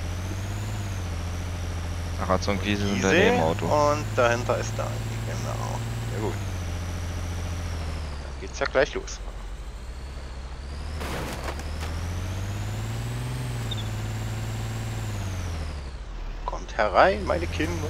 Ratz und Giesel sind Giese daneben im Auto. und dahinter ist Dani, genau. Ja gut. Dann geht's ja gleich los. Kommt herein, meine Kinder.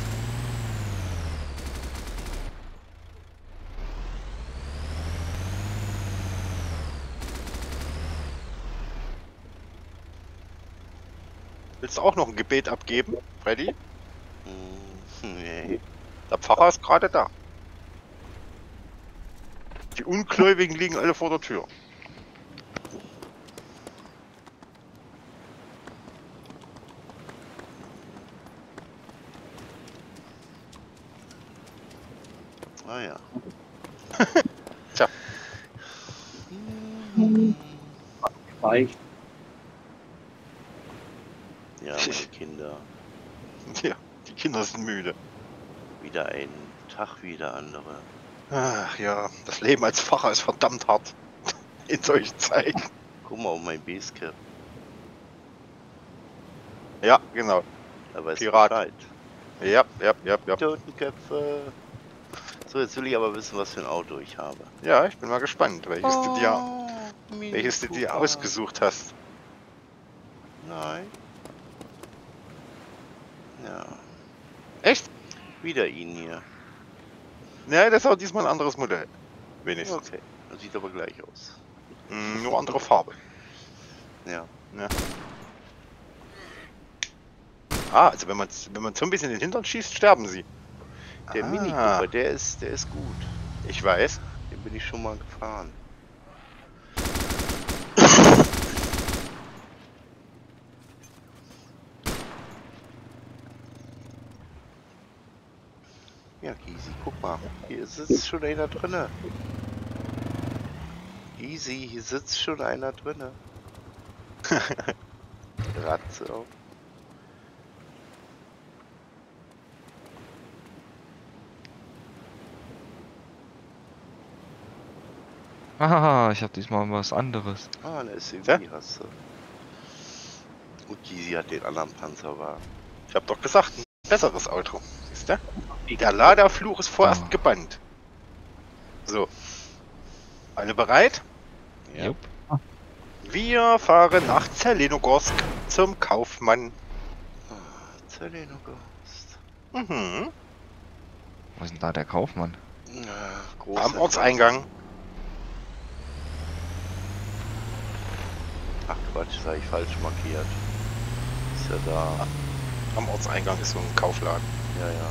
Willst du auch noch ein Gebet abgeben, Freddy? Hm, nee. Der Pfarrer ist gerade da. Die Ungläubigen liegen alle vor der Tür. Ah ja. Tja. Reicht. Ja, meine Kinder. Ja, die Kinder sind müde. Wieder ein Tag wie der andere. Ach ja, das Leben als Pfarrer ist verdammt hart. In solchen Zeiten. Guck mal auf mein Basecap. Ja, genau. Da weißt du Pirat. Bescheid. Ja, ja, ja, ja. Totenköpfe. So, jetzt will ich aber wissen, was für ein Auto ich habe. Ja, ich bin mal gespannt, welches du dir, Oh, Mini welches du dir Cooper. ausgesucht hast. Nein. Ja, Echt? wieder ihn hier. Ja, das ist auch diesmal ein anderes Modell. Wenigstens. Okay, das sieht aber gleich aus. Mm, nur andere Farbe. Ja. Ja. Ah, also wenn man wenn man Zombies in den Hintern schießt, sterben sie. Der Ah. Mini Cooper, der ist, der ist gut. Ich weiß. Den bin ich schon mal gefahren. Ja, Gysi, guck mal. Hier sitzt schon einer drinne. Gysi, hier sitzt schon einer drinne. Ratze auch. Ah, ich habe diesmal was anderes. Ah, eine S U V Ja? hast du. Und Gysi hat den anderen Panzerwagen. Ich hab doch gesagt, ein besseres Auto. Siehst du? Der Laderfluch ist vorerst Ah. gebannt. So. Alle bereit? Ja. Jupp. Wir fahren nach Zelenogorsk zum Kaufmann. Zelenogorsk. Mhm. Wo ist denn da der Kaufmann? Ja, groß Am Ortseingang. Ach Quatsch, das habe ich falsch markiert. Ist ja da. Am Ortseingang ist so ein Kaufladen. Ja, ja.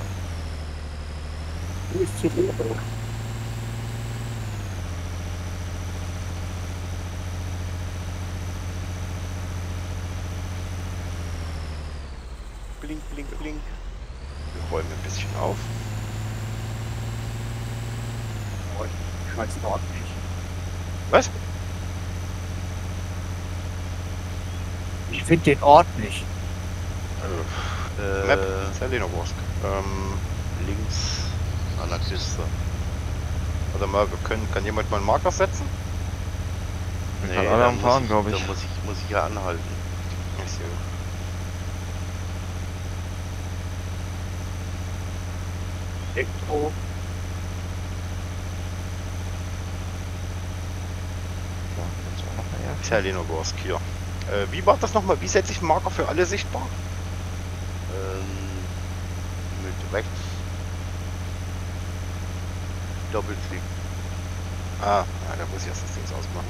Wo ist Zeleno? Blink, blink, blink. Wir räumen ein bisschen auf. Oh, ich weiß dort nicht. Was? Ich finde den Ort nicht. Äh, Äh, Map, Zelenogorsk. Ähm, links an der Küste. warte mal, wir können, kann jemand mal einen Marker setzen? Wir sind alle da am muss Fahren, ich- glaube ich. Da muss ich, muss ich ja anhalten. Ach so. Elektro. So, jetzt auch noch mal her. Zelenogorsk hier. Äh, wie war das nochmal? Wie setze ich einen Marker für alle sichtbar? Ähm, mit rechts. Doppelklick. Ah, ja, da muss ich erst das Ding ausmachen.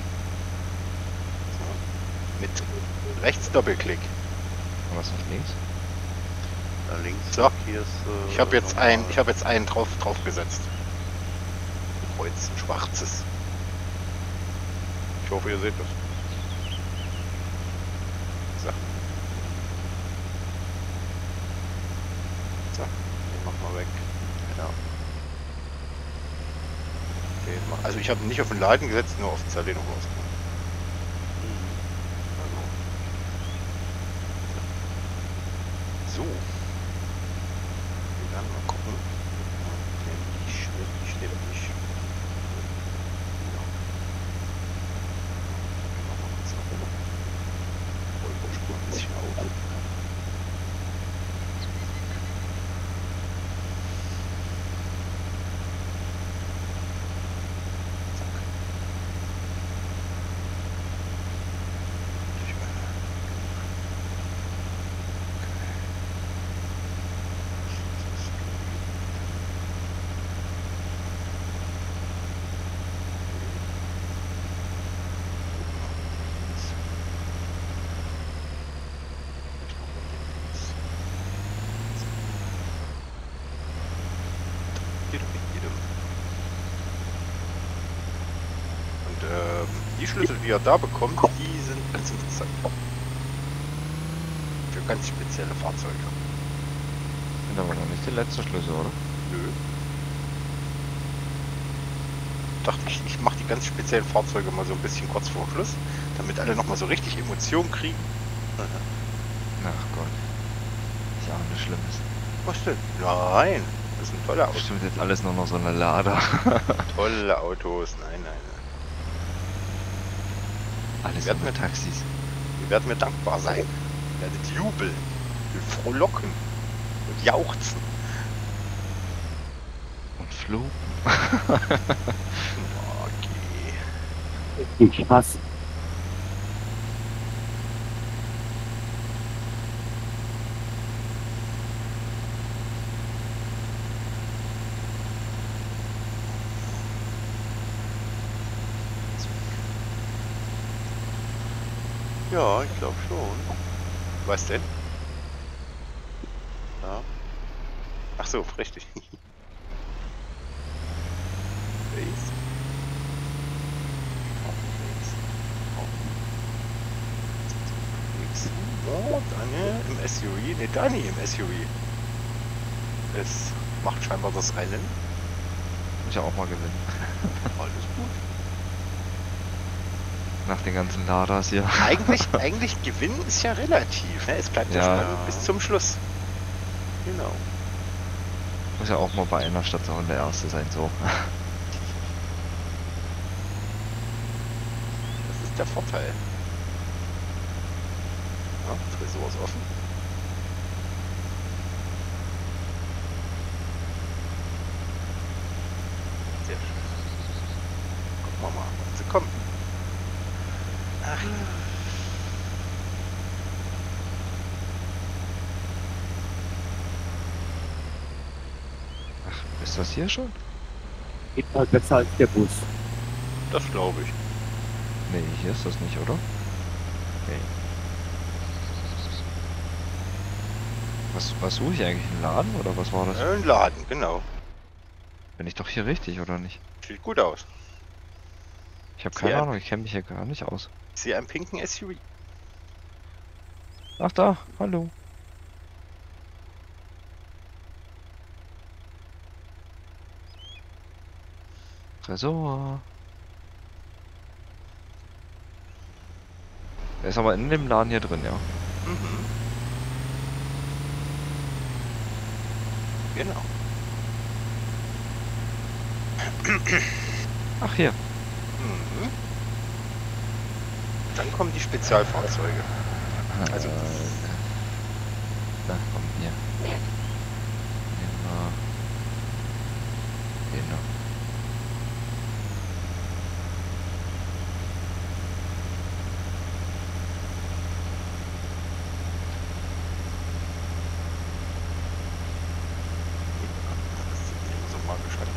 So. Mit rechts Doppelklick. Und was ist links? Da links So. markierst du. Ich habe jetzt normal. ein, ich habe jetzt einen drauf drauf gesetzt. Ein Kreuz, ein schwarzes. Ich hoffe, ihr seht das. So. So, den machen wir weg. Ja. Den mach, also ich habe nicht auf den Laden gesetzt, nur auf den Zelenogorsk. Mhm. So. Wir werden mal gucken. Nämlich, nämlich, nämlich. Ja. Wir machen mal kurz nach oben. Vollbauspur ein bisschen auf. Zack. Durch meine. Und ähm, die Schlüssel, die ihr da bekommt, die sind ganz interessant. Für ganz spezielle Fahrzeuge. Sind aber noch nicht der letzte Schlüssel, oder? Nö. Dachte ich, ich mache die ganz speziellen Fahrzeuge mal so ein bisschen kurz vor Schluss, damit alle nochmal so richtig Emotionen kriegen. Ach Gott. Ist ja auch nichts Schlimmes. Was denn? Nein, das sind tolle Autos. Bestimmt jetzt alles nur noch so eine Lader. Tolle Autos. Nein, nein, nein. Alles Werden nur wir- Taxis. Ihr werdet mir dankbar sein. Ihr werdet jubeln. Ihr frohlocken. Und jauchzen. Und Fluch. Okay. Ich hasse. Ja, ich glaube schon. Was denn? Ja. Ach so, richtig. Base. Nix. Oh, Daniel im S U V. Ne, Dani im S U V. Es macht scheinbar das Rennen. Muss ich auch mal gewinnen. Alles gut. Nach den ganzen Laders hier. Eigentlich, eigentlich gewinnen ist ja relativ. Ne? Es bleibt ja, Ja. spannend bis zum Schluss. Genau. Muss ja auch mal bei einer Station der Erste sein, so. Das ist der Vorteil. Ja, Tresor ist offen. Sehr schön. wir mal, wann sie kommen. Ach. Ach, ist das hier schon? Geht halt besser als der Bus. Das glaube ich. Nee, hier ist das nicht, oder? Nee. Was, was suche ich eigentlich? Einen Laden oder was war das? Äh, Ein Laden, genau. Bin ich doch hier richtig, oder nicht? Sieht gut aus. Ich habe Sehr keine ein- Ahnung, ich kenne mich hier gar nicht aus. Ich sehe einen pinken S U V. Ach da, hallo. Tresor. Der ist aber in dem Laden hier drin, ja. Mhm. Genau. Ach hier. Mhm. Dann kommen die Spezialfahrzeuge. Also- äh, da, komm, hier. Genau. Genau. Das sieht nicht so magisch aus.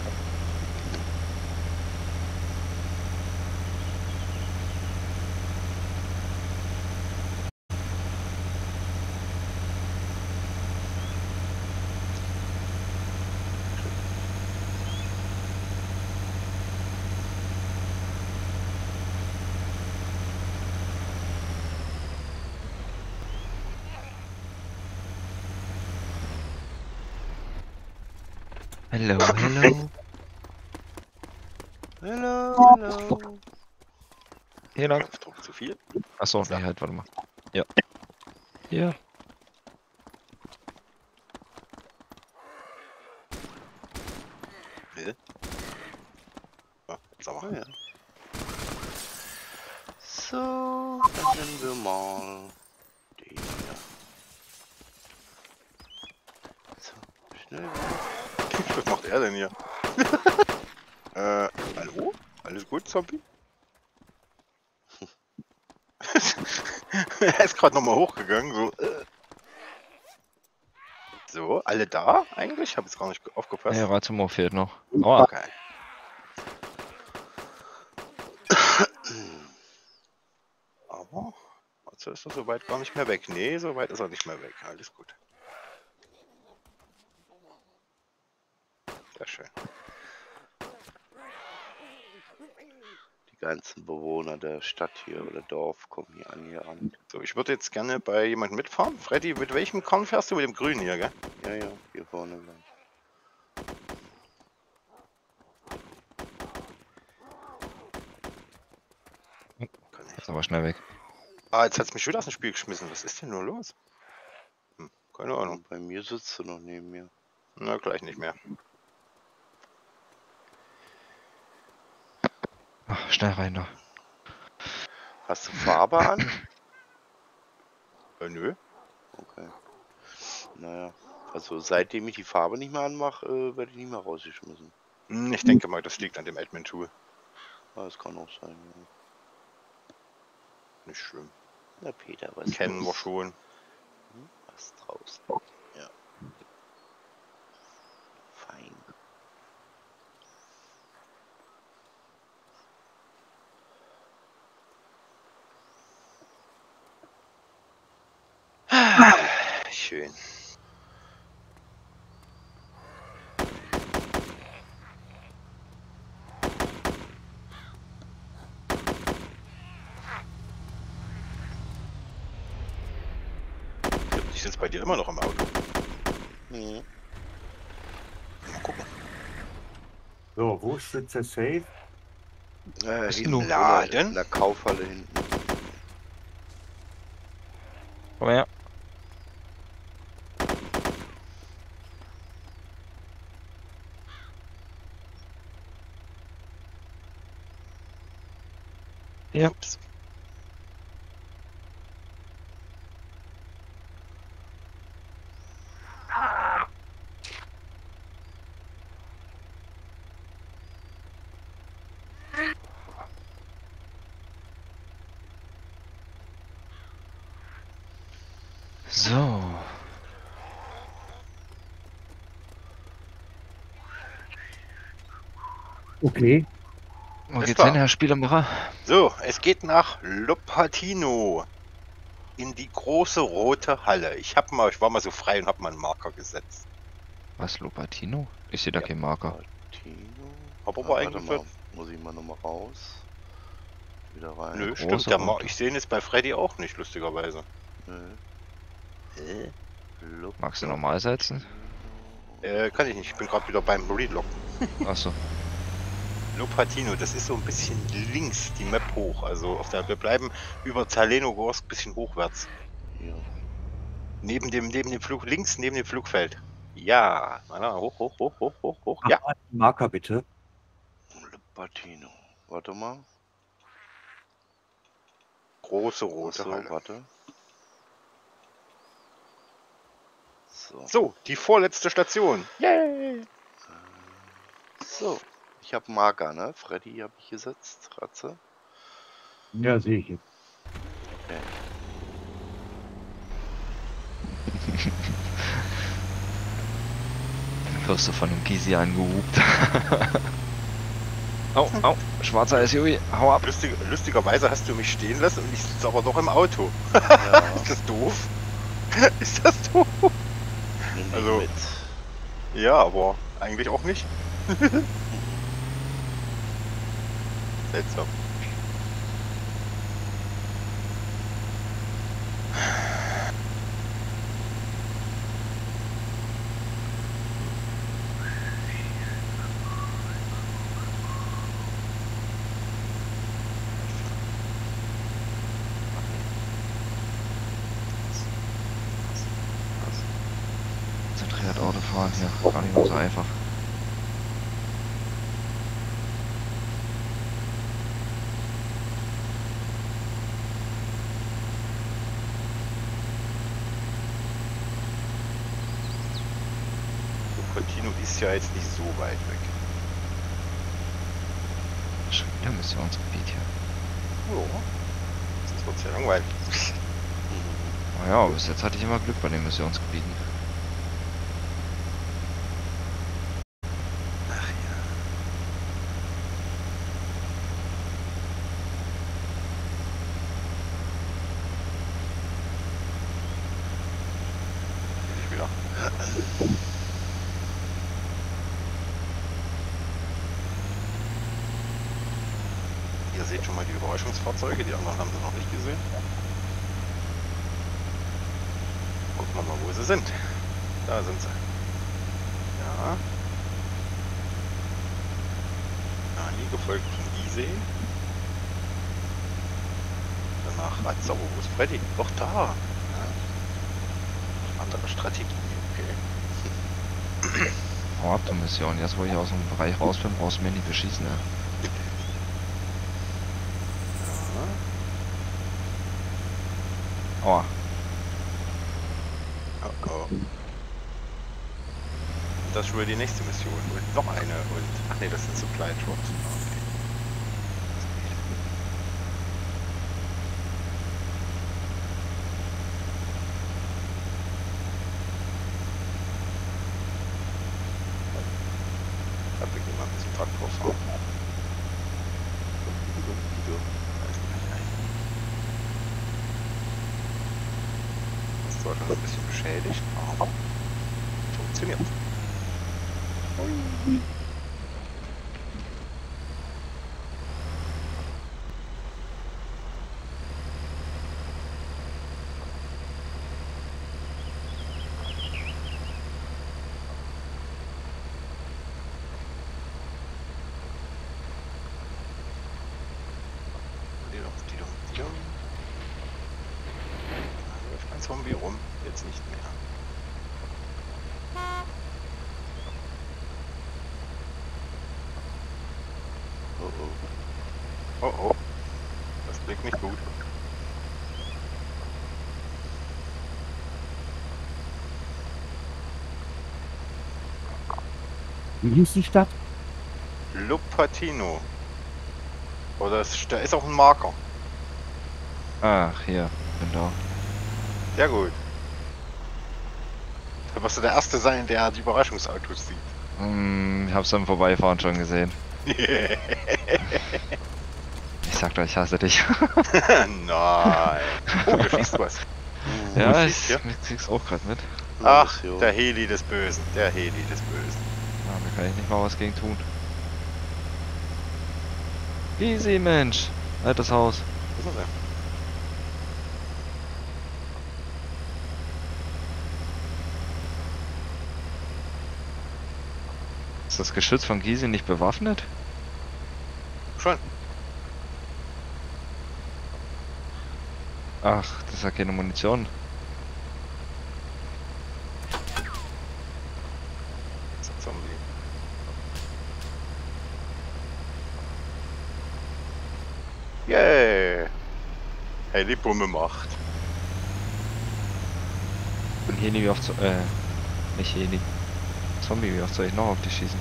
Hello, hello. Hello, hello. Hier lang. Knopfdruck zu viel. Achso, nee, halt, warte mal. Ja. Hier. Will. Ja, jetzt aber. Ah, ja. So, dann nehmen wir mal den hier. So, schnell wieder. Was macht er denn hier? äh, hallo? Alles gut, Zombie? Er ist gerade nochmal hochgegangen, so. Äh. So, alle da eigentlich? Ich habe jetzt gar nicht aufgepasst. Nee, Razumov fehlt noch. Oh, Okay. Aber, also ist er soweit gar nicht mehr weg. Nee, soweit ist er nicht mehr weg. Alles gut. Sehr schön. Die ganzen Bewohner der Stadt hier oder Dorf kommen hier an hier an. So, ich würde jetzt gerne bei jemandem mitfahren. Freddy, mit welchem Korn fährst du? Mit dem grünen hier, gell? Ja, ja, hier vorne gleich. Kann ich. ist aber schnell weg. Ah, jetzt hat es mich wieder aus dem Spiel geschmissen. Was ist denn nur los? Hm, keine Ahnung. Und bei mir sitzt du noch neben mir. Na, gleich nicht mehr. Ach, schnell rein da. Hast du Farbe an? Äh, nö. Okay. Naja, also seitdem ich die Farbe nicht mehr anmache, äh, werde ich nicht mehr rausgeschmissen. Hm, ich denke mal, das liegt an dem Admin-Tool. Ah, das kann auch sein, ja. Nicht schlimm. Na Peter, was Kennen wir los? schon. Hm, was draußen? Ja. Fein. Schön. Ich sitze bei dir immer noch im Auto. Mhm. Mal gucken. So, wo steht der Safe? Äh, Bist hinten du? in der- Laden? In der Kaufhalle hinten. Komm her. Ja. Ups. So. Okay. Wo Ist geht's klar. hin, Herr Spielemacher? So, es geht nach Lopatino. In die große rote Halle. Ich hab mal, ich war mal so frei und hab mal einen Marker gesetzt. Was, Lopatino? Ich sehe da Ja. keinen Marker. Tino. Aber Ah, war warte eigentlich mal, was- muss ich mal nochmal raus. Wieder rein. Nö, große stimmt. Der Mar rote. ich sehe ihn jetzt bei Freddy auch nicht, lustigerweise. Nö. Hä? Magst du normal setzen? Äh, kann ich nicht. Ich bin gerade wieder beim Relocken. Achso. Lopatino, das ist so ein bisschen links die Map hoch. Also auf der, wir bleiben über Zalenogorsk ein bisschen hochwärts. Ja. Neben dem, neben dem Flug, links neben dem Flugfeld. Ja, na, hoch, hoch, hoch, hoch, hoch, hoch. Ja, Ach, Marker bitte. Patino. Warte mal. große rote Achso, Halle. warte. So. So, die vorletzte Station. Yay! So. Ich habe Marker, ne? Freddy habe ich gesetzt. Ratze. Ja, sehe ich jetzt. Okay. Wirst du von dem Gysi angehupt. Au, au, schwarzer S U V, hau ab. Lustig, lustigerweise hast du mich stehen lassen und ich sitze aber doch im Auto. Ja. Ist das doof? Ist das doof? Nimm dich Also- mit. Ja, aber eigentlich auch nicht. Seltsam. Zentriert Autofahren hier, gar nicht mehr so einfach. Cupertino ist ja jetzt nicht so weit weg. Schon wieder Missionsgebiet hier. Jo. Sonst wird's ja langweilig. Naja, bis jetzt hatte ich immer Glück bei den Missionsgebieten. Ach ja. Ich wieder. Ihr seht schon mal die Überraschungsfahrzeuge, die anderen haben sie noch nicht gesehen. Gucken wir mal, wo sie sind. Da sind sie. Ja. Nani, gefolgt von Isee. Danach Ratzer. Oh, wo ist Freddy? Doch da. Ja. Andere Strategie, okay. Hau ab, du Mission. Jetzt, wo ich aus dem Bereich raus bin, brauchst du mir nicht beschießen, ne? Ja. Aua. Oh oh. Das ist schon wieder die nächste Mission. Und noch eine. Und. Ach nee, das sind Supply Drops. Okay. Da beginnen wir ein bisschen Traktor fahren. Da ist gleich ein. Das ist zwar schon ein bisschen beschädigt, aber funktioniert. Da läuft ein Zombie rum, jetzt nicht mehr. Oh oh. Oh oh, das klingt nicht gut. Wie hieß die Stadt? Lupatino. Oder es, da ist auch ein Marker. Ach, hier, bin da. Sehr gut. Da wirst du der Erste sein, der die Überraschungsautos sieht. Hm, ich hab's beim Vorbeifahren schon gesehen. Ich sag doch, ich hasse dich. Nein. Oh, du schießt was. Ja, Wo ich, schießt ihr? ich krieg's auch grad mit. Ach, Mission. der Heli des Bösen. Der Heli des Bösen. Ja, da kann ich nicht mal was gegen tun. Easy, Mensch. Altes Haus. Was ist das denn? Ist das Geschütz von Gysi nicht bewaffnet? Schon. Ach, das ist ja keine Munition. Das ist ein Zombie. Yay! Heli-Bumme macht. Und Heli, wie oft so, äh, nicht Heli. Zombie, wie oft soll ich noch auf dich schießen?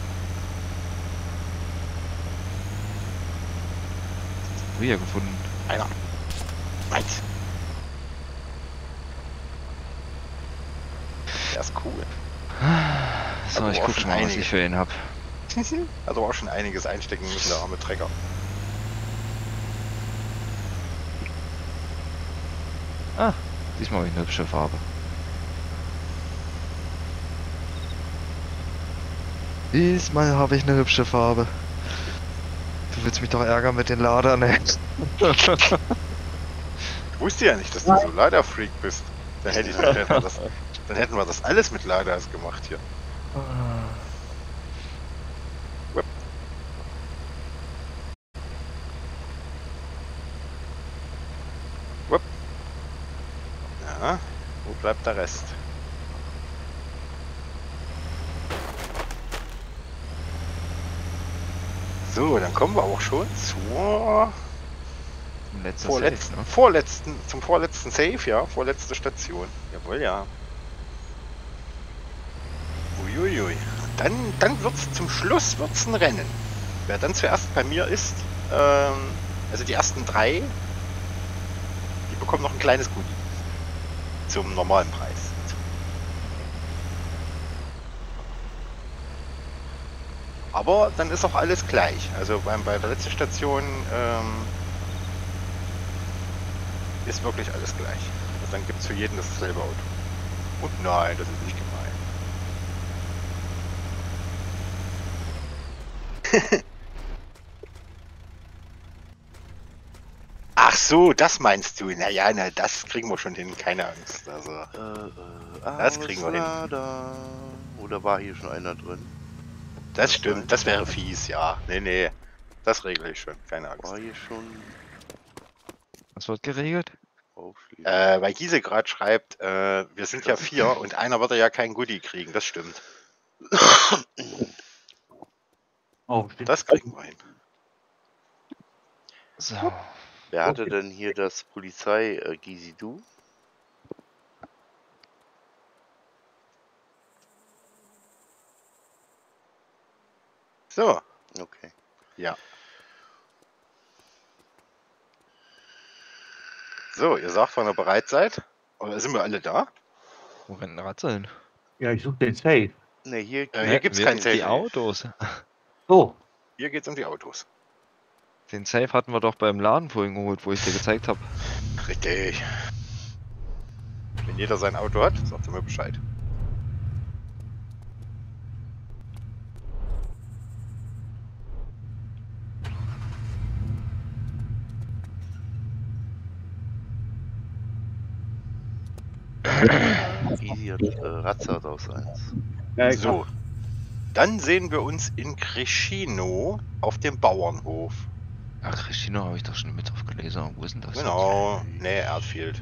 Wieder gefunden. Einer. Meins. Der ist cool. So, Aber ich auch guck schon schon mal, was einige. ich für ihn hab. Hat aber auch schon einiges einstecken müssen, der arme Trecker. Ah, diesmal habe ich eine hübsche Farbe. Diesmal habe ich eine hübsche Farbe. Du willst mich doch ärgern mit den Ladern, ey. Ich wusste ja nicht, dass du so Lader-Freak bist. Dann, hätte ich, dann, hätten wir das, dann hätten wir das alles mit Laders gemacht hier. Whip. Whip. Ja, wo bleibt der Rest? So, dann kommen wir auch schon zur Letzter vorletzten, Safe, ne? vorletzten, zum vorletzten Save, ja, vorletzte Station. Jawohl, ja. Uiuiui. Dann, dann wird's zum Schluss wird's ein Rennen. Wer dann zuerst bei mir ist, ähm, also die ersten drei, die bekommen noch ein kleines Goodie. Zum normalen Preis. Aber dann ist auch alles gleich. Also beim, bei der letzten Station ähm, ist wirklich alles gleich. Also dann gibt es für jeden dasselbe Auto. Und nein, das ist nicht gemein. Ach so, das meinst du? Naja, na, das kriegen wir schon hin, keine Angst. Also, Äh, äh, Das kriegen wir hin. Lader. Oder war hier schon einer drin? das stimmt, das wäre fies, ja. Nee, nee, das regle ich schon, keine Angst. War hier schon Was wird geregelt? aufschließen? Äh, weil Giese gerade schreibt, äh, wir sind ja vier und einer wird ja kein Goodie kriegen, das stimmt. Oh, stimmt. Das kriegen wir hin. So. Wer hatte denn hier das Polizei, äh, Gysi, du? So, Okay. ja. So, ihr sagt, wann ihr bereit seid. Oder sind wir alle da? Wo rennen Ratzeln? Ja, ich suche den Safe. Ne, hier, Äh, hier gibt's wir- kein Die Safe. Autos. So, Hier geht's um die Autos. Den Safe hatten wir doch beim Laden vorhin geholt, wo ich dir gezeigt habe. Richtig. Wenn jeder sein Auto hat, sagt er mir Bescheid. Gysi hat äh, Ratzer hat auch eins. ja, ich So, dann sehen wir uns in Crescino auf dem Bauernhof. Ach, Christino habe ich doch schon mit aufgelesen. Wo ist denn das? Genau, nee, Erdfield.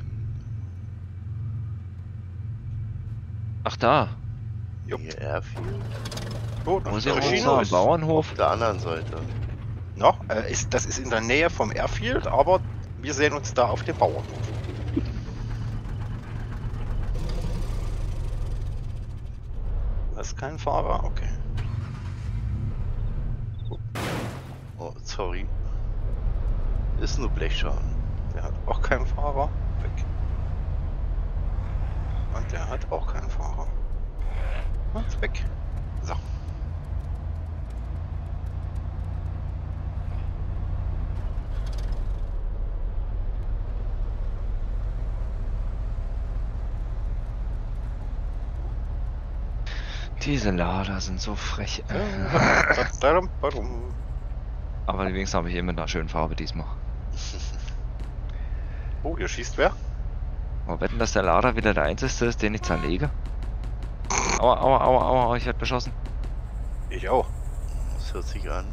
Ach, da. Jupp. Hier Airfield? Oh, Wo nach ist der Crescino Hof? ist Bauernhof? Auf der anderen Seite. noch. Äh, ist, das ist in der Nähe vom Airfield, aber wir sehen uns da auf dem Bauernhof. Das ist kein Fahrer? Okay. Oh, sorry. Ist nur Blechschaden. Der hat auch keinen Fahrer. Weg. Und der hat auch keinen Fahrer. Ah, ist weg. So. Diese Lader sind so frech. Darum, warum? Aber wenigstens habe ich immer eine schöne Farbe diesmal. Oh, hier schießt wer? Aber wetten, dass der Lader wieder der einzige ist, den ich zerlege? Aua, aua, aua, aua, ich werde beschossen. Ich auch. Das hört sich an.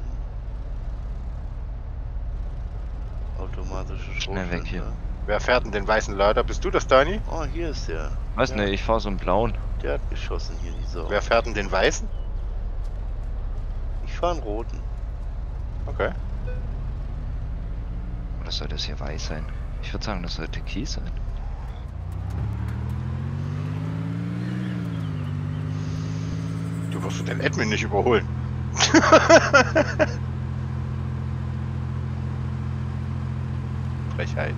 Automatische Schnell weg hier. Schrotflinte. Wer fährt denn den weißen Lader? Bist du das, Dani? Oh, hier ist der. Weiß Ja. nicht, ich fahre so einen blauen. Der hat geschossen hier, die Sau. Wer fährt denn den weißen? Ich fahre einen roten. Okay. Oder soll das hier weiß sein? Ich würde sagen, das sollte Kies sein. Du wirst den Admin nicht überholen. Frechheit.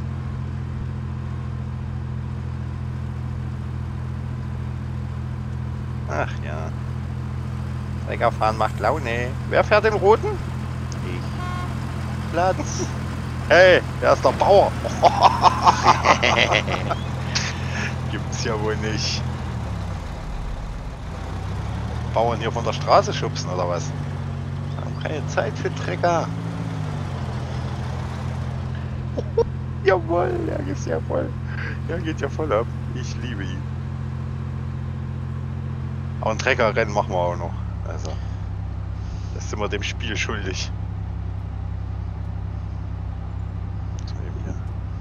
Ach ja. Trägerfahren macht Laune. Wer fährt den roten? Ich. Platz. Hey, wer ist der Bauer? Gibt's ja wohl nicht. Bauern hier von der Straße schubsen oder was? Wir haben keine Zeit für Trecker. Jawohl, er ist ja voll. Er geht ja voll ab. Ich liebe ihn. Aber ein Treckerrennen machen wir auch noch. Also, das sind wir dem Spiel schuldig. So, eben hier.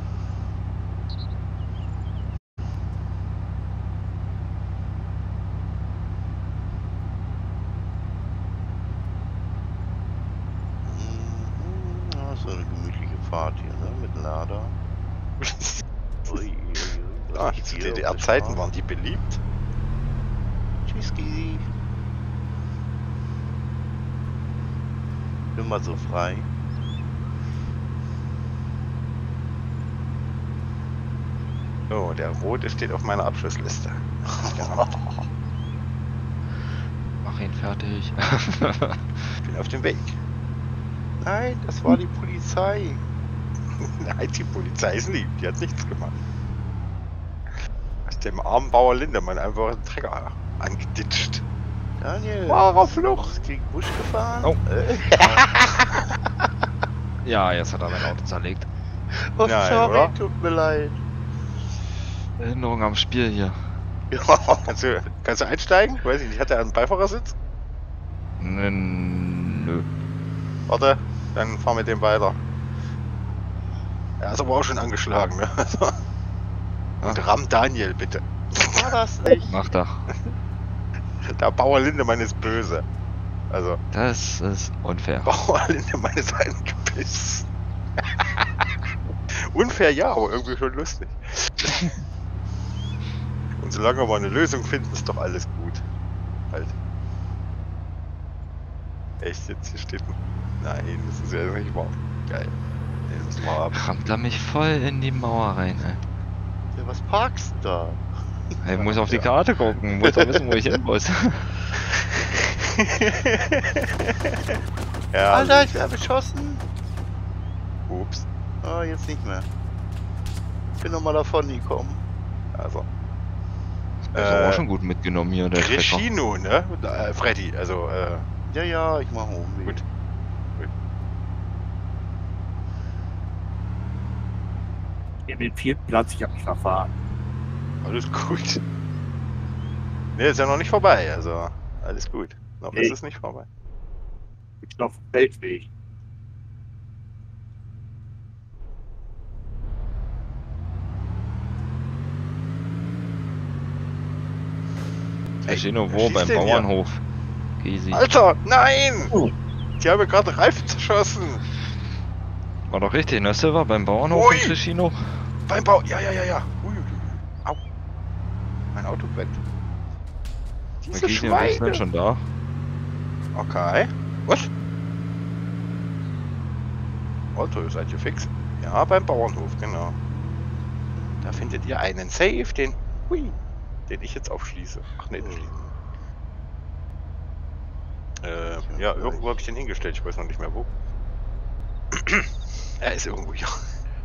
Mhm, ja, so eine gemütliche Fahrt hier, ne? Mit Lader. Ui, ui, ui, was Ah, liegt zu hier auf D D der R-Zeiten Straße? waren die beliebt. Tschüsski. Immer so frei. Oh, der rote steht auf meiner Abschlussliste. Genau. Mach ihn fertig. Ich bin auf dem Weg. Nein, das war die Polizei. Nein, die Polizei ist lieb, die hat nichts gemacht. Aus dem armen Bauer Lindemann einfach einen Trecker angeditscht. Daniel. Wahrer Flucht. Ist gegen Busch gefahren? Oh. Äh, Ja, jetzt hat er mein Auto zerlegt. oh, Nein, sorry, oder? tut mir leid. Erinnerung am Spiel hier. Ja. Kannst du, kannst du einsteigen? Weiß ich nicht, hat er einen Beifahrersitz? N- Nö. Warte, dann fahren wir den weiter. Er ist aber auch schon angeschlagen, ne? Also. Und ramm Daniel, bitte. War das nicht? Mach doch. Der Bauer Lindemann ist böse. Also, Das ist unfair. Bauer Lindemann ist ein Gebiss. Unfair ja, aber irgendwie schon lustig. Und solange wir eine Lösung finden, ist doch alles gut. Halt. Echt, jetzt hier steht. Nein, das ist ja nicht wahr. Geil. Nee, das müssen wir haben. Rammt er mich voll in die Mauer rein, ey. Ja, was parkst du da? Ich muss auf die Karte gucken, muss doch wissen, wo ich hin muss. Ja, Alter, ich werde beschossen. ups. Ah, jetzt nicht mehr. Ich bin nochmal davon gekommen. Also. Das ist Äh, auch schon gut mitgenommen hier, der Trecker. Crescino, ne? Äh, Freddy, also, äh, Ja, ja, ich mache Umweg. Gut. In den vierten Platz, ich habe mich verfahren. alles gut. Ne, ist ja noch nicht vorbei, also, alles gut. Noch Nee. ist es nicht vorbei. Ich bin auf dem Feldweg. Crescino, wer wo? schießt Beim denn hier? Bauernhof. Easy. Alter, nein! Oh. Die haben mir gerade Reifen zerschossen. War doch richtig, ne, Silver? Beim Bauernhof Ui. in Crescino? Beim Bau, ja, ja, ja, ja. Ui, ui, ui. Au. Mein Auto brennt. Diese Crescino und ich sind Schweine. schon da. Okay. Was? Auto, seid ihr fix? Ja, beim Bauernhof, genau. Da findet ihr einen Safe, den... Hui. Den ich jetzt aufschließe. Ach nee, den schließe. Äh, Ja, ja, gleich. irgendwo habe ich den hingestellt, ich weiß noch nicht mehr wo. Er ist irgendwo hier.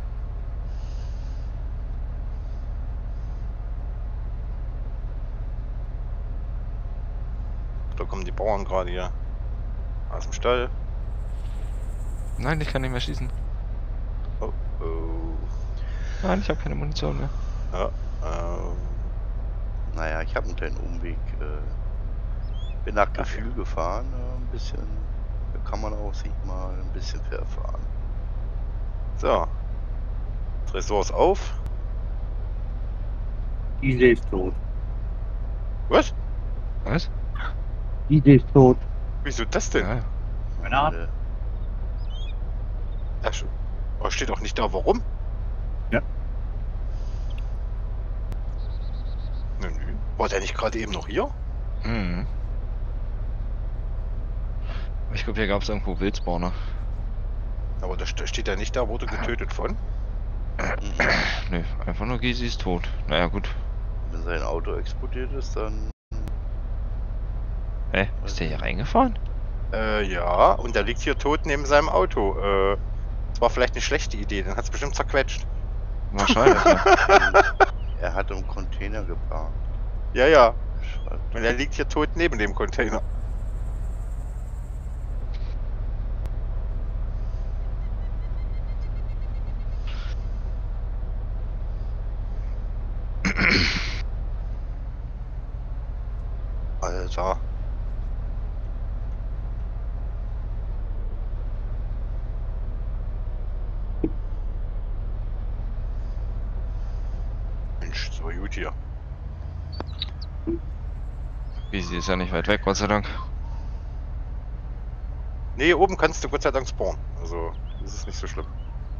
Da kommen die Bauern gerade hier aus dem Stall. Nein, ich kann nicht mehr schießen. Oh, oh. Nein, ich habe keine Munition mehr. Ja, ähm. Naja, ich habe einen kleinen Umweg. Äh, bin nach Gefühl gefahren, äh, ein bisschen. Da kann man auch sich mal ein bisschen verfahren. So. Tresor ist auf. Diese ist tot. Was? Was? Diese ist tot. Wieso das denn? Ja. Keine Ahnung. Äh, Ach, schon. Aber steht auch nicht da, warum? Ja. Nö, nö. War der nicht gerade eben noch hier? Mhm. Ich glaube, hier gab es irgendwo Wildspawner. Aber da st- steht ja nicht da, wurde getötet von. Nö, einfach nur Gysi ist tot. Naja, gut. wenn sein Auto explodiert ist, dann. Hä? Ist der hier reingefahren? Äh, ja, und der liegt hier tot neben seinem Auto. Äh, das war vielleicht eine schlechte Idee, den hat's bestimmt zerquetscht. Wahrscheinlich, ja. Er hat im Container geparkt. Ja, ja. Schreibt. Und er liegt hier tot neben dem Container. Alter. Mensch, so gut hier. Gysi ist ja nicht weit weg, Gott sei Dank. Nee, oben kannst du Gott sei Dank spawnen. Also, das ist nicht so schlimm.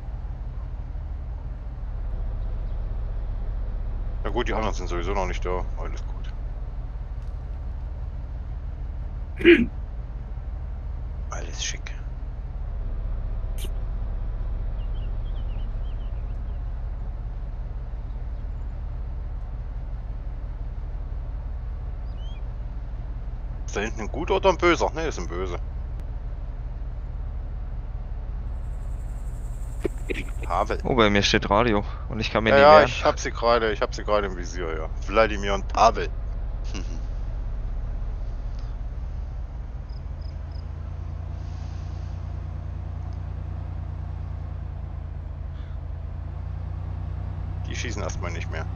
Na gut, die anderen sind sowieso noch nicht da. Alles gut. Alles schick. Ist da hinten ein guter oder ein böser? Ne, ist ein böse. Pavel. Oh, bei mir steht Radio und ich kann mir Ja, nie ja, wehren. ich hab sie gerade, ich hab sie gerade im Visier, ja. Wladimir und Pavel. Die schießen erstmal nicht mehr.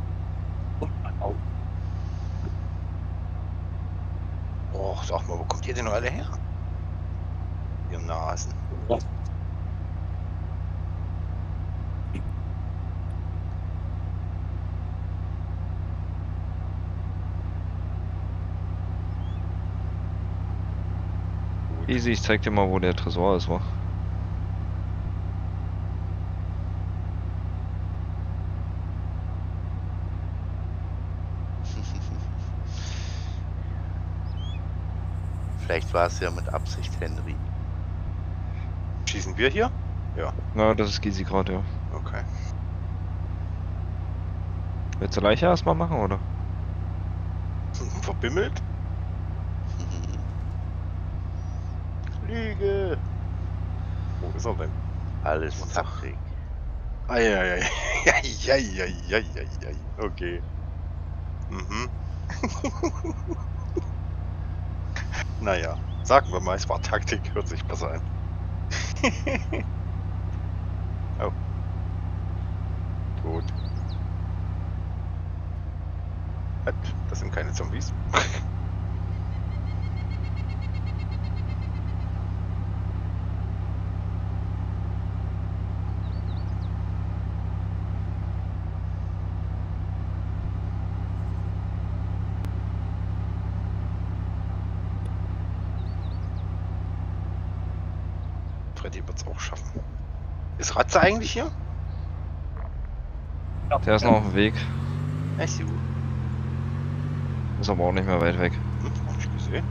Och, sag mal, wo kommt ihr denn noch alle her? Ihr Nasen. Easy, ich zeig dir mal, wo der Tresor ist, wa? Vielleicht war es ja mit Absicht, Henry. Schießen wir hier? Ja, Na, das ist Gysi gerade, ja. okay. Willst du Leiche erstmal machen, oder? Verbimmelt? Fliege! Wo ist er denn? Alles Und Taktik. Eieiei. Eieiei. Okay. Mhm. Naja, sagen wir mal, es war Taktik, hört sich besser an. Oh. Gut. Halt, das sind keine Zombies. Freddy wird's auch schaffen. Ist Ratze eigentlich hier? Der ist noch auf dem Weg. Ach so. Ist aber auch nicht mehr weit weg. Hm, hab ich gesehen.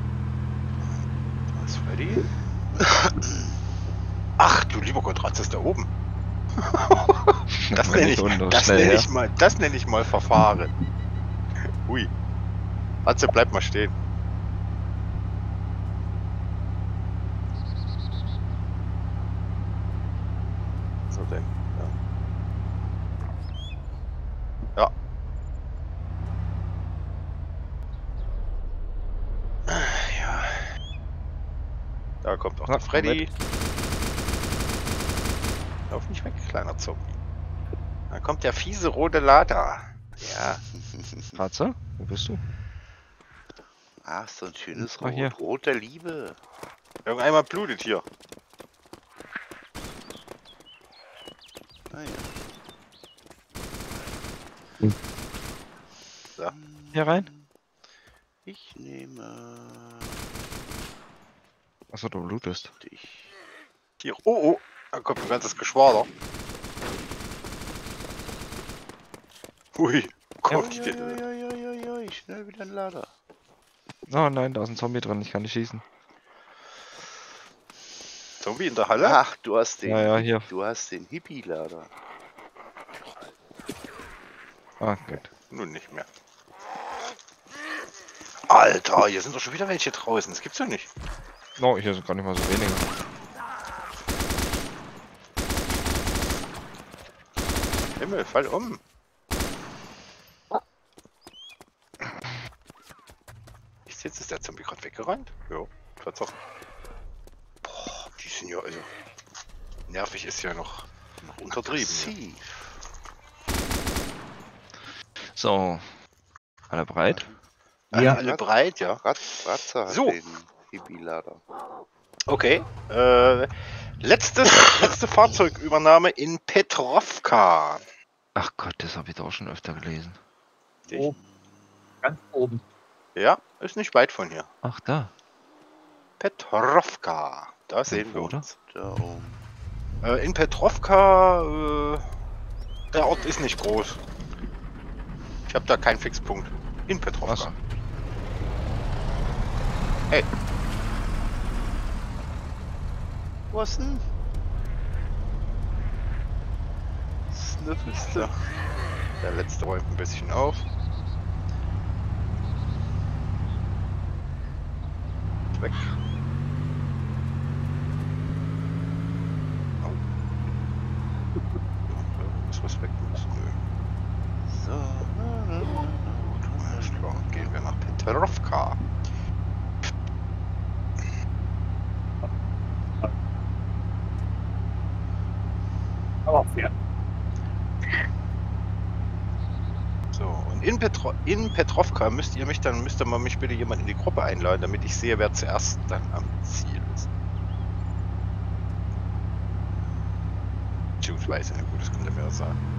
Da ist Freddy. Ach du lieber Gott, Ratze ist da oben. Das nenne ich, unten das schnell nenn her. ich mal, das nenne ich mal Verfahren. Ui. Atze, bleib mal stehen. So denn. Ja. Ja. Ja. Da kommt auch Na, der Freddy. Lauf nicht weg, kleiner Zombie. Da kommt der fiese rote Lader. Ja. Katze, wo bist du? Ach, so ein schönes Ach, hier. Rot. Rot der Liebe. Irgendeinmal blutet hier. Ah, ja. So. Hier rein? Ich nehme Achso, du blutest. dich. Hier. Oh, oh. Da kommt ein ganzes Geschwader. Hui. Kommt Ui, die ui, denn? ui, ui, ui, ui, schnell wieder ein Lader. Oh nein, da ist ein Zombie drin, ich kann nicht schießen. Zombie in der Halle? Ach, du hast den. Ja, ja, hier. Du hast den Hippie-Lader. Ah, gut. Nun nicht mehr. Alter, hier sind doch schon wieder welche draußen. Das gibt's doch nicht. No, hier sind gar nicht mal so wenige. Himmel, fall um. Ist jetzt ist der Zombie gerade weggerannt? Ja, Tatsache. Boah, die sind ja also. Nervig ist ja noch, noch untertrieben. Sie. So. Alle bereit? Ja. Ja. Alle bereit, ja. Ratz, Ratze hat So. den Hippie-Lader. Okay. Äh, letztes, letzte Fahrzeugübernahme in Petrovka. Ach Gott, das habe ich doch auch schon öfter gelesen. Oh, ganz oben. Ja, ist nicht weit von hier. Ach, da. Petrovka. Da sehen wir Oder? uns. Da oben. Äh, in Petrovka, äh, der Ort ist nicht groß. Ich habe da keinen Fixpunkt. In Petrovka. Was? Hey, Was denn? Sniffelst du? der letzte räumt ein bisschen auf. Weg. Oh. Ist was weg müssen? Nö. So. Alles klar, gehen wir nach Petrovka. Aber fair. So, und in, Petro in Petrovka müsst ihr mich dann, müsste man mich bitte jemand in die Gruppe einladen, damit ich sehe, wer zuerst dann am Ziel ist. Beziehungsweise, na gut, das könnte mir was sagen.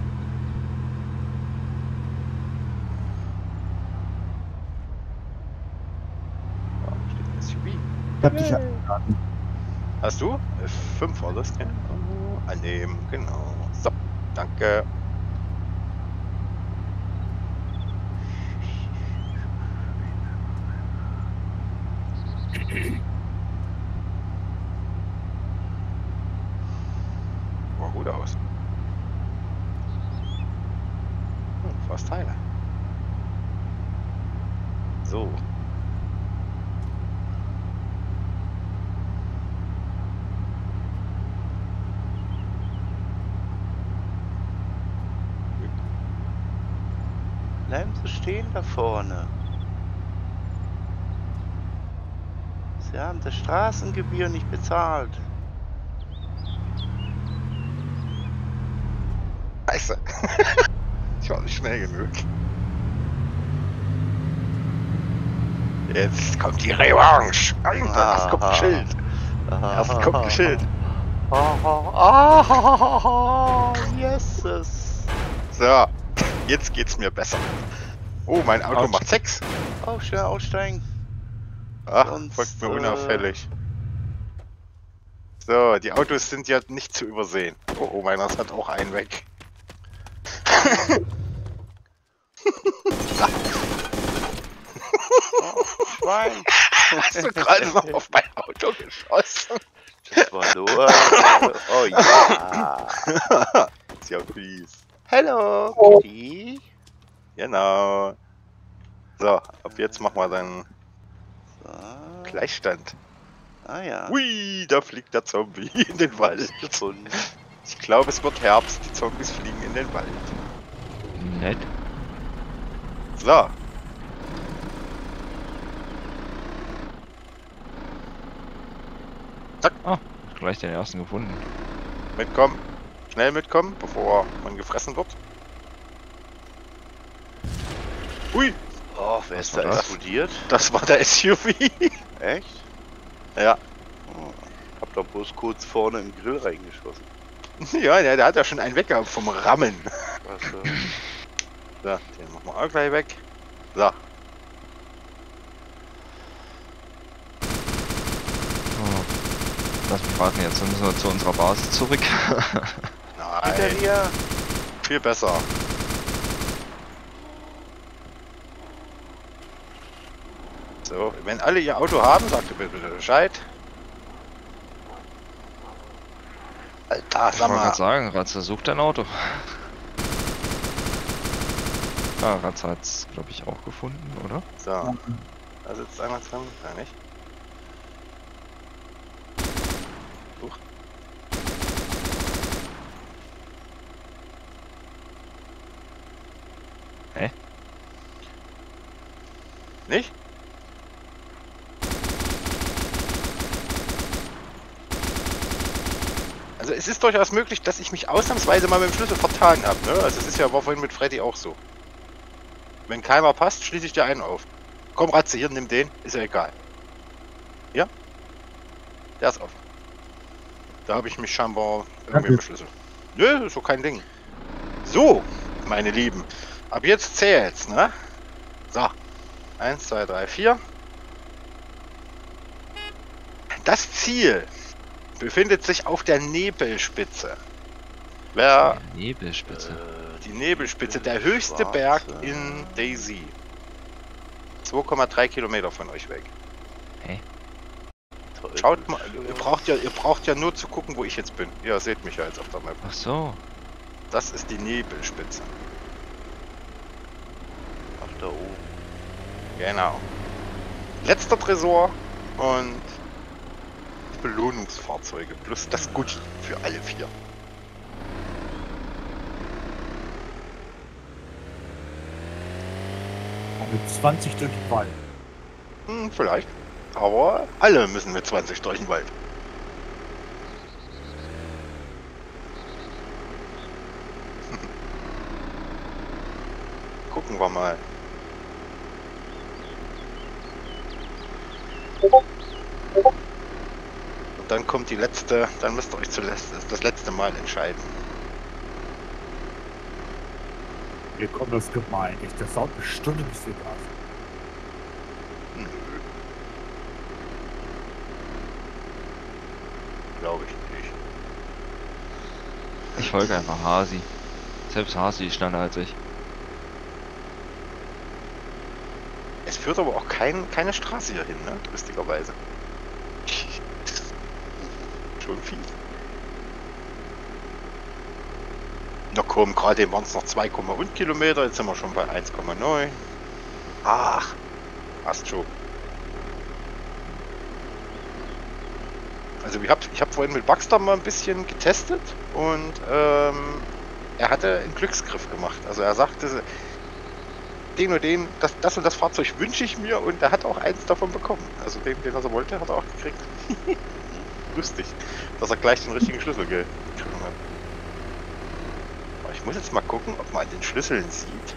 Ja, steht ein S U V. Ich hab dich eingeladen. Hast du? F fünf war das, gell? Oh, annehmen, genau. So, danke. War gut aus. Hm, fast Teile. So. Bleiben Sie stehen da vorne. Sie haben die Straßengebühr nicht bezahlt. Scheiße. Ich war nicht schnell genug. Jetzt kommt die Revanche. Alter, erst kommt ein Schild. Erst kommt ein Schild. Ah, Jesus. So, jetzt geht's mir besser. Oh, mein Auto Autsch. macht Sex. Oh, schnell aussteigen. Ach, Sonst, folgt mir äh, unauffällig. So, die Autos sind ja nicht zu übersehen. Oh, oh, meiner hat auch einen weg. Oh, Schwein. Hast du gerade noch auf mein Auto geschossen? Das war nur. Oh ja. Ist ja fies. Hello, Oh. Kitty. Genau. So, ab jetzt machen wir dann So. Gleichstand. Ah ja. Hui, da fliegt der Zombie in den Wald. Gefunden. Ich glaube, es wird Herbst. Die Zombies fliegen in den Wald. Nett. So. Gleich den ersten gefunden. Mitkommen. Schnell mitkommen, bevor man gefressen wird. Ui, Oh, wer Was ist war da das? explodiert? das war der S U V. Echt? Ja. Oh, hab da bloß kurz vorne im Grill reingeschossen. Ja, der, der hat ja schon einen weggehabt vom Rammen. Also, So, den machen wir auch gleich weg. So. Oh. Lass mich warten, jetzt müssen wir zu unserer Basis zurück. hinter Nein, dir! viel besser. So, wenn alle ihr Auto haben, sagt ihr bitte Bescheid. Alter, Ich sag wollte mal. gerade sagen, Ratze, such dein Auto. Ah, Ratze hat's, glaube ich, auch gefunden, oder? So, da sitzt einer drin, da nicht. Huch. Hä? Nicht? Also es ist durchaus möglich, dass ich mich ausnahmsweise mal mit dem Schlüssel vertan habe. Ne? Also es ist ja war vorhin mit Freddy auch so. Wenn keiner passt, schließe ich dir einen auf. Komm Ratze, hier, nimm den, ist ja egal. Ja? Der ist offen. Da habe ich mich scheinbar irgendwie Danke. verschlüsselt. Nö, ist so kein Ding. So, meine Lieben. Ab jetzt zählt's, ne? So. Eins, zwei, drei, vier. Das Ziel befindet sich auf der Nebelspitze. Wer Nebelspitze. Äh, die Nebelspitze, der höchste Schwarze. Berg in Daisy. zwei Komma drei Kilometer von euch weg. Teufel. Schaut mal, ihr braucht ja, ihr braucht ja nur zu gucken, wo ich jetzt bin. Ihr seht mich ja jetzt auf der Map. Ach so. Das ist die Nebelspitze. Ach, da oben. Genau. Letzter Tresor und Belohnungsfahrzeuge plus das Gut für alle vier. Mit zwanzig durch den Wald. Hm, vielleicht. Aber alle müssen mit zwanzig durch den Wald. Gucken wir mal. Und dann kommt die letzte, dann müsst ihr euch zuletzt das letzte Mal entscheiden. Hier kommt das gemein. Echt, das dauert eine Stunde, bis wir da sind. Nö. Glaube ich nicht. Ich folge einfach Hasi. Selbst Hasi ist schneller als ich. Es führt aber auch kein, keine Straße hier hin, ne? Lustigerweise. Schon viel. Na komm, gerade waren es noch zwei Komma fünf Kilometer, jetzt sind wir schon bei eins Komma neun. Ach, passt schon. Also ich habe ich hab vorhin mit Baxter mal ein bisschen getestet und ähm, er hatte einen Glücksgriff gemacht. Also er sagte, den und den, das, das und das Fahrzeug wünsche ich mir und er hat auch eins davon bekommen. Also den, den er so wollte, hat er auch gekriegt. Lustig, dass er gleich den richtigen Schlüssel gekriegt hat. Aber ich muss jetzt mal gucken, ob man an den Schlüsseln sieht.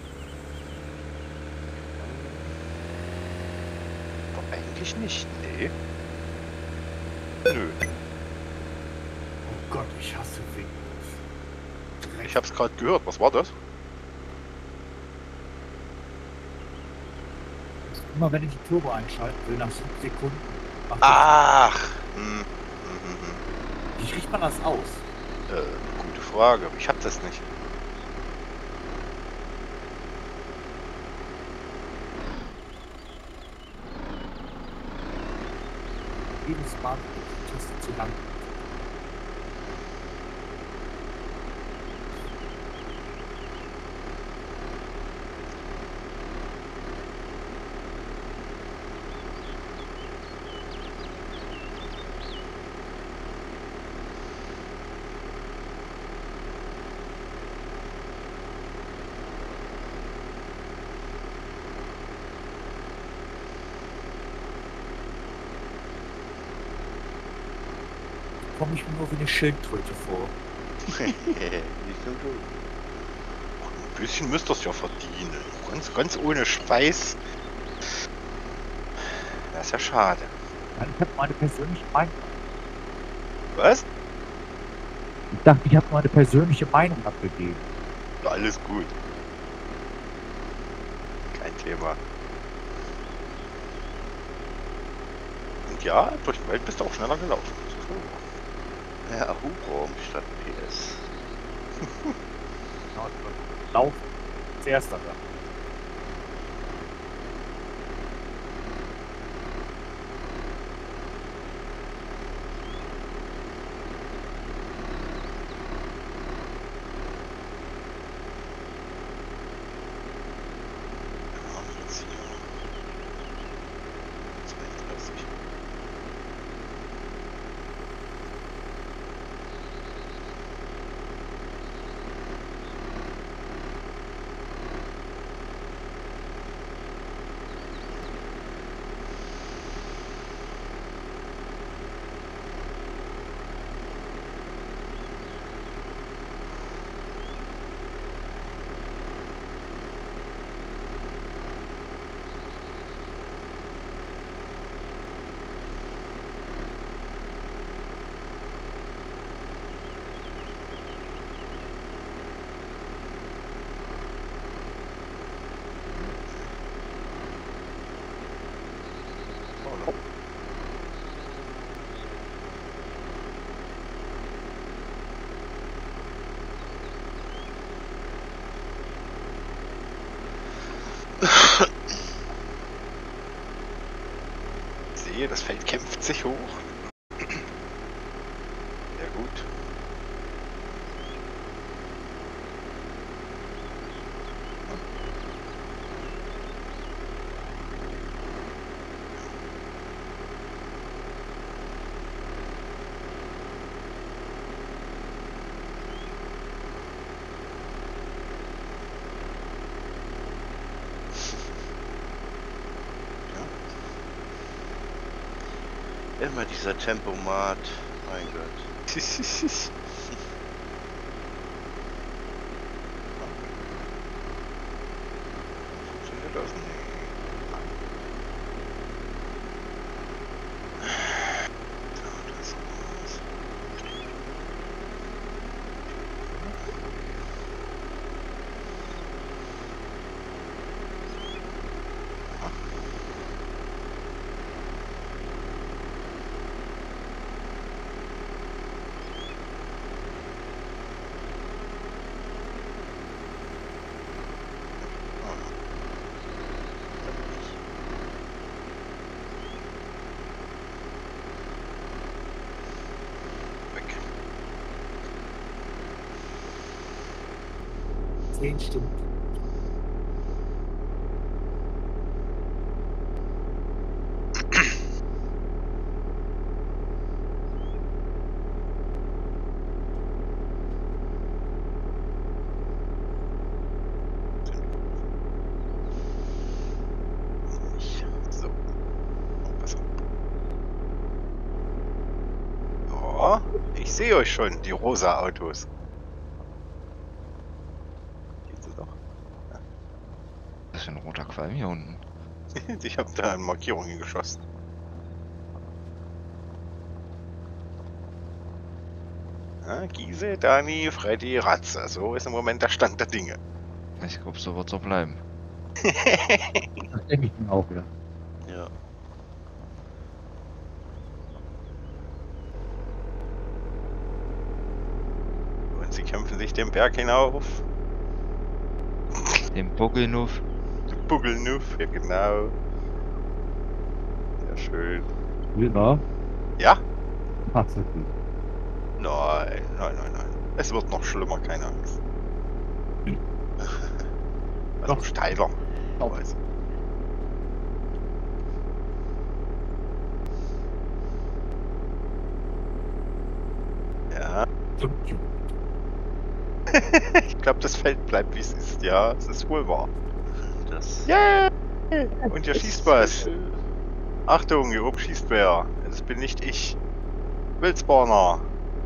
Doch eigentlich nicht, nee. Nö, Oh Gott, ich hasse Windows. ich hab's gerade gehört. Was war das? Immer wenn ich die Turbo einschalten will, nach fünf Sekunden. macht Ach! Hm. Hm, hm, hm. das- Wie kriegt man das aus? Äh, gute Frage. Ich hab das nicht. Jedes Mal, wenn ich die Taste zu lang. komme ich mir nur wie eine Schildkröte vor. Nicht so gut. Ein bisschen müsst ihr es ja verdienen. Ganz, ganz ohne Speis. Das ist ja schade. Nein, ich habe meine persönliche Meinung. Was? Ich dachte, ich habe meine persönliche Meinung abgegeben. Ja, alles gut. Kein Thema. Und ja, durch den Wald bist du auch schneller gelaufen. Das ist wohl wahr. Ja, Hubraum statt P S. Genau, Lauf zuerst dann. Ja, jetzt hier. zweiunddreißig. Oh, no. Ich sehe, das Feld kämpft sich hoch. Sehr gut. Immer dieser Tempomat. Mein Gott. Funktioniert das nicht? So, das war's. Weg. Zehn Stunden. So. Oh, besser. Oh, ich sehe euch schon, die rosa Autos. Geht sie doch. Das ist ein roter Qualm hier unten. Ich habe da eine Markierung hingeschossen. Ja, Giese, Dani, Freddy, Ratze. So ist im Moment der Stand der Dinge. Ich glaube, so wird's auch bleiben. Das denke ich mir auch, ja. Ja. Und sie kämpfen sich den Berg hinauf. Den Buckelnuff. Buggelnuff, ja genau. Sehr schön. Wilma? Ja? Tatsächlich. Nein, nein, nein, nein. Es wird noch schlimmer, keine Angst. Also Doch. steiler. Doch. Weiß. Ja, ich glaube, das Feld bleibt wie es ist. Ja, es ist wohl wahr. Das Yeah! Und ihr schießt was. Achtung, hier oben schießt wer. Das bin nicht ich. Wildspawner.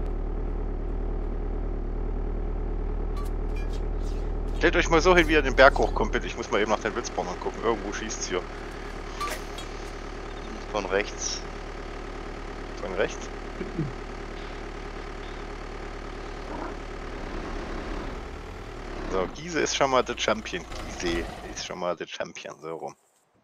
Stellt euch mal so hin, wie ihr den Berg hochkommt, bitte. Ich muss mal eben nach den Wildspawner gucken. Irgendwo schießt's hier. Von rechts. Von rechts? So, Giese ist schon mal der Champion. Giese ist schon mal der Champion, so rum.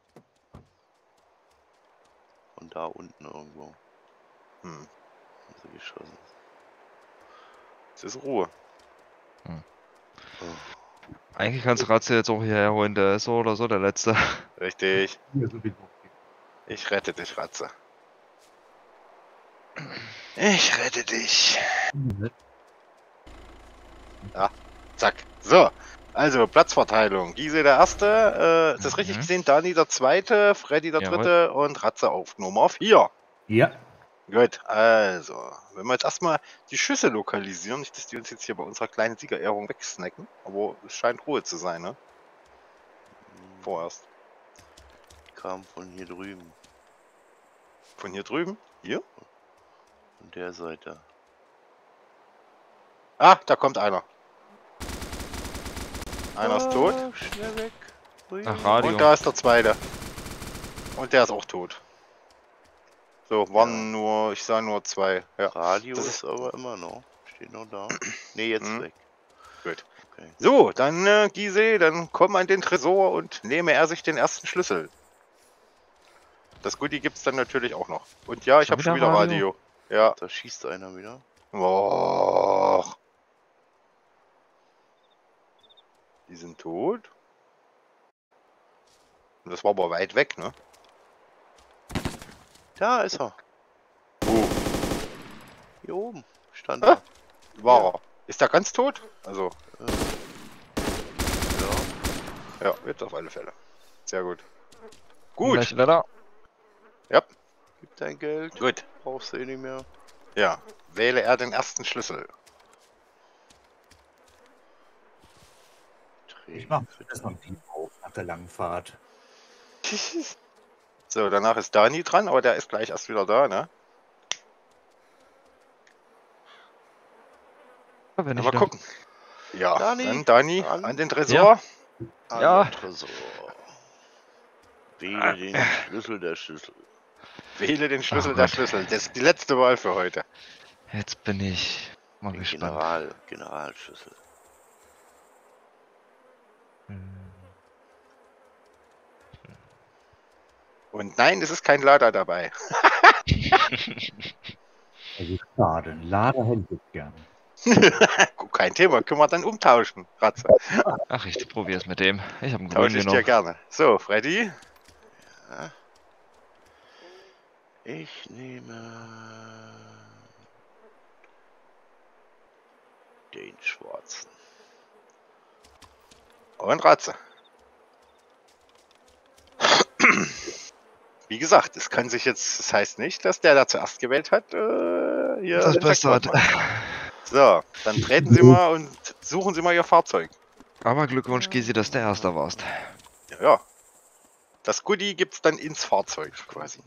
Von da unten irgendwo. Hm. Haben sie geschossen. Es ist Ruhe. Oh. Eigentlich kannst du Ratze jetzt auch hierher holen, der ist so oder so der Letzte. Richtig. Hier sowieso. Ich rette dich, Ratze. Ich rette dich. Ja, zack. So, also Platzverteilung. Giese der Erste, äh, ist das richtig Mhm. gesehen? Dani der Zweite, Freddy der Jawohl. Dritte und Ratze auf Nummer vier. Ja. Gut, also, wenn wir jetzt erstmal die Schüsse lokalisieren, nicht, dass die uns jetzt hier bei unserer kleinen Siegerehrung wegsnacken, aber es scheint Ruhe zu sein, ne? Vorerst. Kam von hier drüben. Von hier drüben? Hier? Von der Seite. Ah, da kommt einer. Einer ist tot. Oh, schnell weg. Hui. Ach, Radio. Und da ist der Zweite. Und der ist auch tot. So, waren Ja. nur, ich sah nur zwei. Ja. Radio Das ist ist- aber immer noch. Steht noch da. Nee, jetzt Mhm. weg. Gut. Okay. So, dann äh, Giese, dann komm an den Tresor und nehme er sich den ersten Schlüssel. Das Goodie gibt's dann natürlich auch noch. Und ja, ich Schon habe schon wieder wieder Radio? Radio. Ja. Da schießt einer wieder. Boah. Die sind tot. Und das war aber weit weg, ne? Da ist er. Wo? Hier oben. Stand Ah. er. War Ja. er. Ist er ganz tot? Also, Ja. ja, jetzt auf alle Fälle. Sehr gut. Gut. Gleich leider. Ja, Gib dein Geld. gut. Brauchst du eh nicht mehr. Ja. Wähle er den ersten Schlüssel. Ich mach erstmal ein Team auf nach der langen Fahrt. So, danach ist Dani dran, aber der ist gleich erst wieder da, ne? Wenn ich Mal da- gucken. Ja, Dani, dann Dani an- an den Tresor. An Ja. den Tresor. Wähle den Schlüssel der Schlüssel. Wähle den Schlüssel Oh der Gott. Schlüssel. Das ist die letzte Wahl für heute. Jetzt bin ich mal Den gespannt. General, Generalschlüssel. Und nein, es ist kein Lader dabei. Also schade. Ein Lader hätte ich jetzt gerne. Kein Thema, können wir dann umtauschen, Ratze. Ach, ich probiere es mit dem. Ich habe einen Tausche grünen ich dir genommen. gerne. So, Freddy. Ja. Ich nehme den schwarzen. Und Ratze. Wie gesagt, es kann sich jetzt, das heißt nicht, dass der da zuerst gewählt hat, äh, hier Das den Beste Jackpot hat. macht. So, dann treten Sie mal und suchen Sie mal Ihr Fahrzeug. Aber Glückwunsch, Gysi, dass du der Erste warst. Ja, ja. Das Goodie gibt's dann ins Fahrzeug quasi.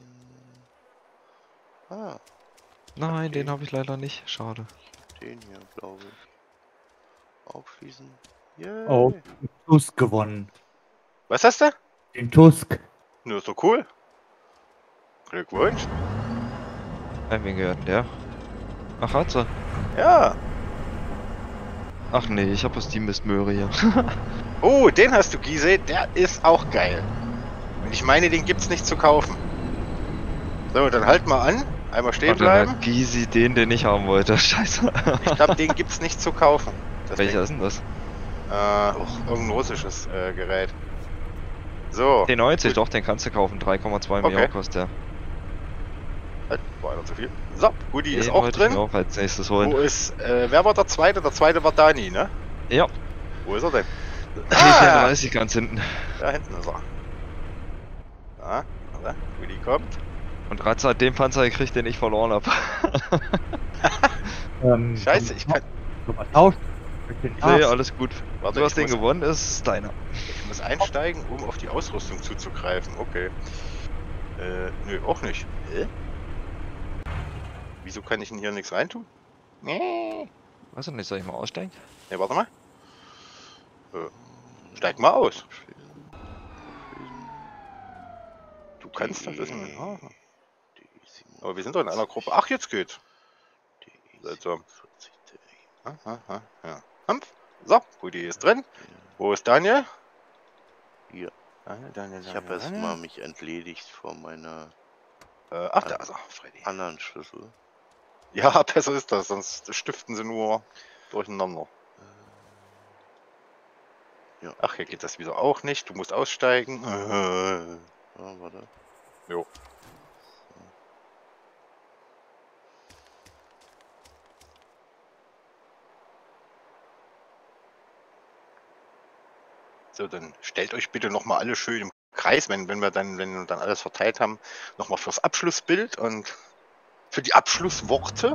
Ah, Nein, den habe ich leider nicht. Schade. den hier, glaube ich. Aufschließen. Yay. Oh, den Tusk gewonnen. Was hast du? Den Tusk. Nur so cool. Glückwunsch. Äh, wen gehört denn der? Ach, hat sie. Ja. Ach nee, ich habe bloß die Mistmöhre hier. Oh, den hast du, Giese. Der ist auch geil. Und ich meine, den gibt's nicht zu kaufen. So, dann halt mal an. Einmal stehen Und dann bleiben. hat Gysi den, den ich haben wollte. Scheiße. Ich glaube, den gibt's nicht zu kaufen. Das Welcher ist denn das? Ding. Äh, irgendein russisches äh, Gerät. So. T neunzig, doch, den kannst du kaufen. drei Komma zwei Okay. Millionen kostet der. Halt, war einer zu viel. So, Goodie ist Den auch wollte ich mir drin. auch als nächstes holen. Wo ist, äh, wer war der Zweite? Der Zweite war Dani, ne? Ja, Wo ist er denn? T vierunddreißig ganz hinten. Da hinten ist er. Da, warte, Goodie kommt. Und Ratze hat den Panzer gekriegt, den ich verloren habe. Ähm, Scheiße, ich kann. Kann man tauschen. Mit den Nee, Arzt. alles gut. Warte, Du hast ich den muss, gewonnen, ist deiner. ich muss einsteigen, um auf die Ausrüstung zuzugreifen. Okay. Äh, nö, auch nicht. Hä? Wieso kann ich denn hier nichts reintun? Nee. Weiß ich nicht, soll ich mal aussteigen? Ne, warte mal. Äh, steig mal aus. Du kannst das wissen. Ah. Aber wir sind doch in einer Gruppe. Ach, jetzt geht's. Seltsam. Aha, aha, ja. Humpf. So, Rudi ist drin. Wo ist Daniel? Hier. Daniel, Daniel, Ich habe erst mal mich entledigt von meiner Äh, ach, da ist er, Freddy. anderen Schlüssel. Ja, besser ist das, sonst stiften sie nur durcheinander. Ja. Ach, hier geht das wieder auch nicht. Du musst aussteigen. Äh. Ja, warte. Jo. So, dann stellt euch bitte noch mal alle schön im Kreis, wenn, wenn wir dann, wenn wir dann alles verteilt haben, noch mal fürs Abschlussbild und für die Abschlussworte.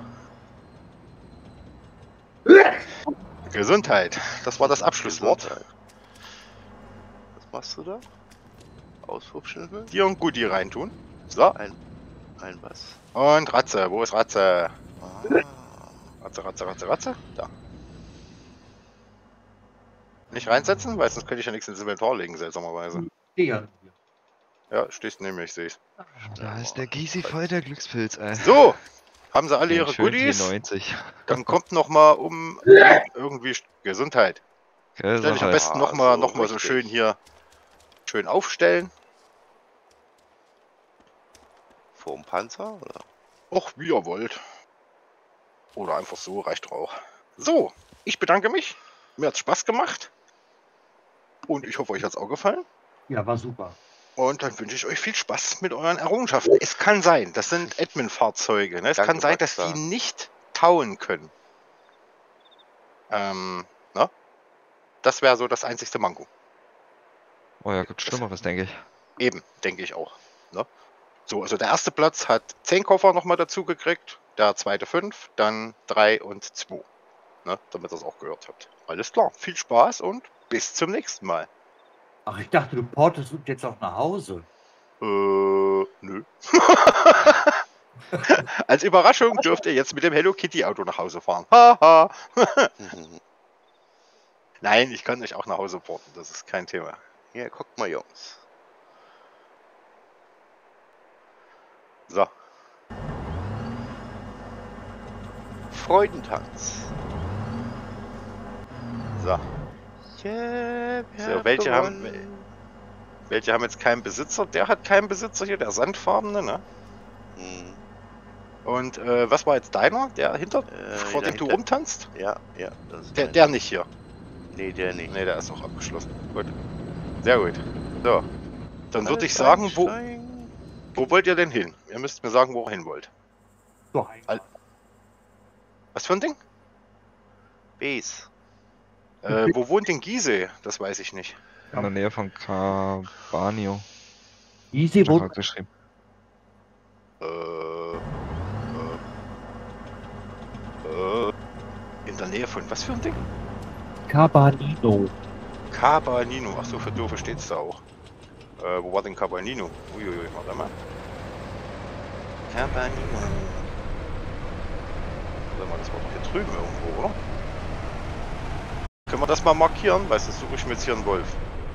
Gesundheit. Das war das Abschlusswort. Gesundheit. Was machst du da? Auswurfschnüffel? Dir und Goodie reintun. So. Ein, ein was? Und Ratze. Wo ist Ratze? Ah. Ratze, Ratze, Ratze, Ratze. Da. Nicht reinsetzen, weil sonst könnte ich ja nichts ins Inventar legen, seltsamerweise. Ja. Ja, stehst neben mir, ich sehe es. Da ist der Gysi voll der Glückspilz, ey. So, haben sie alle Den ihre schön Goodies? T neunzig. Dann kommt noch mal um irgendwie Gesundheit. Stell dich am Gesundheit. besten noch Ah, mal, so noch mal so richtig. schön hier schön aufstellen. Vorm Panzer, oder? Och, wie ihr wollt. Oder einfach so, reicht doch auch. So, ich bedanke mich. Mir hat's Spaß gemacht. Und ich hoffe, euch hat's auch gefallen. Ja, war super. Und dann wünsche ich euch viel Spaß mit euren Errungenschaften. Es kann sein, das sind Admin-Fahrzeuge. Ne? Es Danke, kann sein, dass Baxter. die nicht tauen können. Ähm, na? Das wäre so das einzigste Manko. Oh ja, gibt Schlimmeres, denke ich. Eben, denke ich auch. Ne? So, also der erste Platz hat zehn Koffer nochmal dazu gekriegt, der zweite fünf, dann drei und zwei. Ne? Damit ihr es auch gehört habt. Alles klar, viel Spaß und bis zum nächsten Mal. Ach, ich dachte, du portest uns jetzt auch nach Hause. Äh, nö. Als Überraschung dürft ihr jetzt mit dem Hello Kitty Auto nach Hause fahren. Haha. Nein, ich kann euch auch nach Hause porten, das ist kein Thema. Ja, guckt mal, Jungs. So, Freudentanz. so. Yeah, wir So, welche haben- gewonnen. Welche haben jetzt keinen Besitzer? Der hat keinen Besitzer hier, der sandfarbene, ne? Hm, Und äh, was war jetzt deiner? Der hinter, Äh, vor dem du dahinter. rumtanzt? ja, ja. Das ist Der, mein- der nicht hier. Nee, der nicht. Ne, der ist auch abgeschlossen. Gut. Sehr gut. So. Dann würde Alles ich sagen, wo, einsteigen. wo wollt ihr denn hin? Ihr müsst mir sagen, wo ihr hin wollt. So, Al- Was für ein Ding? Base. Äh, wo wohnt denn Gise? Das weiß ich nicht. In der Nähe von Carbanio. Easy Hat er wurde geschrieben. Äh, äh, äh, in der Nähe von was für ein Ding? Cabanino. Cabanino. Achso, für Doofe steht's da auch. Äh, wo war denn Cabanino? Uiuiui, warte mal. Cabanino. Warte mal, das war doch hier drüben irgendwo, oder? Können wir das mal markieren? Weil sonst suche ich mir jetzt hier einen Wolf.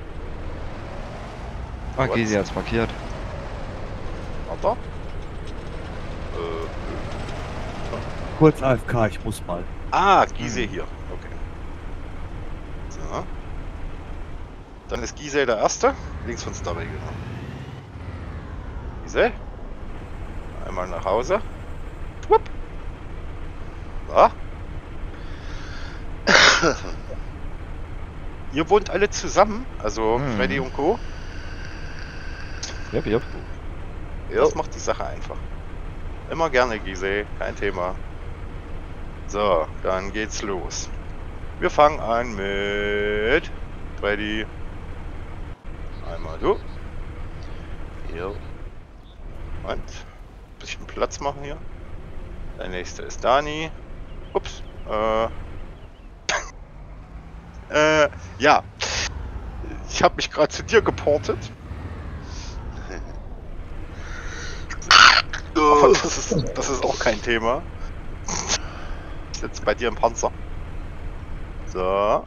Ah, Gysi hat's markiert. Warte. Äh, Kurz A F K, ich muss mal. ah, Gise hier. Okay. So. Dann ist Gise der Erste. Links von Starry, genau. Gise. Einmal nach Hause. Schwupp. So. Ihr wohnt alle zusammen, also Hm. Freddy und Co. Yep, yep. Das macht die Sache einfach. Immer gerne, Gise, kein Thema. So, dann geht's los. Wir fangen an mit Freddy. Einmal du. Jo. Und ein bisschen Platz machen hier. Der nächste ist Dani. Ups. Äh. äh, ja. Ich habe mich gerade zu dir geportet. aber das ist, das ist auch kein Thema. Ich sitze bei dir im Panzer. So.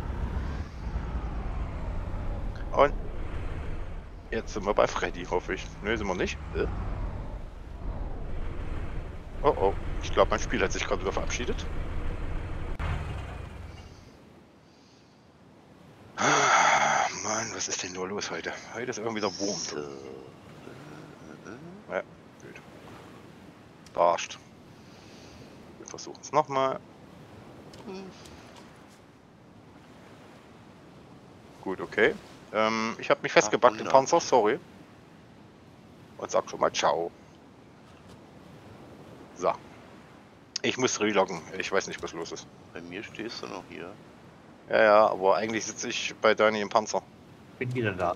Und jetzt sind wir bei Freddy, hoffe ich. Ne, sind wir nicht. Äh? Oh oh, ich glaube, mein Spiel hat sich gerade wieder verabschiedet. Ah, Mann, was ist denn nur los heute? Heute ist irgendwie der Wurm. So. Ja, gut. Verarscht. Wir versuchen es nochmal. Gut, okay. Ähm, ich habe mich festgebackt im Panzer, sorry. Und sag schon mal ciao. So. Ich muss reloggen. Ich weiß nicht, was los ist. Bei mir stehst du noch hier. Ja, ja, aber eigentlich sitze ich bei Dani im Panzer. Bin wieder da.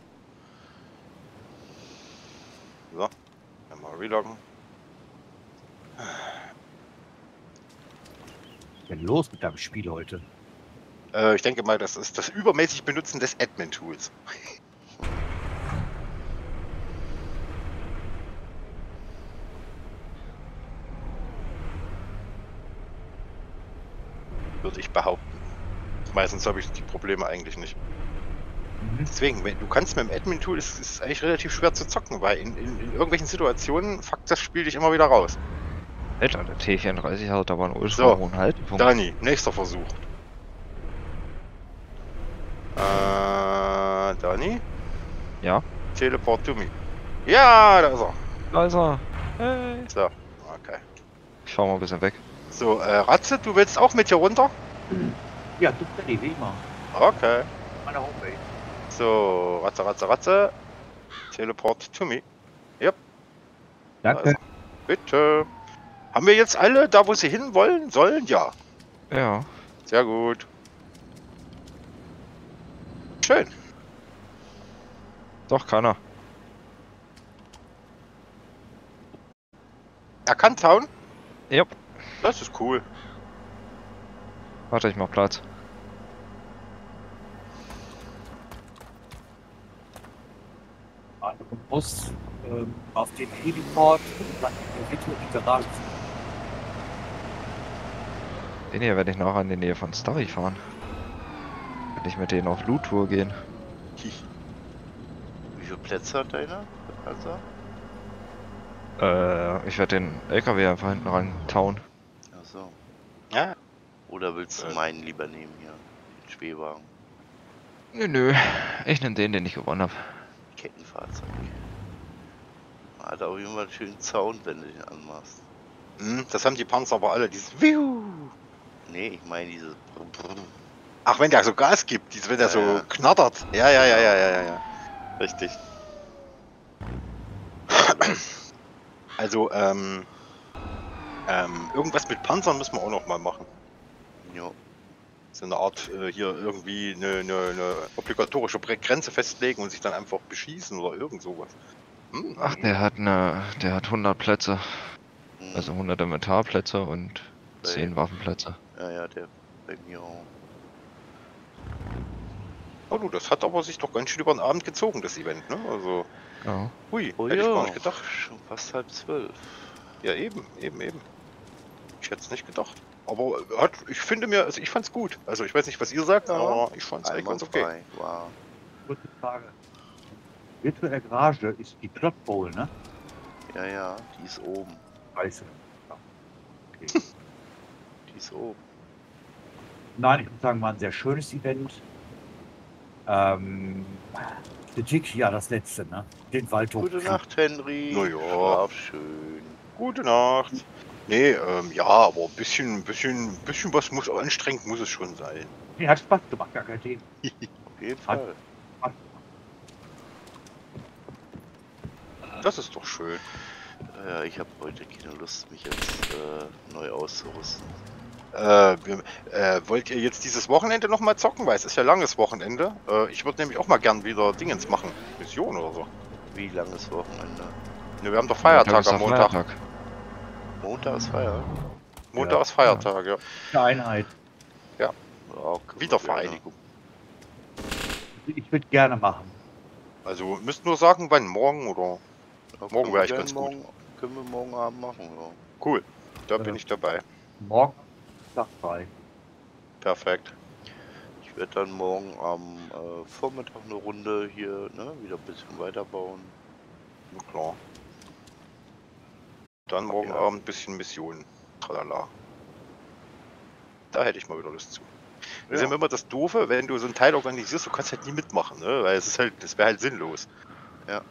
So. Einmal reloggen. Was ist denn los mit deinem Spiel heute? Äh, ich denke mal, das ist das übermäßig Benutzen des Admin-Tools. Würde ich behaupten. Meistens habe ich die Probleme eigentlich nicht. Mhm. Deswegen, wenn, du kannst mit dem Admin-Tool, ist es eigentlich relativ schwer zu zocken, weil in, in, in irgendwelchen Situationen fuckt das Spiel dich immer wieder raus. Alter, der T vierunddreißig hat aber einen ultra So, hohen Haltepunkt. Dani, nächster Versuch. Äh, Dani? Ja? Teleport to me. Ja, da ist er. Da ist er. Hey. So, okay. Ich fahr mal ein bisschen weg. So, äh, Ratze, du willst auch mit hier runter? Ja, du Freddy, wie immer. Okay. Meine Homepage. So, Ratze, Ratze, Ratze. Teleport to me. Danke. Also, bitte. Haben wir jetzt alle da, wo sie hin wollen, sollen? Ja. Ja. Sehr gut. Schön. Doch, keiner. Erkannt hauen? Yep. Das ist cool. Warte, ich mach Platz. Also, du musst ähm, auf den Heliport und dann in der virtuellen Garage. Den hier werde ich nachher in die Nähe von Starry fahren. Will ich mit denen auf Loot-Tour gehen. Wie viele Plätze hat deiner? Also? Äh, ich werde den L K W einfach hinten ran tauen. Achso. Ja. Oder willst du Äh. meinen lieber nehmen hier? Den Schwebwagen. Nö, nö. Ich nehme den, den ich gewonnen habe. Kettenfahrzeug. Man hat auch immer einen schönen Sound, wenn du den anmachst. Hm, das haben die Panzer aber alle, dieses Wiu. Nee, ich meine dieses. Ach, wenn der so Gas gibt, dieses, wenn der Ja, so ja. knattert. Ja, ja, ja, ja, ja, ja, ja. Richtig. Also, ähm, ähm, irgendwas mit Panzern müssen wir auch noch mal machen. Ja. So eine Art, äh, hier irgendwie eine, eine, eine obligatorische Bre- Grenze festlegen und sich dann einfach beschießen oder irgend sowas. Hm, Ach, der hat ne, der hat hundert Plätze. Hm. Also hundert Inventarplätze und zehn Waffenplätze. Ja, ja, der bei mir auch. Oh du, das hat aber sich doch ganz schön über den Abend gezogen, das Event, ne? Also, Ja. hui, Oh hätte ich ja, gar nicht gedacht. schon fast halb zwölf. Ja, eben, eben, eben. Ich hätte es nicht gedacht. Aber hat, ich finde mir, also ich fand's gut. Also ich weiß nicht, was ihr sagt, Ja. aber ich fand's eigentlich ganz okay. Einwandfrei, wow. Kurze Frage. Virtuelle Garage ist die Plot Bowl, ne? Ja, ja, die ist oben. Scheiße. Ja. Okay. Die ist oben. Nein, ich muss sagen, war ein sehr schönes Event. Ähm, Kritik, ja, das letzte, ne? Den Waldhof. Gute Nacht, Henry. Na ja. Schlaf schön. Gute Nacht. Nee, ähm, ja, aber ein bisschen, bisschen, bisschen was muss, anstrengend muss es schon sein. Nee, hat Spaß gemacht, gar kein Thema. Auf jeden Fall. Das ist doch schön. Ja, ich habe heute keine Lust, mich jetzt äh, neu auszurüsten. Äh, wir, äh, wollt ihr jetzt dieses Wochenende noch mal zocken? Weil es ist ja langes Wochenende. Äh, ich würde nämlich auch mal gern wieder Dingens machen. Mission oder so. Wie langes Wochenende? Ne, wir haben doch Feiertag ist am doch Montag. Feiertag. Montag ist Feiertag. Montag Ja. ist Feiertag, ja. Eine Einheit. Ja, können wir Wiedervereinigung. Ich würde gerne machen. Also müsst nur sagen, wann morgen oder. gerne. Ja, Morgen können wär wir ich gerne ganz gut. morgen, können wir morgen Abend machen, ja. Cool, da Ja. bin ich dabei. Morgen Tag frei. Perfekt. Ich werde dann morgen am äh, Vormittag eine Runde hier, ne, wieder ein bisschen weiterbauen. Na klar. Dann morgen Ja. Abend ein bisschen Mission. Tralala. Da hätte ich mal wieder Lust zu. Das ist ja immer das Doofe, wenn du so ein Teil organisierst, du kannst halt nie mitmachen, ne? Weil es ist halt, das wäre halt sinnlos. Ja.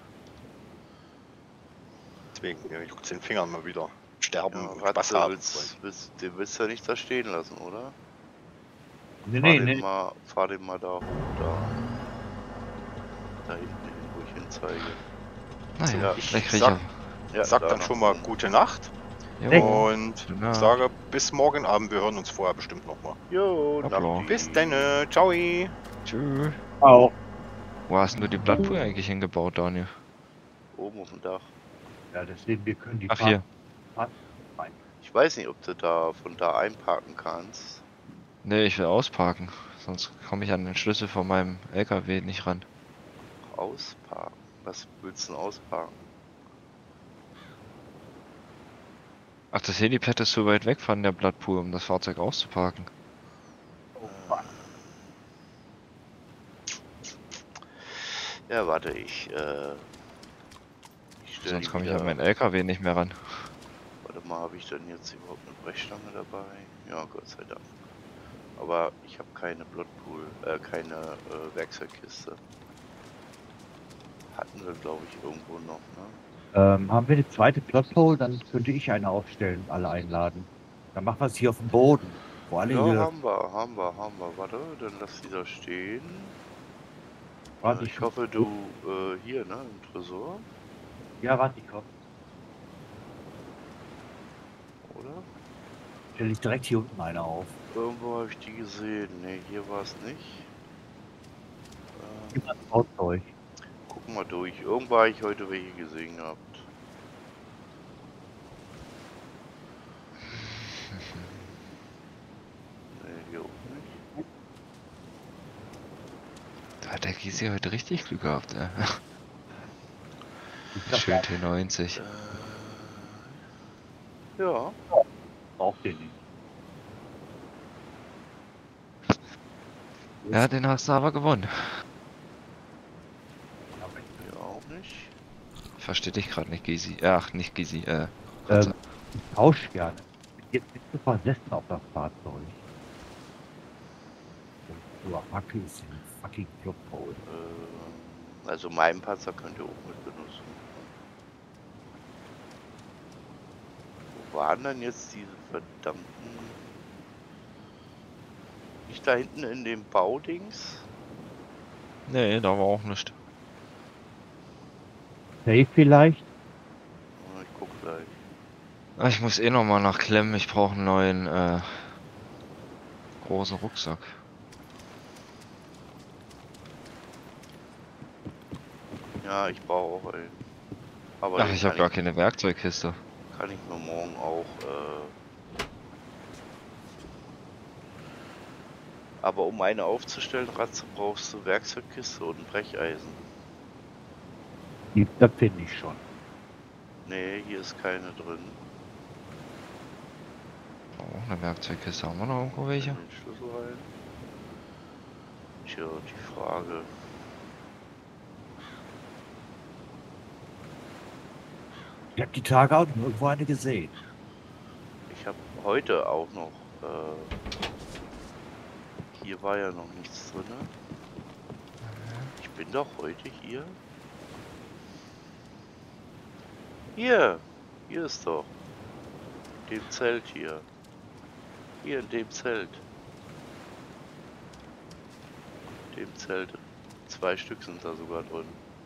Deswegen, ja, juckt's den Fingern mal wieder. Sterben Ja, und Ratze, Spaß haben. willst, willst, den willst du ja nicht da stehen lassen, oder? Nee, Fahr nee, den nee. mal, fahr den mal da hoch, da. Da hinten hin, wo ich hinzeige. Naja, Ja, ich vielleicht krieg ich sag- ja. Ja, Sag da dann nach schon mal oben. gute Nacht Jo, und gute Nacht. sage bis morgen Abend. Wir hören uns vorher bestimmt nochmal. Jo, Na klar. Nachti. Bis dann. Ciao. Tschüss. Auch. Wo hast denn du die Blattpool eigentlich hingebaut, Daniel? Oben auf dem Dach. Ja, deswegen, wir können die Ach, hier. Fahrt rein. Ich weiß nicht, ob du da von da einparken kannst. Nee, ich will ausparken. Sonst komme ich an den Schlüssel von meinem L K W nicht ran. Ausparken? Was willst du denn ausparken? Ach, das Helipad ist so weit weg von der Blattpool, um das Fahrzeug auszuparken. Oh, fuck. Ja, warte, ich, äh... Ich stell Sonst die komme ich wieder... an meinen L K W nicht mehr ran. Warte mal, habe ich denn jetzt überhaupt eine Brechstange dabei? Ja, Gott sei Dank. Aber ich habe keine Bloodpool, äh, keine äh, Werkzeugkiste. Hatten wir, glaube ich, irgendwo noch, ne? Ähm, haben wir eine zweite Plotpole, dann könnte ich eine aufstellen und alle einladen. Dann machen wir es hier auf dem Boden. Wo alle Ja, hier. haben wir, haben wir, haben wir. Warte, dann lass die da stehen. Warte, Äh, ich hoffe, du äh, hier, ne, im Tresor, Ja, warte, ich komme. oder? Stelle ich direkt hier unten eine auf. Irgendwo habe ich die gesehen. Ne, hier war es nicht. Äh, Gib mal das Fahrzeug. gucken wir durch. Irgendwo habe ich heute welche gesehen gehabt. Ne, hier oben nicht. Da hat der Gysi heute richtig Glück gehabt, ey. Ich sag, Schön T neunzig. Äh, ja, braucht den nicht. Ja, den hast du aber gewonnen. hier auch nicht. Ich verstehe dich gerade nicht, Gysi. Ach, nicht Gysi, äh. Ähm, Ratze. ich tausche gerne. Jetzt bist du versessen auf das Fahrzeug. So, Hacke ist ein fucking Plotpole. Äh, also meinen Panzer könnt ihr auch mit benutzen. Wo waren denn jetzt diese verdammten... Nicht da hinten in dem Baudings? Nee, da war auch nichts. Safe vielleicht? Oh, ich guck gleich. Ah, ich muss eh noch mal nach Klemmen. Ich brauche einen neuen, äh, großen Rucksack. Ja, ich brauche auch einen. Aber Ach, den ich habe kann gar keine Werkzeugkiste. Kann ich mir morgen auch. Äh... Aber um eine aufzustellen, Ratze, brauchst du Werkzeugkiste und ein Brecheisen. Die, das finde ich schon. Nee, hier ist keine drin. Auch eine Werkzeugkiste. Haben wir noch irgendwo welche? In den Schlüssel rein. Tja, die Frage. Ich habe die Tage auch noch irgendwo eine gesehen. Ich habe heute auch noch. Äh... Hier war ja noch nichts drin. Ich bin doch heute hier. Hier! Hier ist doch. In dem Zelt hier. Hier in dem Zelt. In dem Zelt. Zwei Stück sind da sogar drin.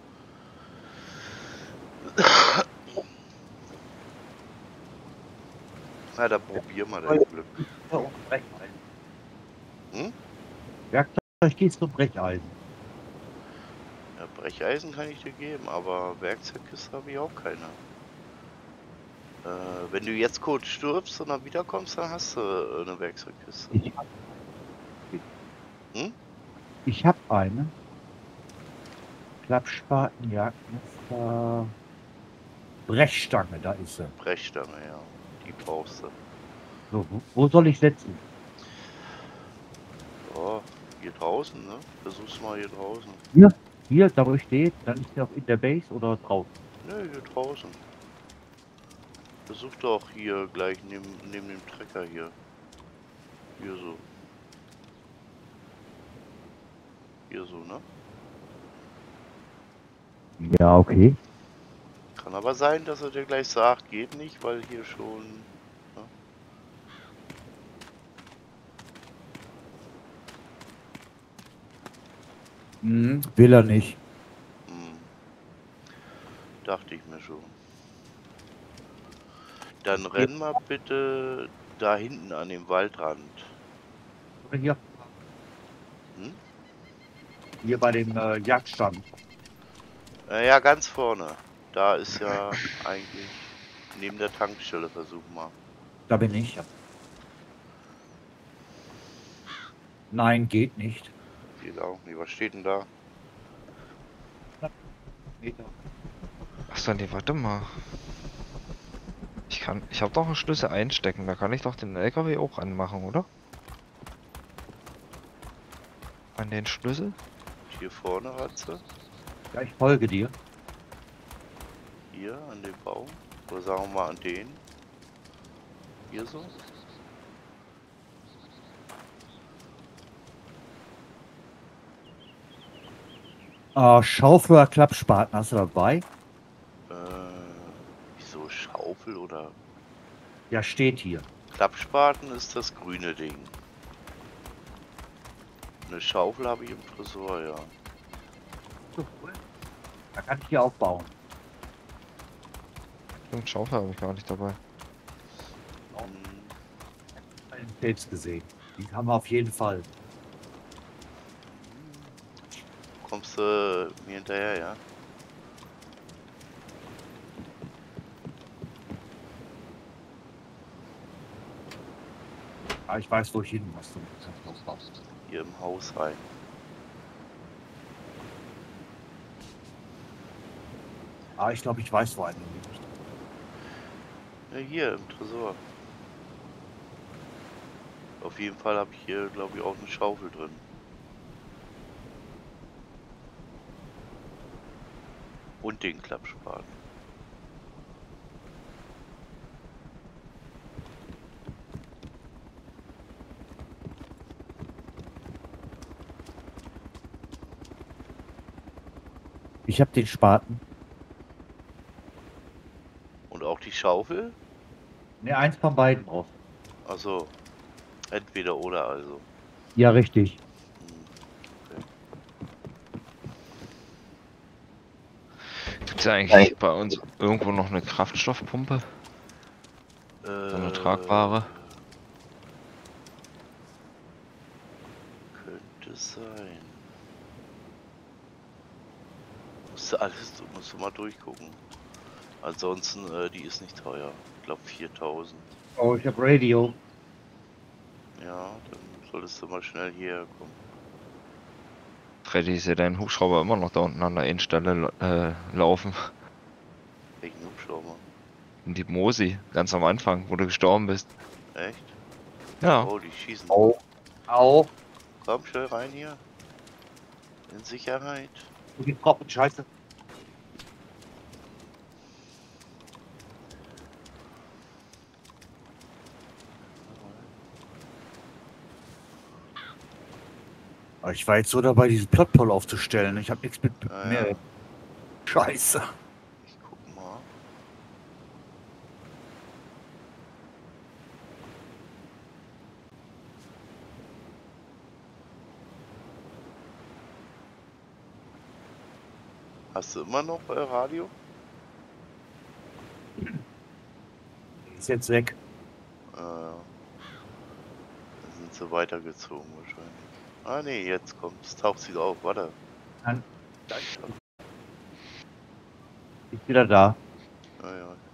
Na, dann probier mal dein Glück. Ja, und Brecheisen. Hm? Werkzeugkiste und Brecheisen. Ja, Brecheisen kann ich dir geben, aber Werkzeugkiste habe ich auch keine. Äh, wenn du jetzt kurz stirbst und dann wiederkommst, dann hast du äh, eine Werkzeugkiste. Ich hab, Hm? ich hab eine. Klappspaten, Jagdmesser. Brechstange, da ist sie. Brechstange, ja. Die brauchst du. So, wo, wo soll ich setzen? Ja, hier draußen, ne? Versuch's mal hier draußen. Hier, hier, da wo ich stehe, dann ist sie auch in der Base oder draußen. Ne, hier draußen. Versuch doch hier gleich neben, neben dem Trecker hier. Hier so. Hier so, ne? Ja, okay. Kann aber sein, dass er dir gleich sagt, geht nicht, weil hier schon... Ne? Hm, will er nicht. Hm. Dachte ich mir schon. Dann renn mal bitte da hinten an dem Waldrand. Oder hier, Hm? hier bei dem äh, Jagdstand. Äh, ja, ganz vorne. Da ist ja eigentlich neben der Tankstelle, versuch mal. Da bin ich. Nein, geht nicht. Geht auch nicht. Was steht denn da? Meter. Achso, nee, warte mal. Ich kann, ich habe doch einen Schlüssel einstecken, da kann ich doch den L K W auch anmachen, oder? An den Schlüssel? Hier vorne, Ratze. Ja, ich folge dir. Hier an dem Baum. Oder sagen wir mal an den. Hier so. Äh, Schaufel oder Klappspaten hast du dabei? Äh, wieso Schaufel oder Ja, steht hier. Klappspaten ist das grüne Ding. Eine Schaufel habe ich im Tresor, ja. So, cool. Da kann ich hier aufbauen. Stimmt, Schaufel habe ich gar nicht dabei. Hm, Einen Pilz gesehen. Die haben wir auf jeden Fall. kommst du mir hinterher, ja? Ja, ich weiß, wo ich hin muss. Du kannst aufbauen. Hier im Haus rein. Ah, ich glaube, ich weiß, wo einer liegt. Ja, hier im Tresor. Auf jeden Fall habe ich hier, glaube ich, auch eine Schaufel drin. Und den Klappspaten. Ich habe den Spaten. Und auch die Schaufel? Ne, eins von beiden drauf. Also entweder oder also. Ja, richtig. Hm, Gibt's ja eigentlich bei uns irgendwo noch eine Kraftstoffpumpe? okay. So eine Äh, tragbare? Könnte sein. Musst du alles, du musst du mal durchgucken. Ansonsten, äh, die ist nicht teuer. Ich glaube viertausend. Oh, ich habe Radio. Ja, dann solltest du mal schnell hierher kommen. Freddy, ist ja dein Hubschrauber immer noch da unten an der Endstelle äh, laufen? Welchen Hubschrauber? In die Mosi, ganz am Anfang, wo du gestorben bist. Echt? Ja. Oh, die schießen. Au. Au. Komm schnell rein hier. In Sicherheit. Du getroffen, scheiße. Ich war jetzt so dabei, diesen Plotpol aufzustellen. Ich habe nichts mit Ah, mehr. ja. Scheiße. Ich guck mal. Hast du immer noch äh, Radio? Ist jetzt weg. Äh, da sind sie weitergezogen wahrscheinlich. Ah nee, jetzt kommt es. Taucht sie auf, warte. Dann ist wieder da. Ja, ja, ja.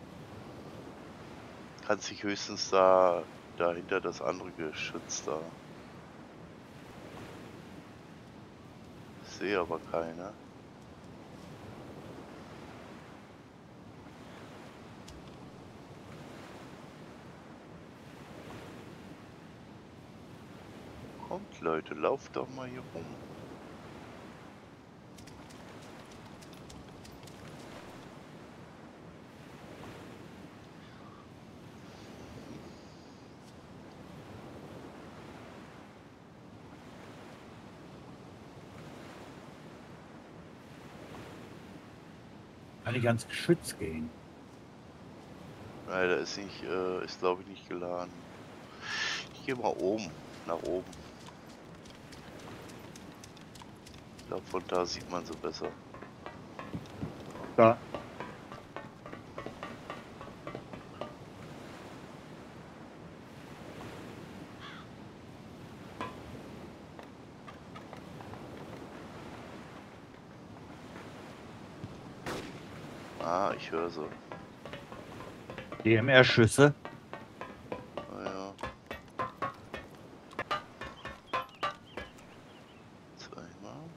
Kann sich höchstens da dahinter das andere Geschütz da. Ich sehe aber keine. Kommt Leute, lauft doch mal hier rum. Kann ich ans Geschütz gehen? Leider ist nicht, äh, ist glaube ich nicht geladen. Ich gehe mal oben, nach oben. Ich glaube von da sieht man so besser. Da. Ah, ich höre so. D M R-Schüsse. Naja. Zweimal.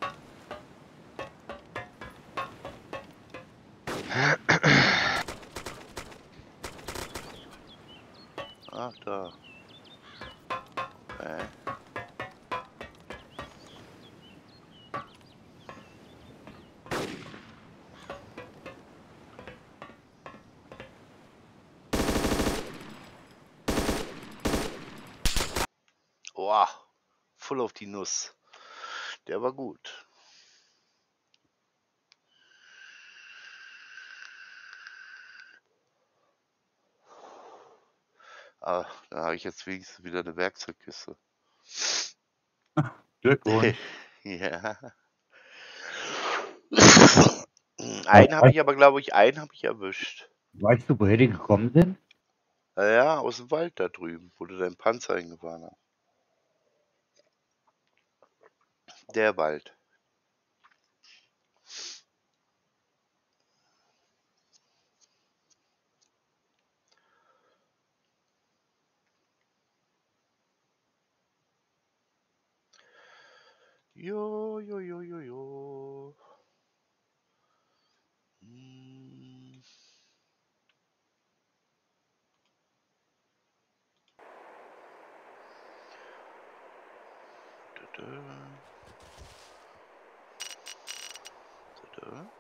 Ach, da. Okay. Boah, voll auf die Nuss. Der war gut. Ah, da habe ich jetzt wenigstens wieder eine Werkzeugkiste. Glückwunsch. Ja. Einen habe ich aber, glaube ich, einen habe ich erwischt. Weißt du, woher die gekommen sind? Naja, aus dem Wald da drüben, wo du deinen Panzer eingefahren hast. Der Wald. Jo, jo, jo, jo, jo. Hm. Da, da. Da, da.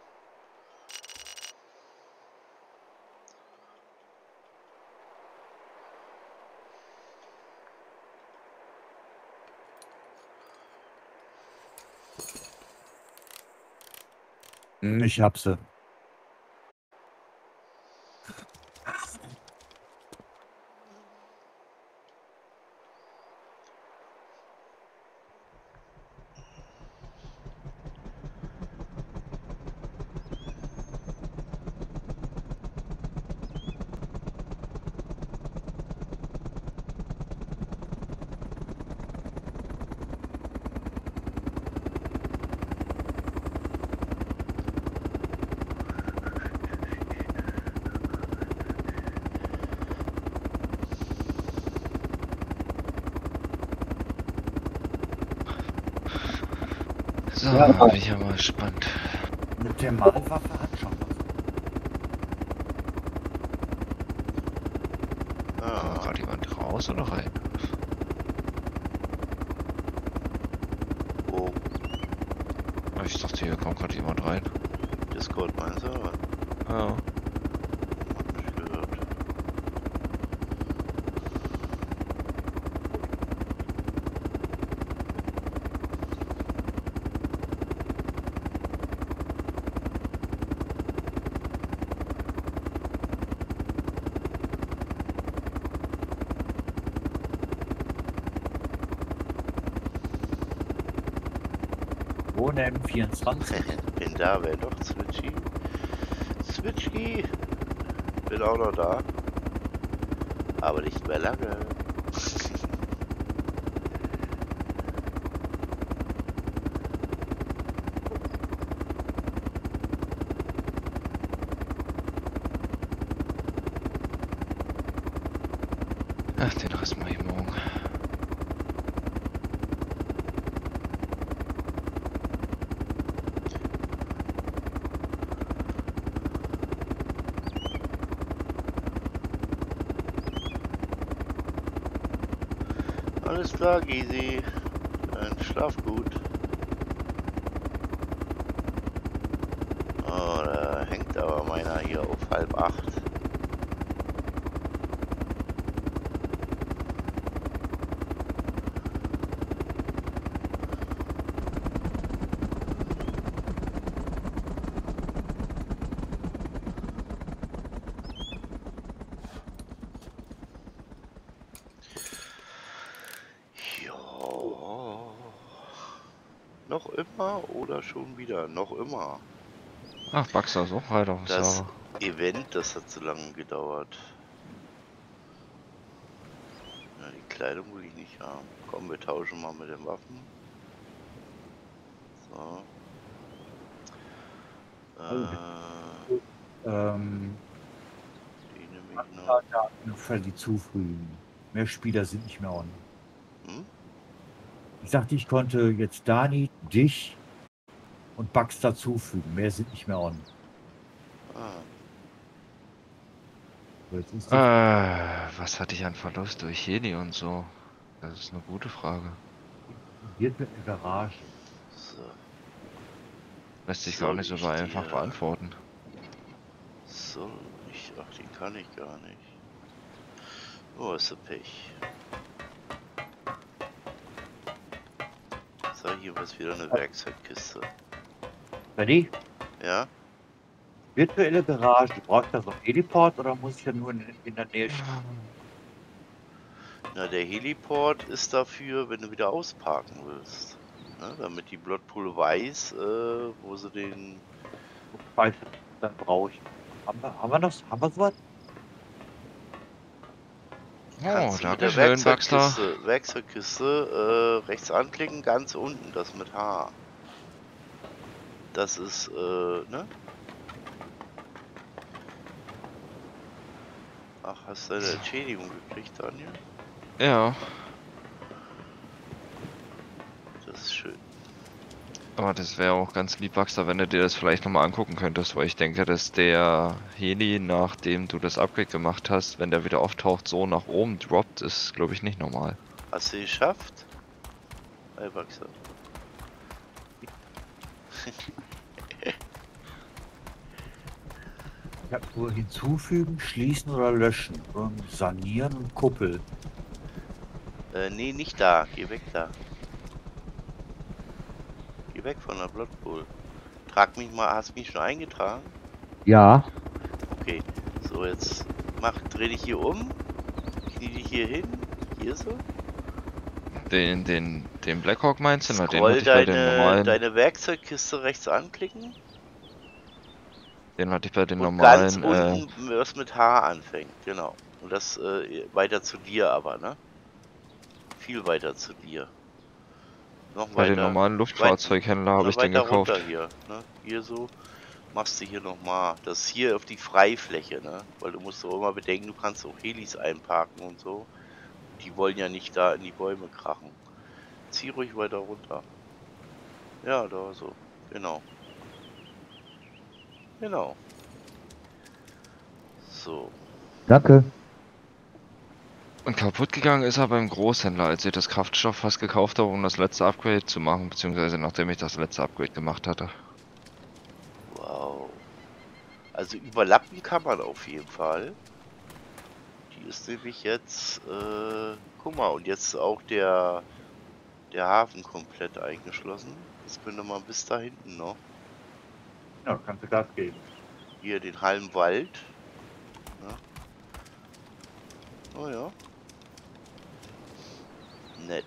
Hm, Ich hab sie. So, Ja. bin ich ja mal gespannt. Eine Thermalwaffe hat schon was. Kommt Ah, gerade jemand raus oder rein? wo? Ich dachte, hier kommt gerade jemand rein. Discord meinst du? Oder? Ja. Hab nicht gehört. Ohne M vierundzwanzig. Bin da, wer doch? Switchy? Switchy! Bin auch noch da. Aber nicht mehr lange. Ach, den Rest mach ich morgen. Alles klar, Gysi. Dann schlaf gut. Oh, da hängt aber meiner hier auf halb acht. Noch immer oder schon wieder? Noch immer. Ach, Baxter ist auch halt auf dem Das Server. Event, das hat so lange gedauert. Ja, die Kleidung will ich nicht haben. Komm, wir tauschen mal mit den Waffen. So. Äh, Ähm, die nehme ich noch. noch völlig zufügen. Mehr Spieler sind nicht mehr on. Hm? Ich sagte, ich konnte jetzt Dani, dich und Bugs dazufügen. Mehr sind nicht mehr on. Ah. So, jetzt ist die Äh, was hatte ich an Verlust durch Heli und so? Das ist eine gute Frage. virtuelle Garage. So. Lässt sich Soll gar nicht so ich einfach dir- beantworten. Soll ich. Ach, den kann ich gar nicht. Oh, ist so Pech. So, hier was wieder eine Werkzeugkiste. Ready? Ja? Virtuelle Garage. Braucht das noch Heliport oder muss ich ja nur in, in der Nähe stehen? Na, der Heliport ist dafür, wenn du wieder ausparken willst. Ne, damit die Bloodpool weiß, äh, wo sie den... Weiß, dann brauche ich. Haben wir, haben wir noch? Haben wir sowas? Oh, Kannst du mit der danke schön, Baxter. Werkzeugkiste, Werkzeugkiste äh, rechts anklicken, ganz unten, das mit H. Das ist, äh, ne? Ach, hast du eine Entschädigung gekriegt, Daniel? Ja, Das ist schön. aber das wäre auch ganz lieb, Baxter, wenn du dir das vielleicht nochmal angucken könntest, weil ich denke, dass der Heli, nachdem du das Upgrade gemacht hast, wenn der wieder auftaucht, so nach oben droppt, ist, glaube ich, nicht normal. Hast du geschafft? Hey, Baxter. Ich habe nur hinzufügen, schließen oder löschen. Ähm, Sanieren und Kuppel. Äh, nee, nicht da. Geh weg da. Geh weg von der Bloodpool. Trag mich mal, hast mich schon eingetragen? Ja. Okay. So, jetzt mach, dreh dich hier um. Knie dich hier hin. Hier so. Den, den, den Blackhawk meinst du? Na, den Scroll hatte ich bei den deine, normalen, deine Werkzeugkiste rechts anklicken. den hatte ich bei den Und ganz normalen, äh, unten, was mit H anfängt. Genau. Und das äh, weiter zu dir aber, ne? Viel weiter zu dir. Noch bei weiter. den normalen Luftfahrzeughändler habe Na, ich den weiter gekauft. runter hier, ne? Hier so. Machst du hier nochmal. Das ist hier auf die Freifläche, ne? Weil du musst doch immer bedenken, du kannst auch Helis einparken und so. Die wollen ja nicht da in die Bäume krachen. Zieh ruhig weiter runter. Ja, da so. Genau. Genau. So. Danke. Und kaputt gegangen ist er beim Großhändler, als ich das Kraftstoff fast gekauft habe, um das letzte Upgrade zu machen, beziehungsweise nachdem ich das letzte Upgrade gemacht hatte. Wow. Also überlappen kann man auf jeden Fall. Die ist nämlich jetzt, äh, guck mal, und jetzt auch der, der Hafen komplett eingeschlossen. Das könnte man bis da hinten noch. Ja, kannst du Gas geben. Hier den halben Wald. Ja. Oh ja. Nett.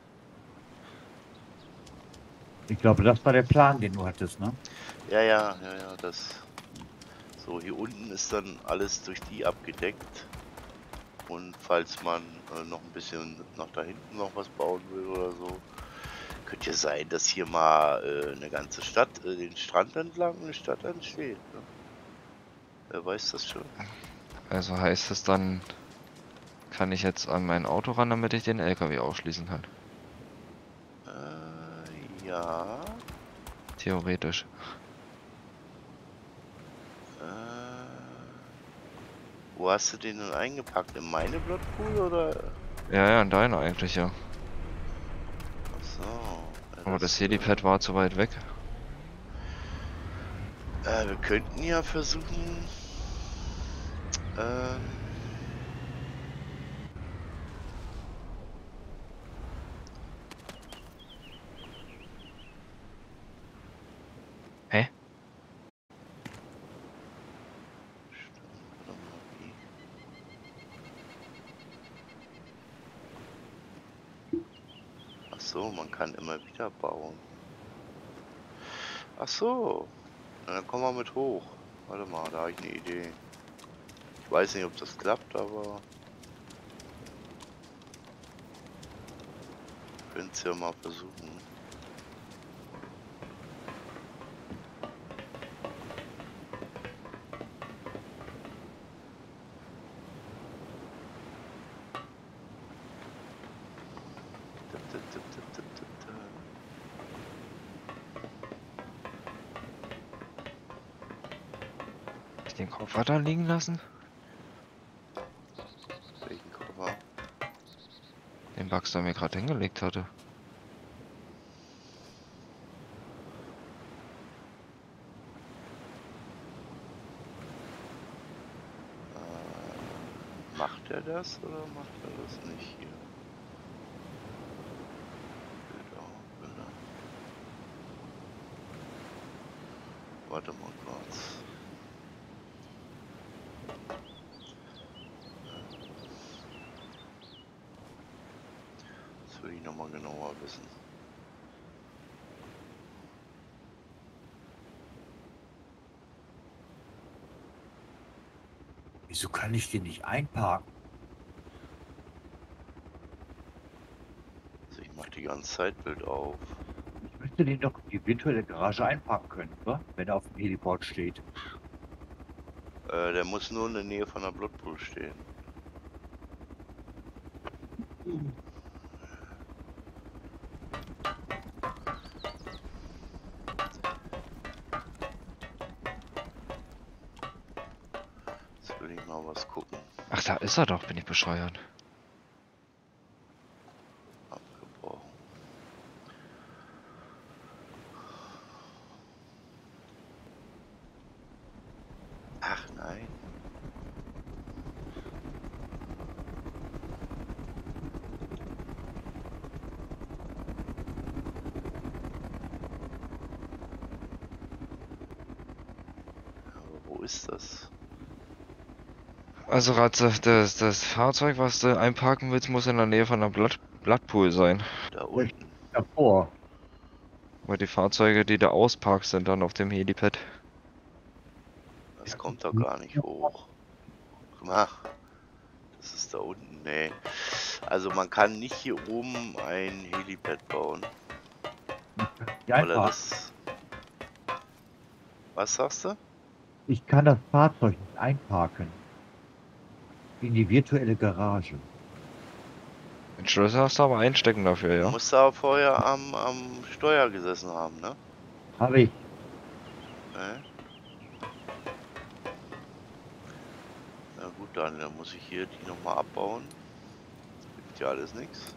Ich glaube, das war der Plan, den du hattest, ne? Ja, ja, ja, ja, das. So, hier unten ist dann alles durch die abgedeckt. Und falls man äh, noch ein bisschen nach da hinten noch was bauen will oder so, könnte ja sein, dass hier mal äh, eine ganze Stadt, äh, den Strand entlang eine Stadt entsteht. Ne? Wer weiß das schon? Also heißt es dann, kann ich jetzt an mein Auto ran, damit ich den L K W ausschließen kann. Äh, ja. Theoretisch. Äh, wo hast du den denn eingepackt? In meine Bloodpool oder? Ja, ja, in deiner eigentlich, ja. Ach so. Aber das Helipad war zu weit weg. Äh, wir könnten ja versuchen. Ähm. Hä? Warte mal, wie? Ach so, man kann immer wieder bauen. Ach so, na, dann kommen wir mit hoch. Warte mal, da habe ich eine Idee. Ich weiß nicht, ob das klappt, aber können es ja mal versuchen. Tipp, tipp, tipp, tipp, tipp, tipp, tipp. Ich den Koffer da liegen lassen? Welchen Koffer? Den Baxter mir gerade hingelegt hatte. Äh, macht er das oder macht er das nicht hier? Bilder, Bilder. Warte mal kurz. Das will ich nochmal genauer wissen. Wieso kann ich den nicht einparken? Also ich mache die ganze Zeit Bild auf. Ich müsste den doch in die virtuelle Garage einparken können, oder? Wenn er auf dem Heliport steht. Äh, der muss nur in der Nähe von der Bloodpool stehen. Jetzt will ich mal was gucken. Ach, da ist er doch, bin ich bescheuert. Abgebrochen. Ach nein. Aber wo ist das? Also Ratze, das, das Fahrzeug, was du einparken willst, muss in der Nähe von der Blood, Bloodpool sein. Da unten. Davor. Weil die Fahrzeuge, die du ausparkst, sind dann auf dem Helipad. Das kommt doch gar nicht hoch. Guck mal. Das ist da unten. Nee. Also man kann nicht hier oben ein Helipad bauen. Die Weil er einparken. das. Was sagst du? Ich kann das Fahrzeug nicht einparken. In die virtuelle Garage. Den Schlüssel hast du aber einstecken dafür, Du ja? musst da vorher am, am Steuer gesessen haben, ne? Habe ich. Nee? Na gut, dann, dann muss ich hier die nochmal abbauen. Gibt ja alles nichts.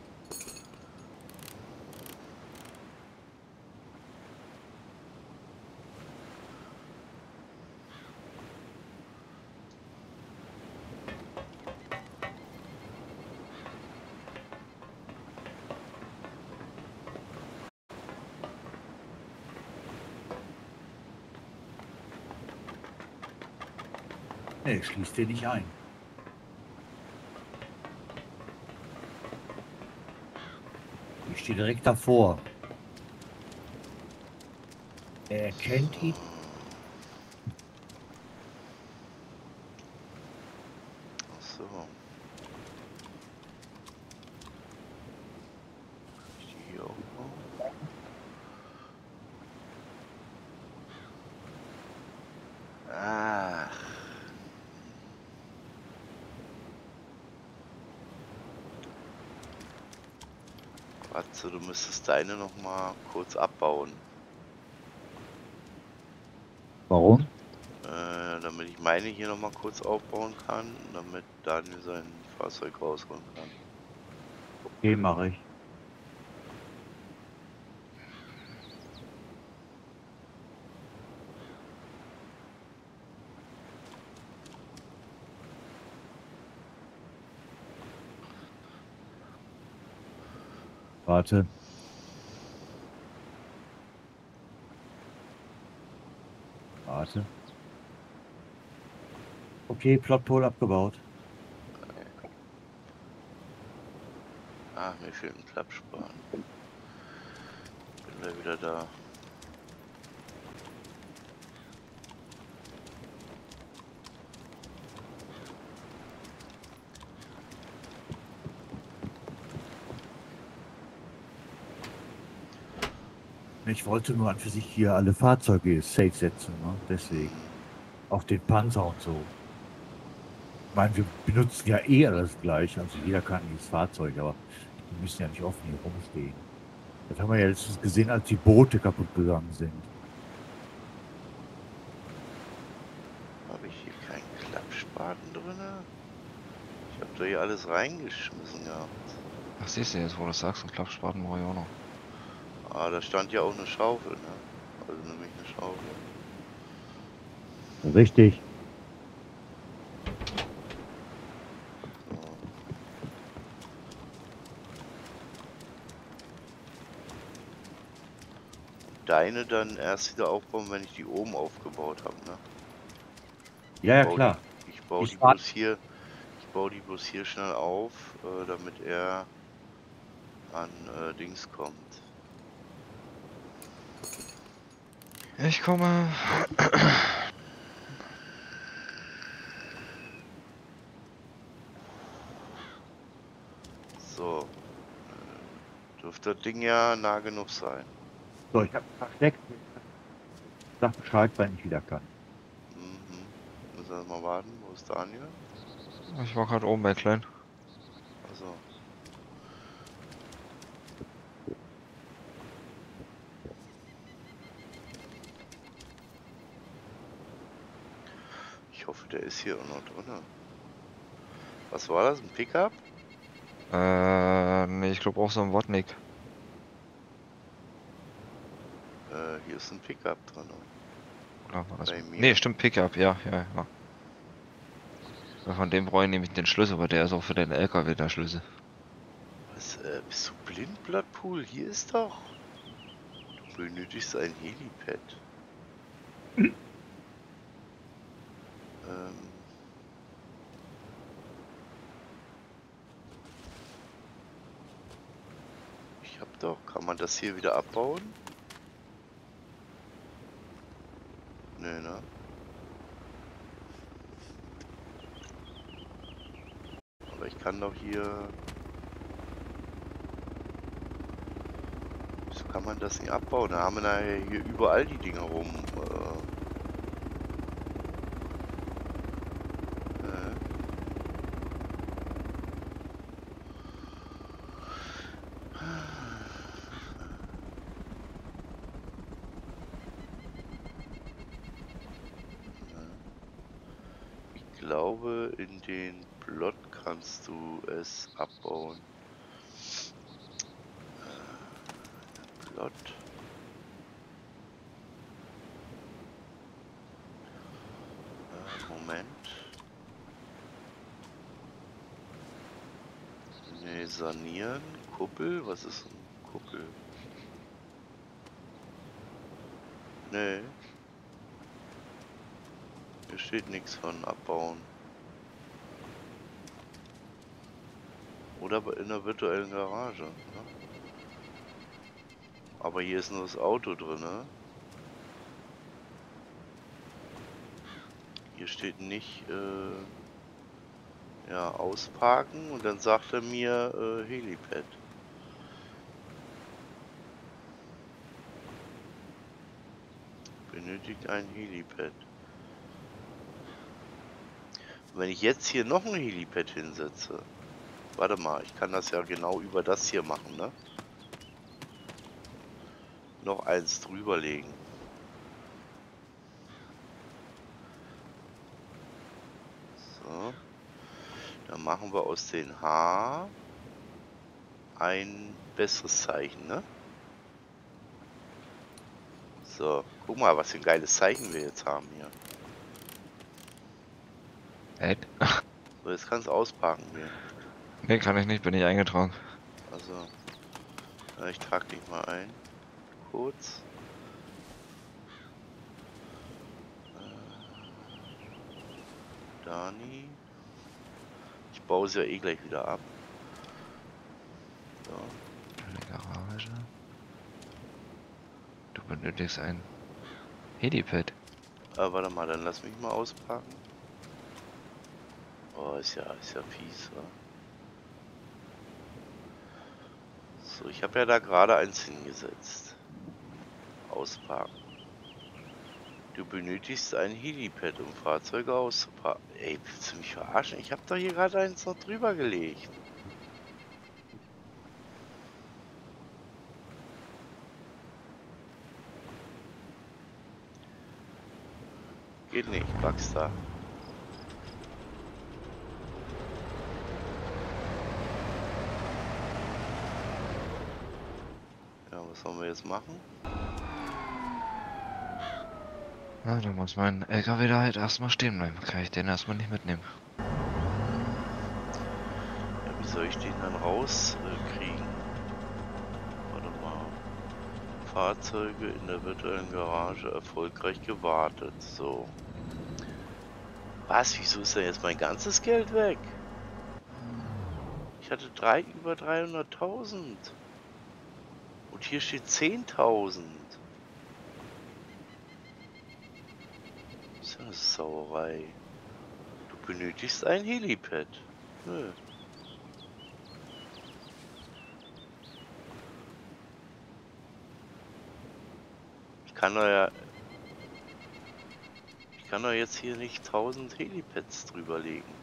Nee, schließt den nicht ein. Ich stehe direkt davor. Er erkennt ihn. Ach so. Kann ich die hier aufbauen? Ach. Warte, du müsstest deine noch mal kurz abbauen, Warum? äh, damit ich meine hier noch mal kurz aufbauen kann, damit Daniel sein Fahrzeug rausholen kann. Okay, mache ich. Warte. Warte. Okay, Plotpol abgebaut. Ah, mir fehlt ein Klappspan. Bin gleich wieder da. Ich wollte nur an für sich hier alle Fahrzeuge safe setzen, ne? Deswegen. Auch den Panzer und so. Ich meine, wir benutzen ja eh alles gleich. Also jeder kann dieses Fahrzeug, aber die müssen ja nicht offen hier rumstehen. Das haben wir ja letztens gesehen, als die Boote kaputt gegangen sind. Habe ich hier keinen Klappspaten drin? Ich habe da hier alles reingeschmissen gehabt. Ach, siehst du jetzt, wo du sagst, ein Klappspaten brauche ich auch noch. Ah, da stand ja auch eine Schaufel, ne? Also nämlich eine Schaufel. Richtig. So. Deine dann erst wieder aufbauen, wenn ich die oben aufgebaut habe, ne? Ja, ja, Bau klar. Die, ich baue Ich die wart- bloß hier, ich baue die bloß hier schnell auf, äh, damit er an äh, Dings kommt. Ich komme. So. Äh, dürfte das Ding ja nah genug sein. So, ich habe versteckt. Sag Bescheid, wenn ich wieder kann. Mhm. Müssen wir mal warten. Wo ist Daniel? Ich war gerade oben bei Klein. Also. Ich hoffe, der ist hier auch noch drin. Was war das? Ein Pickup? Äh, nee, ich glaube auch so ein Wodnik. Äh, hier ist ein Pickup drin. Oder war das? Bei mir. Nee, stimmt, Pickup, ja, ja, ja. Ja, von dem brauche ich nämlich den Schlüssel, aber der ist auch für den L K W der Schlüssel. Was, äh, bist du blind, Bloodpool? Hier ist doch. Du benötigst ein Helipad. ähm. Ich hab doch. Kann man das hier wieder abbauen? Nee, ne? Aber ich kann doch hier... Wieso kann man das nicht abbauen? Da haben wir nachher hier überall die Dinger rum. Äh, äh. Ich glaube, in den Plot kannst du es abbauen. Äh, Plot. Äh, Moment. Ne, sanieren. Kuppel? Was ist ein Kuppel? Nee. Hier steht nichts von abbauen. Oder in der virtuellen Garage. Ne? Aber hier ist nur das Auto drin. Ne? Hier steht nicht äh, ja, ausparken und dann sagt er mir äh, Helipad. Benötigt ein Helipad. Wenn ich jetzt hier noch ein Helipad hinsetze, warte mal, ich kann das ja genau über das hier machen, ne? Noch eins drüber legen. So. Dann machen wir aus den H ein besseres Zeichen, ne? So, guck mal, was für ein geiles Zeichen wir jetzt haben hier. Ed? So, jetzt kannst du ausparken hier. Nee, kann ich nicht, bin ich eingetragen. Also, Ja, ich trage dich mal ein. Kurz. Äh, Dani. Ich baue sie ja eh gleich wieder ab. So. Eine Garage. Du benötigst ein Helipad. Aber warte mal, dann lass mich mal auspacken. Oh, ist ja, ist ja fies, wa? So, ich habe ja da gerade eins hingesetzt. Ausparken. Du benötigst ein Helipad, um Fahrzeuge auszuparken. Ey, willst du mich verarschen? Ich habe doch hier gerade eins noch drüber gelegt. Geht nicht, Baxter. Ja, was sollen wir jetzt machen? Na, da muss mein L K W da halt erstmal stehen bleiben. Kann ich den erstmal nicht mitnehmen. Ja, wie soll ich den dann rauskriegen? Äh, kriegen? Warte mal. Fahrzeuge in der virtuellen Garage erfolgreich gewartet. So. Was? Wieso ist denn jetzt mein ganzes Geld weg? Ich hatte drei, über dreihunderttausend. Und hier steht zehntausend. Das ist ja eine Sauerei. Du benötigst ein Helipad. Nö. Ich kann doch ja... Ich kann doch jetzt hier nicht tausend Helipads drüber legen.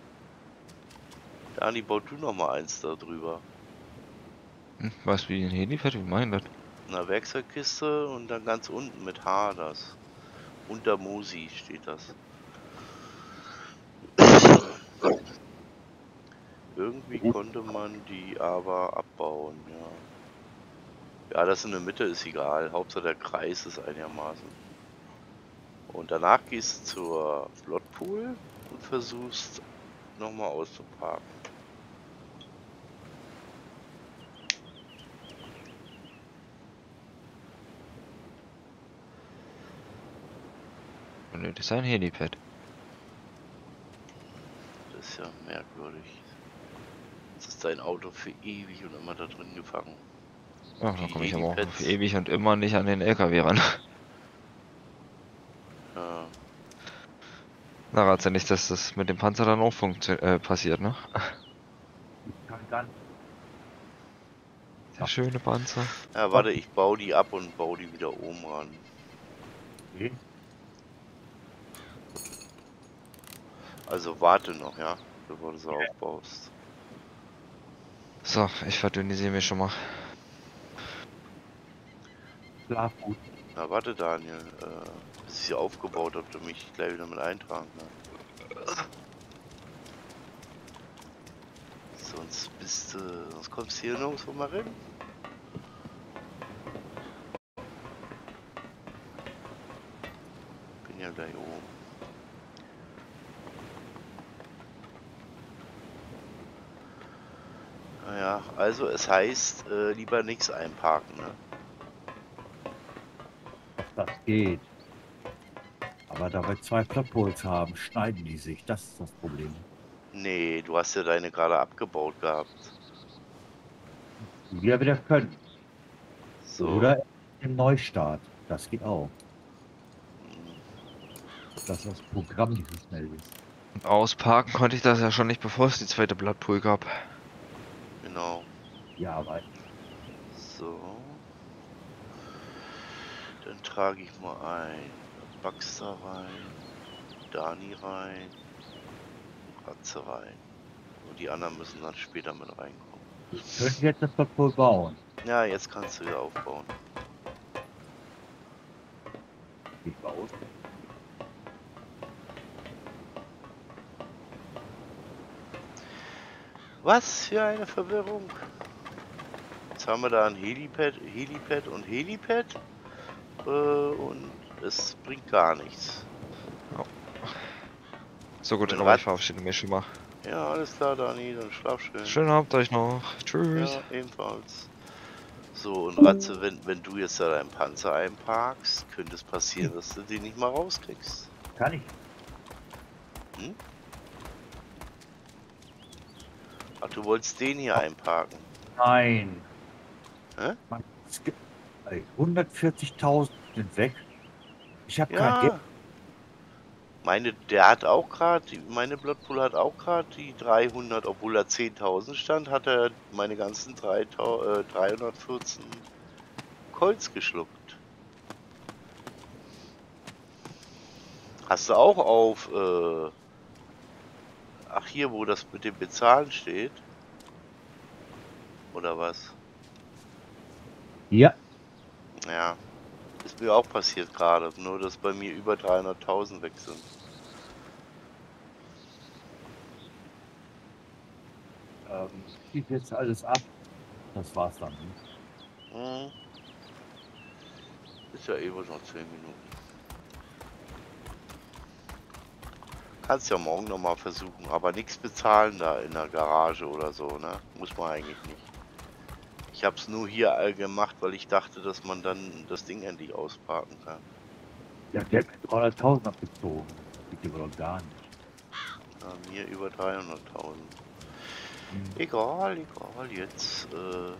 Dani, bau du noch mal eins da drüber. Hm, was wie ein Helipad? Wie meinen das? Na, Werkzeugkiste und dann ganz unten mit H das. Unter Mosi steht das. Irgendwie konnte man die aber abbauen, ja. Ja, das in der Mitte ist egal. Hauptsache der Kreis ist einigermaßen. Und danach gehst du zur Bloodpool und versuchst nochmal auszuparken. Das ist ein Helipad. Das ist ja merkwürdig. Jetzt ist dein Auto für ewig und immer da drin gefangen. Ach, da Die komme ich aber auch Helipads. für ewig und immer nicht an den L K W ran. Ja, Na, rat's ja nicht, dass das mit dem Panzer dann auch äh, passiert, ne? Kann dann. Der schöne Panzer. ja, warte, ich baue die ab und baue die wieder oben ran. Okay. Also warte noch, ja, bevor du sie aufbaust. So, ich verdünnisiere mich schon mal. Schlaf gut. Na warte, Daniel, äh, bis ich sie aufgebaut habe, damit ich gleich wieder mit eintragen kann. Sonst bist du, sonst kommst du hier nirgendwo mal rein. Bin ja gleich oben. Naja, also es heißt, äh, lieber nichts einparken, ne? Das geht. Aber da wir zwei Plattpoles haben, schneiden die sich. Das ist das Problem. Nee, du hast ja deine gerade abgebaut gehabt. Die wir wieder können. So. Oder im Neustart. Das geht auch. Hm, Dass das Programm nicht so schnell ist. Und ausparken konnte ich das ja schon nicht, bevor es die zweite Bloodpool gab. genau. Ja, aber So. Dann trage ich mal ein. Baxter rein. Dani rein. Ratze rein. Und die anderen müssen dann später mit reinkommen. ich könnte jetzt das Plattpol bauen. Ja, jetzt kannst du wieder aufbauen. Ich baue. Was für eine Verwirrung. Jetzt haben wir da ein Helipad, Helipad und Helipad. Äh, und es bringt gar nichts. So gut, Wenn aber Rad- ich verabschiede mich schon mal. Ja, alles klar, Dani, dann schlaf schön. Schönen Abend euch noch. Tschüss. Ja, ebenfalls. So, und Ratze, wenn, wenn du jetzt da deinen Panzer einparkst, könnte es passieren, dass du den nicht mal rauskriegst. Kann ich. Hm? Ach, du wolltest den hier einparken. Nein. Hä? Man, es gibt ey, hundertvierzigtausend sind weg. Ich habe kein Geld. Ja. Meine, der hat auch gerade, meine Bloodpool hat auch gerade die dreihundert, obwohl da zehntausend stand, hat er meine ganzen dreitausend, äh, dreihundertvierzehn Colts geschluckt. Hast du auch auf, äh, ach hier, wo das mit dem Bezahlen steht? Oder was? Ja. Ja, ist mir auch passiert gerade, nur dass bei mir über dreihunderttausend weg sind. Ähm, ich jetzt alles ab. Das war's dann. Ne? Hm. Ist ja eh wohl noch zehn Minuten. Kannst ja morgen noch mal versuchen, aber nichts bezahlen da in der Garage oder so, ne? Muss man eigentlich nicht. Ich hab's nur hier all gemacht, weil ich dachte, dass man dann das Ding endlich ausparken kann. Ja, der hat mir dreihunderttausend abgezogen. Bitte aber doch gar nicht. Ja, mir über dreihunderttausend. Hm. Egal, egal, jetzt, äh...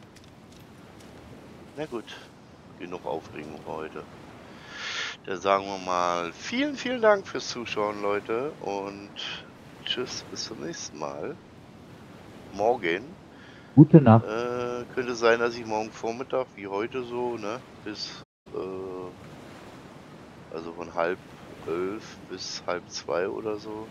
na gut, genug Aufregung heute. Da sagen wir mal vielen, vielen Dank fürs Zuschauen, Leute, und tschüss, bis zum nächsten Mal. Morgen. Gute Nacht. Äh, könnte sein, dass ich morgen Vormittag, wie heute so, ne, bis, äh, also von halb elf bis halb zwei oder so.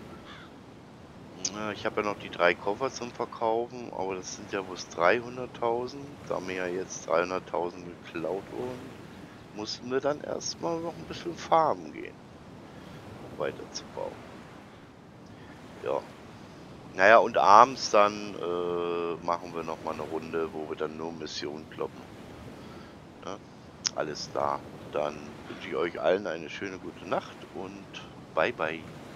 Ja, ich habe ja noch die drei Koffer zum Verkaufen, aber das sind ja bloß dreihunderttausend. Da mir ja jetzt dreihunderttausend geklaut wurden, mussten wir dann erstmal noch ein bisschen farmen gehen, um weiterzubauen. Ja. Naja, und abends dann äh, machen wir noch mal eine Runde, wo wir dann nur Missionen kloppen. Ja, alles klar. Dann wünsche ich euch allen eine schöne gute Nacht und bye bye.